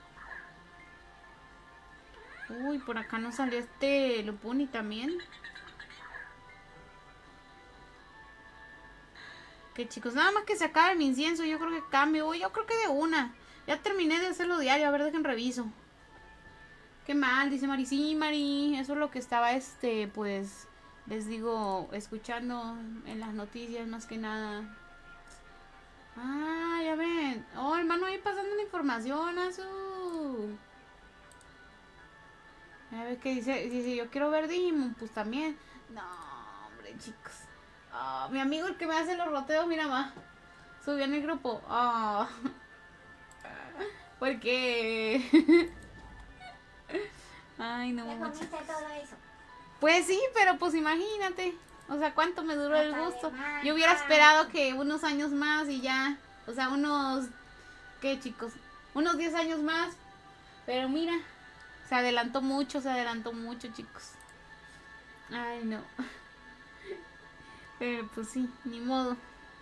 Uy, por acá no salió este Lupuni también. Que chicos, nada más que se acabe mi incienso. Yo creo que cambio. Uy, yo creo que de una. Ya terminé de hacerlo diario. A ver, dejen reviso. Qué mal, dice Mari. Sí, Mari. Eso es lo que estaba, este, pues, les digo, escuchando en las noticias más que nada. Ah, ya ven. Oh, hermano, ahí pasando la información, Azul. A ver qué dice. Dice, yo quiero ver Digimon. Pues también. No, hombre, chicos. Oh, mi amigo el que me hace los roteos, mira más. Subió en el grupo. Oh. ¿Por qué? Ay, no. ¿Ya comiste todo eso? Pues sí, pero pues imagínate. O sea, ¿cuánto me duró el gusto? Yo hubiera esperado que unos años más y ya. O sea, unos... ¿Qué, chicos? Unos diez años más. Pero mira, se adelantó mucho, se adelantó mucho, chicos. Ay, no. Pero pues sí, ni modo.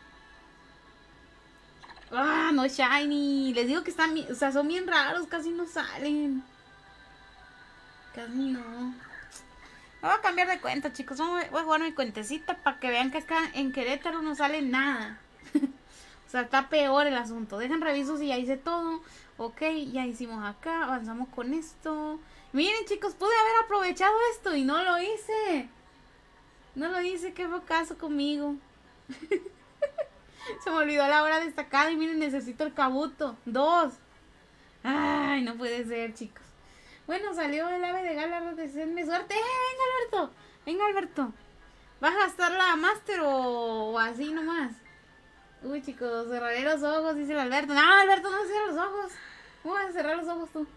Ah, no shiny. Les digo que están, o sea, son bien raros, casi no salen. Casi no. Me voy a cambiar de cuenta, chicos. Voy a jugar mi cuentecita para que vean que acá en Querétaro no sale nada. O sea, está peor el asunto. Dejen reviso si ya hice todo. Ok, ya hicimos acá. Avanzamos con esto. Miren, chicos, pude haber aprovechado esto y no lo hice. No lo hice, qué caso conmigo. Se me olvidó la hora destacada y miren, necesito el Kabuto. Dos. Ay, no puede ser, chicos. Bueno, salió el ave de gala, deseenme suerte. ¡Eh, venga, Alberto! Venga, Alberto. ¿Vas a gastar la Master o, o así nomás? Uy, chicos, cerraré los ojos, dice el Alberto. No, Alberto, no cierra los ojos. ¿Cómo vas a cerrar los ojos tú?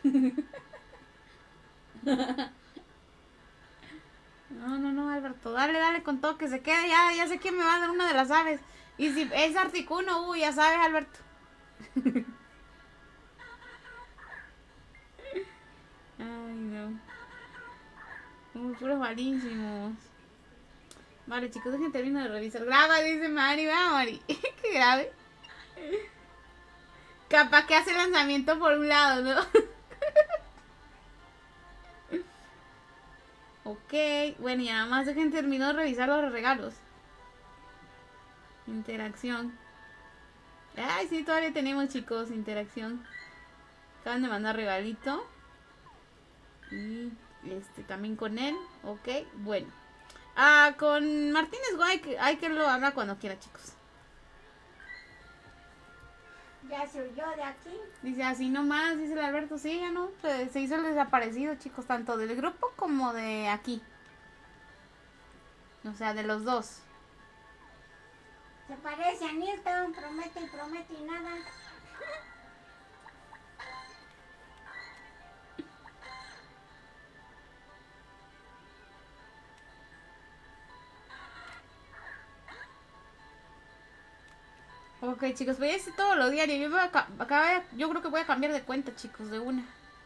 No, no, no, Alberto. Dale, dale con todo que se quede. Ya, ya sé quién me va a dar una de las aves. Y si es Articuno, uy, ya sabes, Alberto. Ay, no. Uy, puros malísimos. Vale, chicos, dejen termino de revisar. Graba, dice Mari. Va, Mari. Qué grave. Capaz que hace lanzamiento por un lado, ¿no? Ok, bueno, y nada más dejen termino de revisar los regalos. Interacción. Ay, sí, todavía tenemos, chicos, interacción. Acaban de mandar regalito. Y este también con él. Ok, bueno. Ah, con Martínez Go hay que, hay que lo haga cuando quiera, chicos. Ya se huyó de aquí. Dice así nomás, dice el Alberto, sí, ya no. Se, se hizo el desaparecido, chicos, tanto del grupo como de aquí. O sea, de los dos. Se parece a Newton, promete y promete y nada. Ok, chicos, voy a hacer todo lo diario. Yo, voy a, acá, yo creo que voy a cambiar de cuenta, chicos, de una.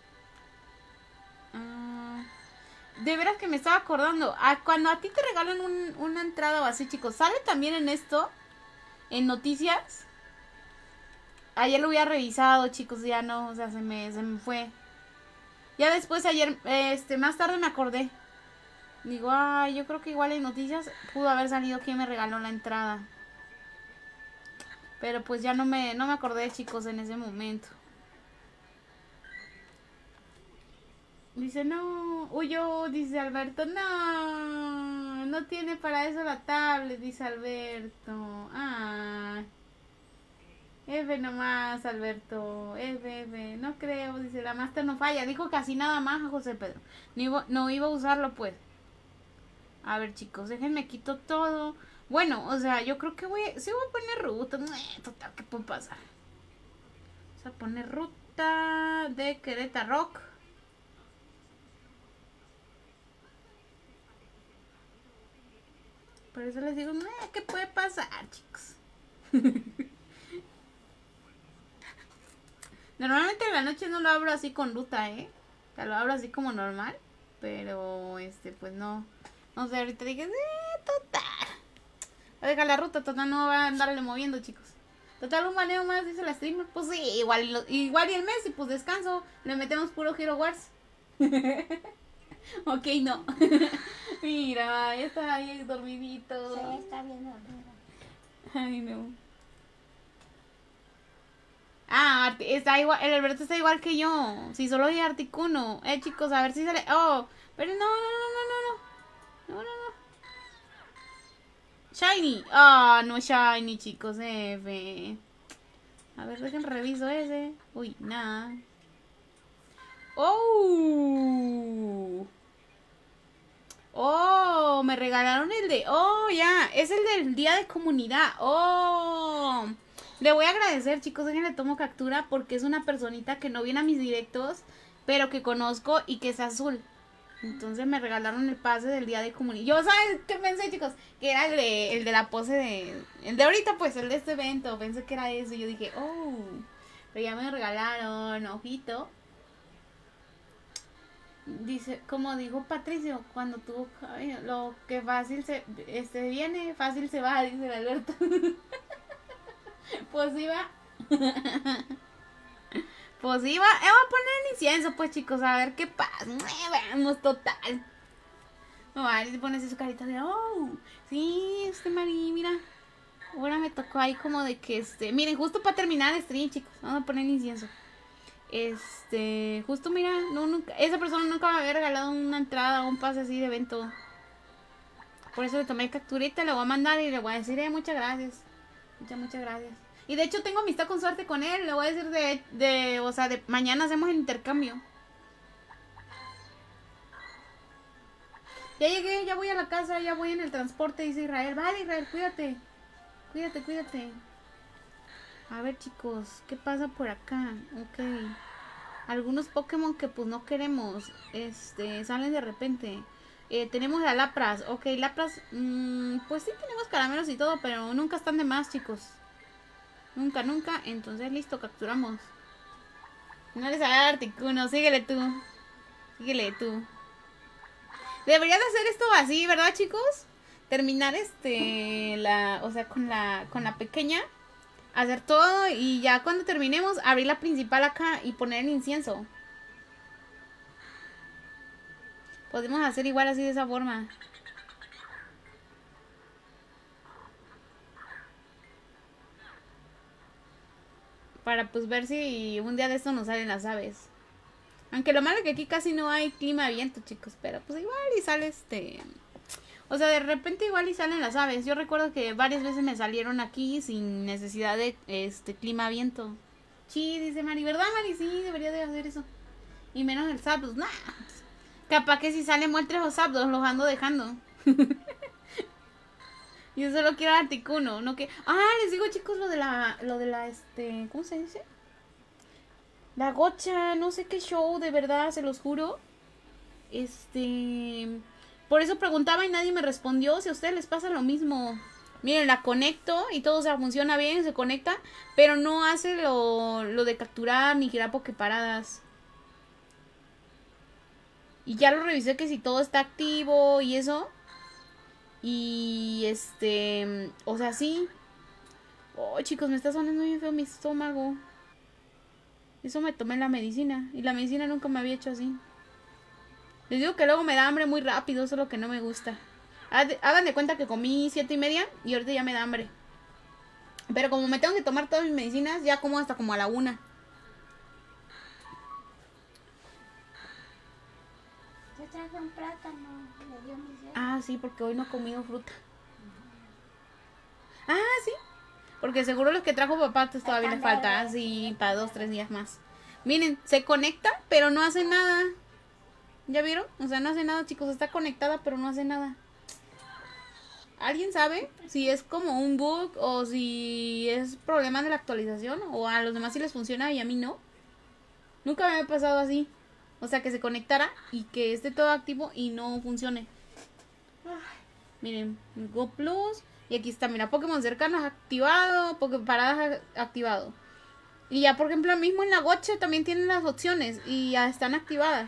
Uh, de veras que me estaba acordando. Ah, cuando a ti te regalan un, una entrada o así, chicos, ¿sale también en esto? En noticias. Ayer lo había revisado, chicos, ya no, o sea, se me, se me fue. Ya después ayer, este, más tarde me acordé. Digo, ay, yo creo que igual en noticias pudo haber salido quién me regaló la entrada. Pero pues ya no me, no me acordé, chicos, en ese momento. Dice, no, huyó, dice Alberto, no, no tiene para eso la tablet, dice Alberto. Ah, F nomás, Alberto, F, F, no creo, dice, la Master no falla. Dijo casi nada más a José Pedro. No iba, no iba a usarlo, pues. A ver, chicos, déjenme quito todo. Bueno, o sea, yo creo que voy a... Sí voy a poner ruta. Total, ¿qué puede pasar? Vamos a poner ruta de Querétaro Rock. Por eso les digo, ¿qué puede pasar, chicos? Normalmente en la noche no lo abro así con ruta, ¿eh? O sea, lo abro así como normal. Pero, este, pues no... No sé, ahorita dije, eh, total. Voy a dejar la ruta, total, no va a andarle moviendo, chicos. Total, un baneo más, dice la streamer. Pues sí, igual, igual y el mes, y pues descanso. Le metemos puro Hero Wars. Ok, no. Mira, ya está ahí dormidito. Sí, está bien dormido. Ay, no. Ah, está igual, el Alberto está igual que yo. Si solo hay Articuno. Eh, chicos, a ver si sale. Oh, pero no, no, no, no, no, no. No, no, no. Shiny. Ah, oh, no Shiny, chicos. F. A ver, dejen reviso ese. Uy, nada. Oh. Oh, me regalaron el de... Oh, ya. Es el del día de comunidad. Oh. Le voy a agradecer, chicos. Déjenle tomo captura porque es una personita que no viene a mis directos, pero que conozco y que es azul. Entonces me regalaron el pase del día de comunidad. Yo, ¿sabes qué pensé, chicos? Que era el de, el de la pose de... El de ahorita, pues, el de este evento. Pensé que era eso. Y yo dije, oh. Pero ya me regalaron, ojito. Dice, como dijo Patricio, cuando tuvo cabello, lo que fácil se este viene, fácil se va, dice el Alberto. Pues iba. Pues iba, eh, voy a poner el incienso, pues, chicos, a ver qué pasa. Vamos, total. No, a ver si pones su carita de, oh, sí, este Mari, mira. Ahora me tocó ahí como de que, este, miren, justo para terminar el stream, chicos, vamos a poner el incienso. Este, justo mira, no, nunca, esa persona nunca me había regalado una entrada o un pase así de evento. Por eso le tomé capturita, le voy a mandar y le voy a decir, eh, muchas gracias. Muchas, muchas gracias. Y de hecho tengo amistad con suerte con él. Le voy a decir de, de o sea, de mañana hacemos el intercambio. Ya llegué, ya voy a la casa, ya voy en el transporte, dice Israel. Vale, Israel, cuídate. Cuídate, cuídate. A ver, chicos, ¿qué pasa por acá? Ok. Algunos Pokémon que pues no queremos, este, salen de repente. Eh, tenemos a Lapras. Ok, Lapras, mmm, pues sí tenemos caramelos y todo, pero nunca están de más, chicos. Nunca, nunca. Entonces, listo, capturamos. No les haga Articuno, síguele tú. Síguele tú. Debería de hacer esto así, ¿verdad, chicos? Terminar este, la, o sea, con la, con la pequeña. hacer todo y ya cuando terminemos abrir la principal acá y poner el incienso. Podemos hacer igual así de esa forma. Para pues ver si un día de esto nos salen las aves. Aunque lo malo es que aquí casi no hay clima de viento, chicos. Pero pues igual y sale este... O sea, de repente igual y salen las aves. Yo recuerdo que varias veces me salieron aquí sin necesidad de este clima viento. Sí, dice Mari, ¿verdad, Mari? Sí, debería de hacer eso. Y menos el Zapdos, nah. Capaz que si salen muertos los Zapdos los ando dejando. Yo solo quiero Articuno, no que... Ah, les digo, chicos, lo de la... Lo de la, este... ¿Cómo se dice? La gocha, no sé qué show, de verdad, se los juro. Este... Por eso preguntaba y nadie me respondió. Si a ustedes les pasa lo mismo. Miren, la conecto y todo, o sea, funciona bien, se conecta. Pero no hace lo, lo de capturar ni girar poképaradas. Y ya lo revisé que si todo está activo y eso. Y este... O sea, sí. Oh, chicos, me está sonando bien feo mi estómago. Eso me tomé la medicina. Y la medicina nunca me había hecho así. Les digo que luego me da hambre muy rápido. Eso es lo que no me gusta. Hagan de cuenta que comí siete y media. Y ahorita ya me da hambre. Pero como me tengo que tomar todas mis medicinas, ya como hasta como a la una. Yo traje un plátano. Le dio mi sed. Ah, sí, porque hoy no he comido fruta. Ah, sí. Porque seguro los que trajo papá pues, todavía le falta. Así para dos, tres días más. Miren, se conecta, pero no hace nada. ¿Ya vieron? O sea, no hace nada, chicos. Está conectada, pero no hace nada. ¿Alguien sabe si es como un bug o si es problema de la actualización? O a los demás sí les funciona y a mí no. Nunca me había pasado así. O sea, que se conectara y que esté todo activo y no funcione. Miren, Go Plus. Y aquí está, mira, Pokémon cercanos activado, Pokémon paradas activado. Y ya, por ejemplo, mismo en la gocha también tienen las opciones y ya están activadas.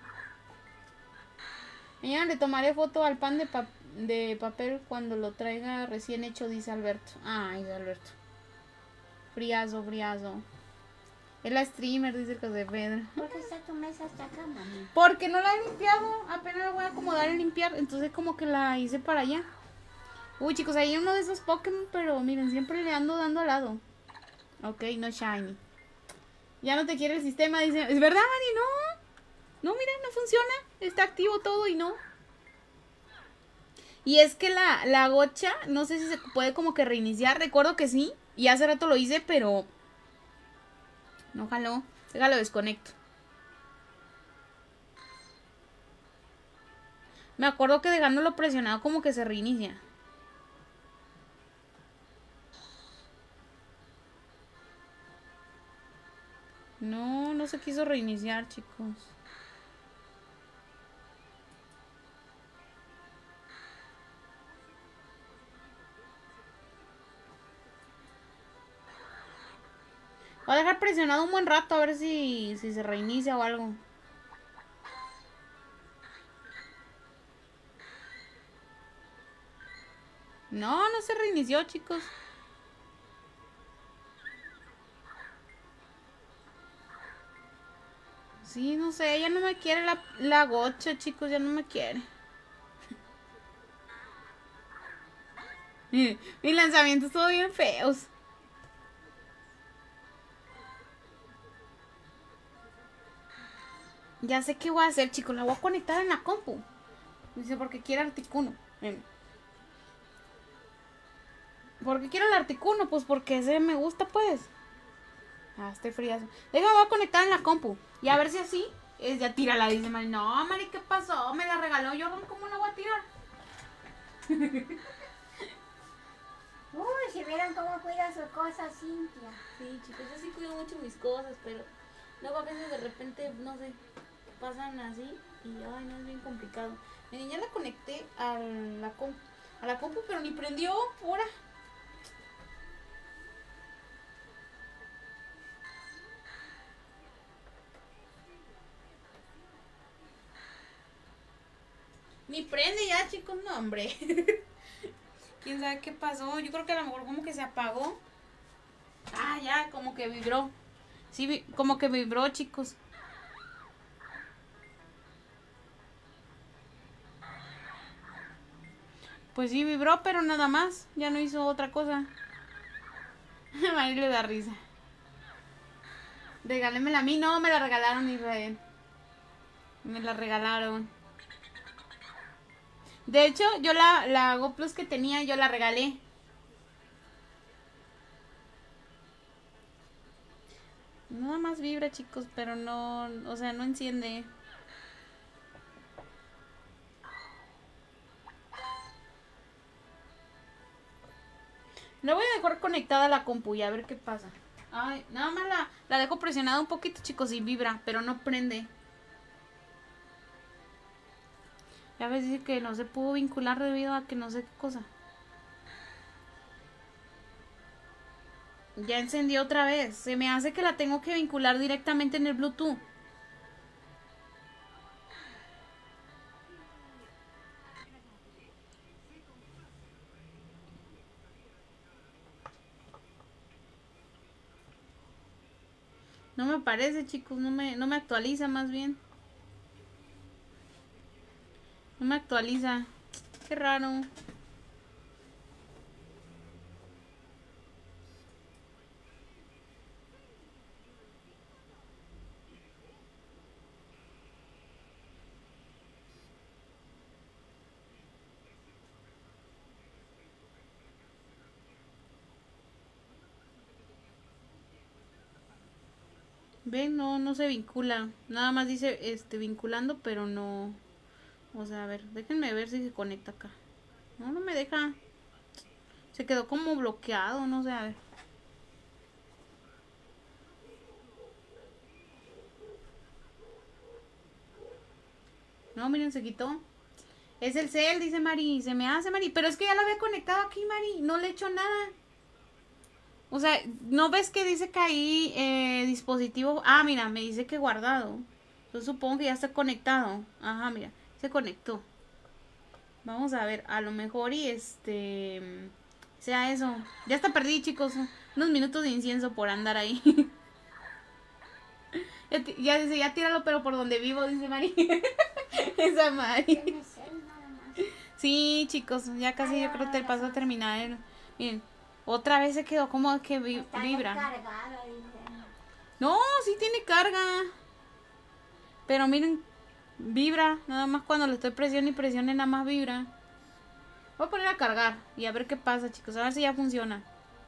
Mañana le tomaré foto al pan de, pa de papel cuando lo traiga recién hecho, dice Alberto. Ay, dice Alberto. Friazo, friazo. Es la streamer, dice el José Pedro. ¿Por qué está tu mesa hasta acá, mami? Porque no la he limpiado, apenas la voy a acomodar y limpiar. Entonces como que la hice para allá. Uy, chicos, hay uno de esos Pokémon, pero miren, siempre le ando dando al lado. Ok, no shiny. Ya no te quiere el sistema, dice. ¿Es verdad, Mari? No. No, mira, no funciona. Está activo todo y no. Y es que la, la gocha, no sé si se puede como que reiniciar. Recuerdo que sí. Y hace rato lo hice, pero... No jaló. Déjalo, desconecto. Me acuerdo que dejándolo presionado como que se reinicia. No, no se quiso reiniciar, chicos. Voy a dejar presionado un buen rato a ver si, si se reinicia o algo. No, no se reinició, chicos. Sí, no sé, ya no me quiere la, la gocha, chicos, ya no me quiere. Mis lanzamientos son bien feos. Ya sé qué voy a hacer, chicos. La voy a conectar en la compu. Dice, porque quiere Articuno. Miren. ¿Por qué quiero el Articuno? Pues porque ese me gusta, pues. Ah, estoy fríazo. Déjame, voy a conectar en la compu. Y a ver si así. Es, ya tírala, dice Mari. No, Mari, ¿qué pasó? Me la regaló yo. ¿Cómo la voy a tirar? Uy, si vieran cómo cuida sus cosas, Cintia. Sí, chicos, yo sí cuido mucho mis cosas, pero luego a veces de repente, no sé, pasan así y ay, no, es bien complicado. Miren, ya la conecté a la compu, a la compu, pero ni prendió, pura. Ni prende ya, chicos, no, hombre. ¿Quién sabe qué pasó? Yo creo que a lo mejor como que se apagó. Ah, ya, como que vibró. Sí, vi- como que vibró, chicos. Pues sí, vibró, pero nada más. Ya no hizo otra cosa. Mari le da risa. Regálemela a mí. No, me la regalaron, Israel. Me la regalaron. De hecho, yo la, la GoPlus que tenía, yo la regalé. Nada más vibra, chicos, pero no, o sea, no enciende. La voy a dejar conectada a la compu y a ver qué pasa. Ay, nada más la, la dejo presionada un poquito, chicos, y vibra, pero no prende. Ya ves, dice que no se pudo vincular debido a que no sé qué cosa. Ya encendió otra vez. Se me hace que la tengo que vincular directamente en el Bluetooth. No me parece, chicos, no me, no me actualiza más bien. No me actualiza. Qué raro. Ven, no, no se vincula. Nada más dice este vinculando, pero no. O sea, a ver, déjenme ver si se conecta acá. No, no me deja. Se quedó como bloqueado, no sé, a ver. No, miren, se quitó. Es el cel, dice Mari. Se me hace, Mari. Pero es que ya lo había conectado aquí, Mari. No le he hecho nada. O sea, ¿no ves que dice que ahí eh, dispositivo? Ah, mira, me dice que guardado. Yo supongo que ya está conectado. Ajá, mira, se conectó. Vamos a ver, a lo mejor y este... sea eso. Ya está perdí, chicos. Unos minutos de incienso por andar ahí. ya, ya dice, ya tíralo, pero por donde vivo, dice Mari. Esa Mari. Sí, chicos, ya casi yo creo que te paso a terminar. Miren, otra vez se quedó como que vi vibra. No, sí tiene carga. Pero miren, vibra. Nada más cuando le estoy presión y presione, nada más vibra. Voy a poner a cargar y a ver qué pasa, chicos. A ver si ya funciona.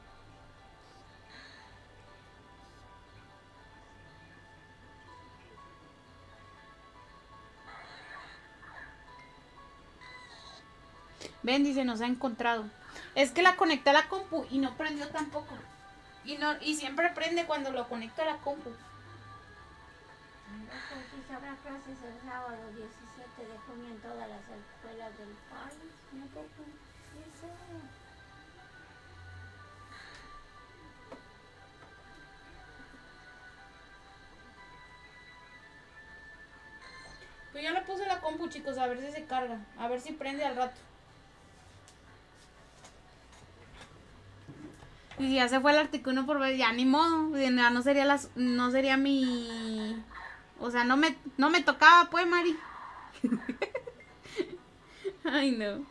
Ven, dice, nos ha encontrado. Es que la conecté a la compu y no prendió tampoco. Y no y siempre prende cuando lo conecto a la compu. Aquí habrá clases el sábado diecisiete de junio en todas las escuelas del país. ¿No te Pues ya le puse la compu, chicos, a ver si se carga. A ver si prende al rato. Y si ya se fue el Articuno por ver, ya ni modo. Ya no sería las, no sería mi... O sea, no me, no me tocaba, pues, Mari. Ay, no.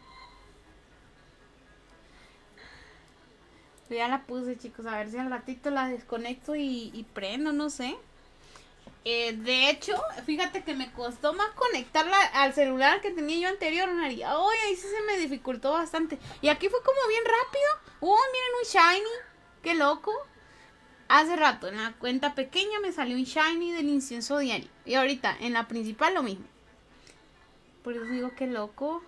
Pues ya la puse, chicos. A ver si al ratito la desconecto y, y prendo, no sé. Eh, de hecho, fíjate que me costó más conectarla al celular que tenía yo anterior, Mari. Ay, ahí sí se me dificultó bastante. Y aquí fue como bien rápido. Uy, miren, un shiny. Qué loco. Hace rato en la cuenta pequeña me salió un shiny del incienso diario. Y ahorita en la principal lo mismo. Por eso digo qué loco.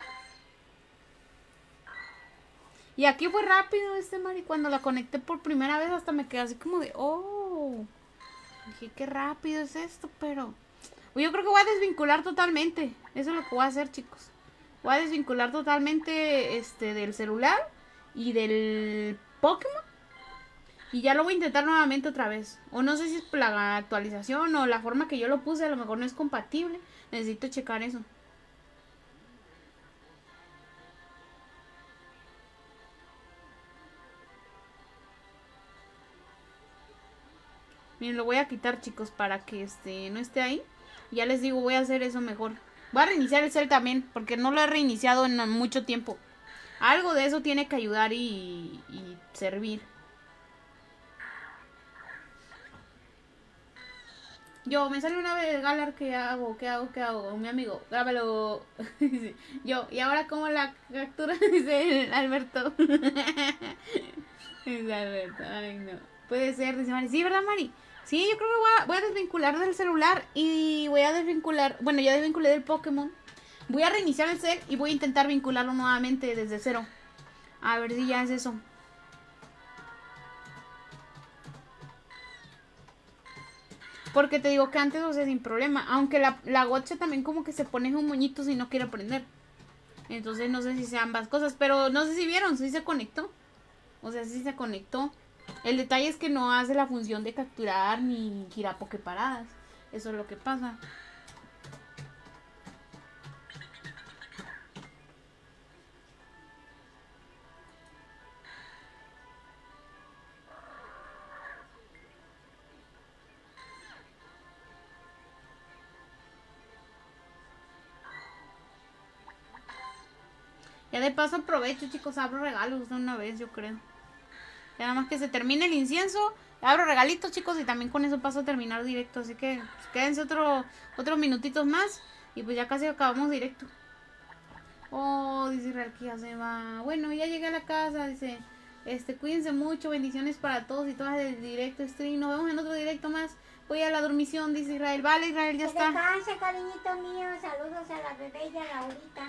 Y aquí fue rápido este, Mari. Cuando la conecté por primera vez hasta me quedé así como de... Oh. Dije, qué rápido es esto, pero... Yo creo que voy a desvincular totalmente. Eso es lo que voy a hacer, chicos. Voy a desvincular totalmente este del celular y del Pokémon. Y ya lo voy a intentar nuevamente otra vez. O no sé si es la actualización o la forma que yo lo puse. A lo mejor no es compatible. Necesito checar eso. Miren, lo voy a quitar, chicos, para que este no esté ahí. Ya les digo, voy a hacer eso mejor. Voy a reiniciar el cel también, porque no lo he reiniciado en mucho tiempo. Algo de eso tiene que ayudar y, y servir. Yo, me sale una vez Galar, ¿qué hago? ¿Qué hago? ¿Qué hago? Mi amigo, grábalo. Yo, ¿y ahora cómo la captura? Dice Alberto. Dice Alberto, ay no. Puede ser, dice Mari. Sí, ¿verdad, Mari? Sí, yo creo que voy a, voy a desvincular del celular y voy a desvincular, bueno, ya desvinculé del Pokémon. Voy a reiniciar el cel y voy a intentar vincularlo nuevamente desde cero. A ver si ya es eso. Porque te digo que antes, o sea, sin problema. Aunque la, la gocha también como que se pone un moñito si no quiere prender. Entonces no sé si sean ambas cosas. Pero no sé si vieron, si se conectó. O sea, si se conectó. El detalle es que no hace la función de capturar ni girar poképaradas. Eso es lo que pasa. Ya de paso aprovecho, chicos, abro regalos de una vez, yo creo. Ya nada más que se termine el incienso, abro regalitos, chicos, y también con eso paso a terminar directo. Así que pues, quédense otro, otros minutitos más y pues ya casi acabamos directo. Oh, dice Israel que ya se va. Bueno, ya llegué a la casa, dice, este, cuídense mucho, bendiciones para todos y todas del directo stream. Nos vemos en otro directo más. Voy a la dormición, dice Israel. Vale, Israel, ya está. Descanse, cariñito mío. Saludos a la bebé y a Laurita.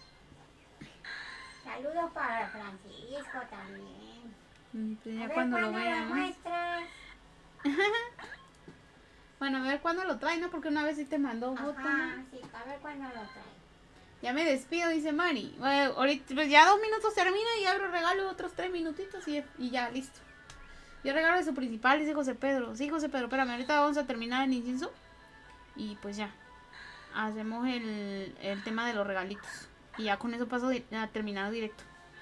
Saludos para Francisco también. Pues ya a ver cuando lo cuándo vean. lo muestras. Bueno, a ver cuándo lo trae, ¿no? Porque una vez sí te mandó foto, Ajá, ¿no? sí, a ver cuándo lo trae. Ya me despido, dice Mari. Bueno, ahorita, pues ya dos minutos termina y abro regalo otros tres minutitos y, y ya, listo. Yo regalo de su principal, dice José Pedro. Sí, José Pedro, espérame, ahorita vamos a terminar el incienso. Y pues ya. Hacemos el, el tema de los regalitos. Y ya con eso paso a terminar directo.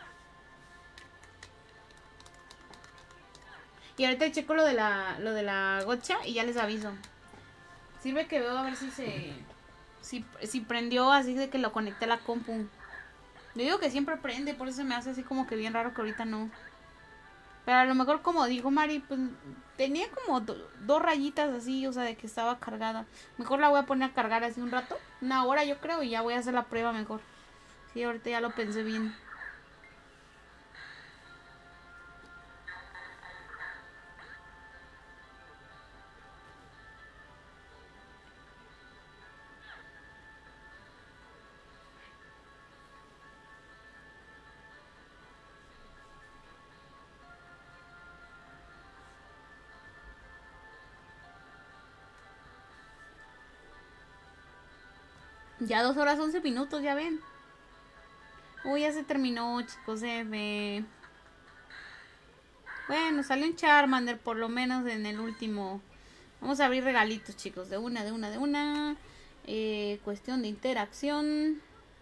Y ahorita checo lo de la lo de la gocha y ya les aviso. Sirve que veo a ver si se... Si, si prendió así de que lo conecté a la compu. Le digo que siempre prende, por eso se me hace así como que bien raro que ahorita no. Pero a lo mejor, como dijo Mari, pues tenía como do, dos rayitas así, o sea, de que estaba cargada. Mejor la voy a poner a cargar así un rato, una hora yo creo, y ya voy a hacer la prueba mejor. Sí, ahorita ya lo pensé bien. Ya dos horas once minutos, ya ven. Uy, ya se terminó, chicos, F. Bueno, salió un Charmander por lo menos en el último. Vamos a abrir regalitos, chicos, de una, de una, de una. Eh, cuestión de interacción.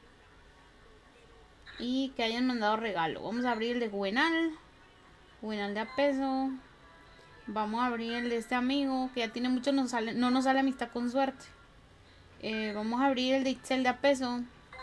Y que hayan mandado regalo. Vamos a abrir el de Juvenal. Juvenal de a peso. Vamos a abrir el de este amigo, que ya tiene mucho, no, sale, no nos sale amistad con suerte. Eh, vamos a abrir el de Itzel de a peso.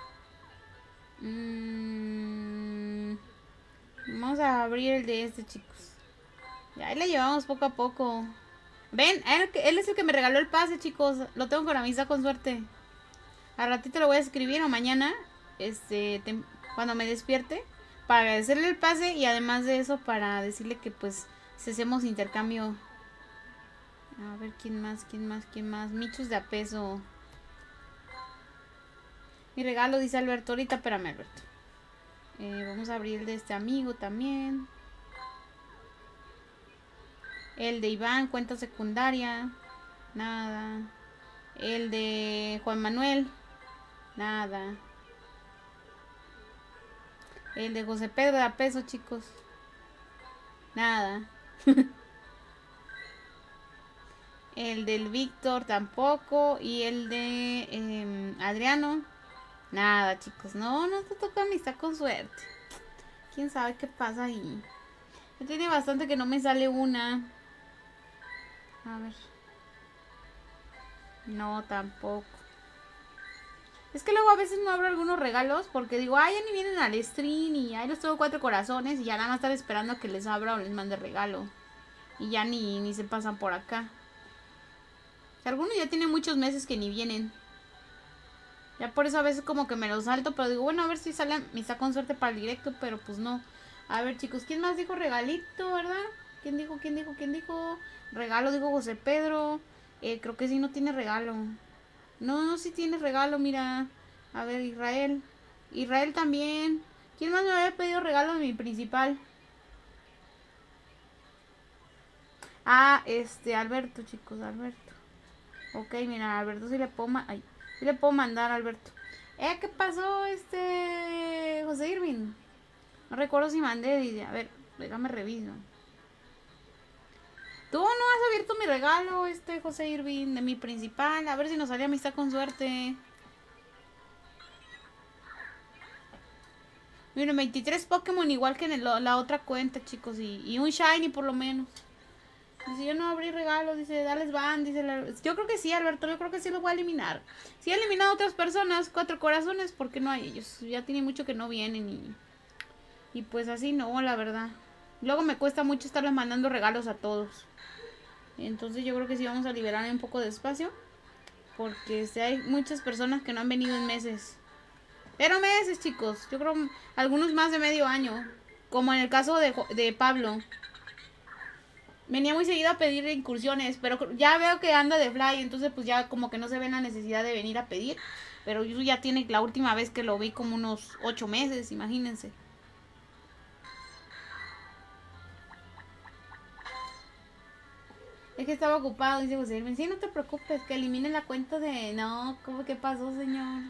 Mm, vamos a abrir el de este, chicos. Ya ahí le llevamos poco a poco. Ven, él, él es el que me regaló el pase, chicos. Lo tengo con amistad con suerte. Al ratito lo voy a escribir o mañana. Este, te, cuando me despierte. Para agradecerle el pase y además de eso para decirle que pues si hacemos intercambio. A ver, ¿quién más? ¿Quién más? ¿Quién más? Michos de a peso. Mi regalo, dice Alberto. Ahorita, espérame, Alberto. Eh, vamos a abrir el de este amigo también. El de Iván, cuenta secundaria. Nada. El de Juan Manuel. Nada. El de José Pedro de a peso, chicos. Nada. El del Víctor tampoco. Y el de eh, Adriano. Nada, chicos. No, no te toca amistad con suerte. Quién sabe qué pasa ahí. Ya tiene bastante que no me sale una. A ver. No, tampoco. Es que luego a veces no abro algunos regalos porque digo, ay, ya ni vienen al stream y ahí los tengo cuatro corazones y ya nada más estar esperando a que les abra o les mande regalo. Y ya ni, ni se pasan por acá. O sea, algunos ya tienen muchos meses que ni vienen. Ya por eso a veces como que me los salto, pero digo, bueno, a ver si sale, me está con suerte para el directo, pero pues no. A ver, chicos, ¿quién más dijo regalito, verdad? ¿Quién dijo, quién dijo, quién dijo? Regalo, dijo José Pedro. Eh, creo que sí no tiene regalo. No, no, sí tiene regalo, mira. A ver, Israel. Israel también. ¿Quién más me había pedido regalo de mi principal? Ah, este, Alberto, chicos, Alberto. Ok, mira, a Alberto sí le puedo, ma ay, sí le puedo mandar a Alberto. Eh, ¿qué pasó, este, José Irving? No recuerdo si mandé, dice, a ver, déjame reviso. Tú no has abierto mi regalo, este, José Irving, de mi principal. A ver si nos sale amistad con suerte. Miren, veintitrés Pokémon igual que en el, la otra cuenta, chicos. Y, y un Shiny por lo menos. Dice, yo no abrí regalo, dice, dales van, dice, la... yo creo que sí, Alberto, yo creo que sí los voy a eliminar. Si he eliminado a otras personas, cuatro corazones, ¿por qué no hay ellos? Ya tiene mucho que no vienen y... Y pues así no, la verdad. Luego me cuesta mucho estarles mandando regalos a todos. Entonces yo creo que sí vamos a liberar un poco de espacio. Porque este, hay muchas personas que no han venido en meses. Pero meses, chicos. Yo creo algunos más de medio año. Como en el caso de, de Pablo. Venía muy seguido a pedir incursiones. Pero ya veo que anda de fly. Entonces pues ya como que no se ve la necesidad de venir a pedir. Pero yo ya tiene la última vez que lo vi como unos ocho meses. Imagínense. Es que estaba ocupado, dice José Irving. Sí, no te preocupes, que elimine la cuenta de... No, ¿cómo que pasó, señor?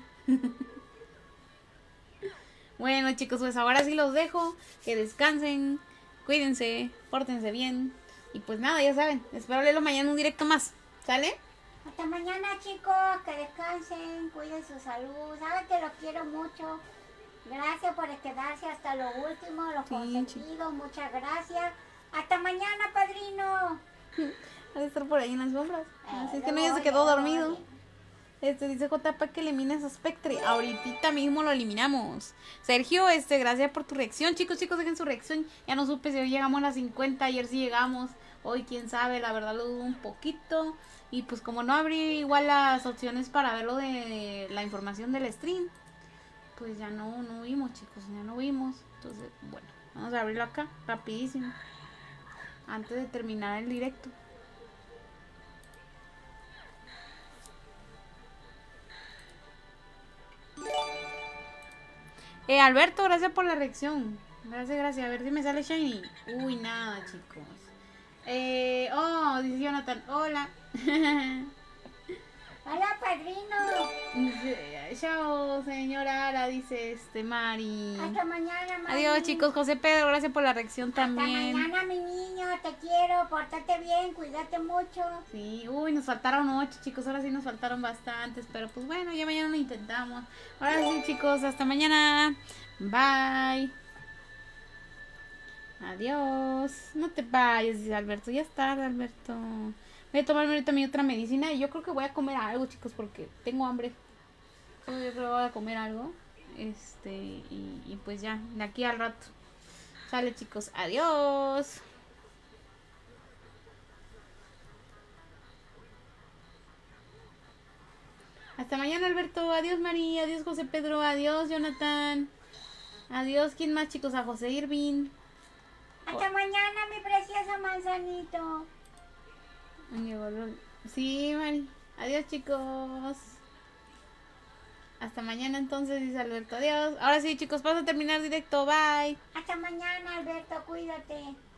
Bueno, chicos, pues ahora sí los dejo. Que descansen, cuídense, pórtense bien. Y pues nada, ya saben, espero leerlo mañana en un directo más. ¿Sale? Hasta mañana, chicos, que descansen, cuiden su salud. Saben que los quiero mucho. Gracias por quedarse hasta lo último, los Sí, consentidos, muchas gracias. Hasta mañana, padrino. Ha de estar por ahí en las sombras. Eh, Así es que no, luego ya se voy, quedó luego dormido. voy. Este dice J P que elimines a Spectre. Ahorita mismo lo eliminamos. Sergio, este, gracias por tu reacción. Chicos, chicos, dejen su reacción. Ya no supe si hoy llegamos a las cincuenta. Ayer sí llegamos. Hoy quién sabe, la verdad lo dudo un poquito. Y pues como no abrí igual las opciones para ver lo de la información del stream, pues ya no, no vimos, chicos. Ya no vimos. Entonces, bueno, vamos a abrirlo acá, rapidísimo. Antes de terminar el directo. Eh, Alberto, gracias por la reacción. Gracias, gracias. A ver si me sale Shiny. Uy, nada, chicos. Eh, oh, dice Jonathan. Hola. Hola, padrino. Dice, chao, señora Ara, dice este Mari. Hasta mañana, mami. Adiós, chicos. José Pedro, gracias por la reacción también. Hasta mañana, mi niño. Te quiero. Pórtate bien. Cuídate mucho. Sí, uy, nos faltaron ocho, chicos. Ahora sí nos faltaron bastantes. Pero pues bueno, ya mañana lo intentamos. Ahora sí, chicos. Hasta mañana. Bye. Adiós. No te vayas, dice Alberto. Ya es tarde, Alberto. Voy a tomarme ahorita mi otra medicina. Y yo creo que voy a comer algo, chicos, porque tengo hambre. Yo creo que voy a comer algo. Este, y, y pues ya, de aquí al rato. Sale, chicos. Adiós. Hasta mañana, Alberto. Adiós, María. Adiós, José Pedro. Adiós, Jonathan. Adiós. ¿Quién más, chicos? A José Irving. Hasta mañana, mi precioso manzanito. Sí, Mari. Adiós, chicos. Hasta mañana entonces, dice Alberto. Adiós. Ahora sí, chicos, paso a terminar directo. Bye. Hasta mañana, Alberto. Cuídate.